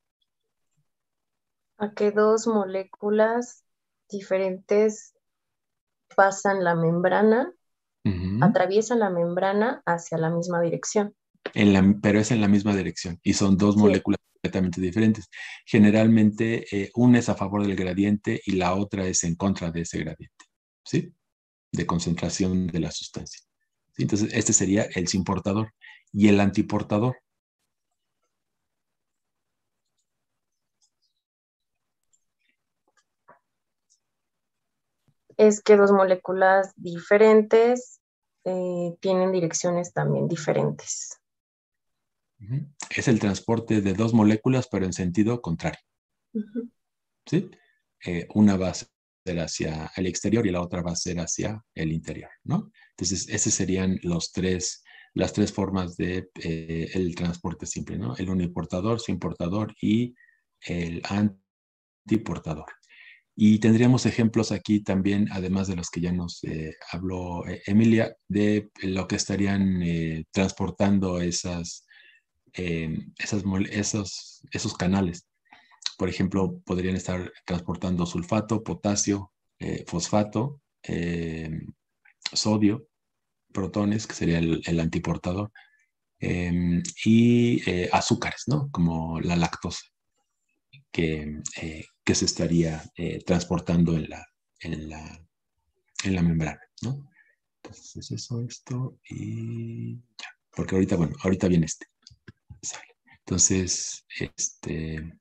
A que dos moléculas diferentes pasan la membrana, uh-huh. atraviesan la membrana hacia la misma dirección. En la, pero es en la misma dirección y son dos sí. moléculas completamente diferentes. Generalmente eh, una es a favor del gradiente y la otra es en contra de ese gradiente, ¿sí? De concentración de la sustancia. ¿Sí? Entonces, este sería el simportador y el antiportador. Es que dos moléculas diferentes eh, tienen direcciones también diferentes. Uh-huh. Es el transporte de dos moléculas, pero en sentido contrario. Uh-huh. ¿Sí? Eh, una va a ser hacia el exterior y la otra va a ser hacia el interior, ¿no? Entonces, esos serían los tres, las tres formas de eh, el transporte simple, ¿no? El uniportador, simportador y el antiportador. Y tendríamos ejemplos aquí también, además de los que ya nos eh, habló eh, Emilia, de lo que estarían eh, transportando esas, eh, esas, esos, esos canales. Por ejemplo, podrían estar transportando sulfato, potasio, eh, fosfato, eh, sodio, protones, que sería el, el antiportador, eh, y eh, azúcares, ¿no? Como la lactosa, que, eh, que se estaría eh, transportando en la, en, la, en la membrana, ¿no? Entonces, eso, esto, y ya. Porque ahorita, bueno, ahorita viene este. Sale. Entonces, este...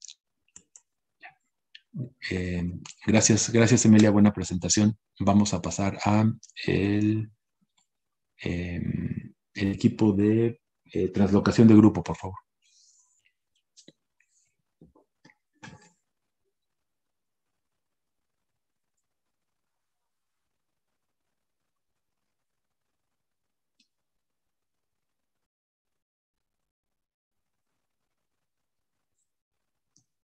Eh, gracias, gracias Emilia, buena presentación. Vamos a pasar a el, eh, el equipo de eh, translocación de grupo, por favor.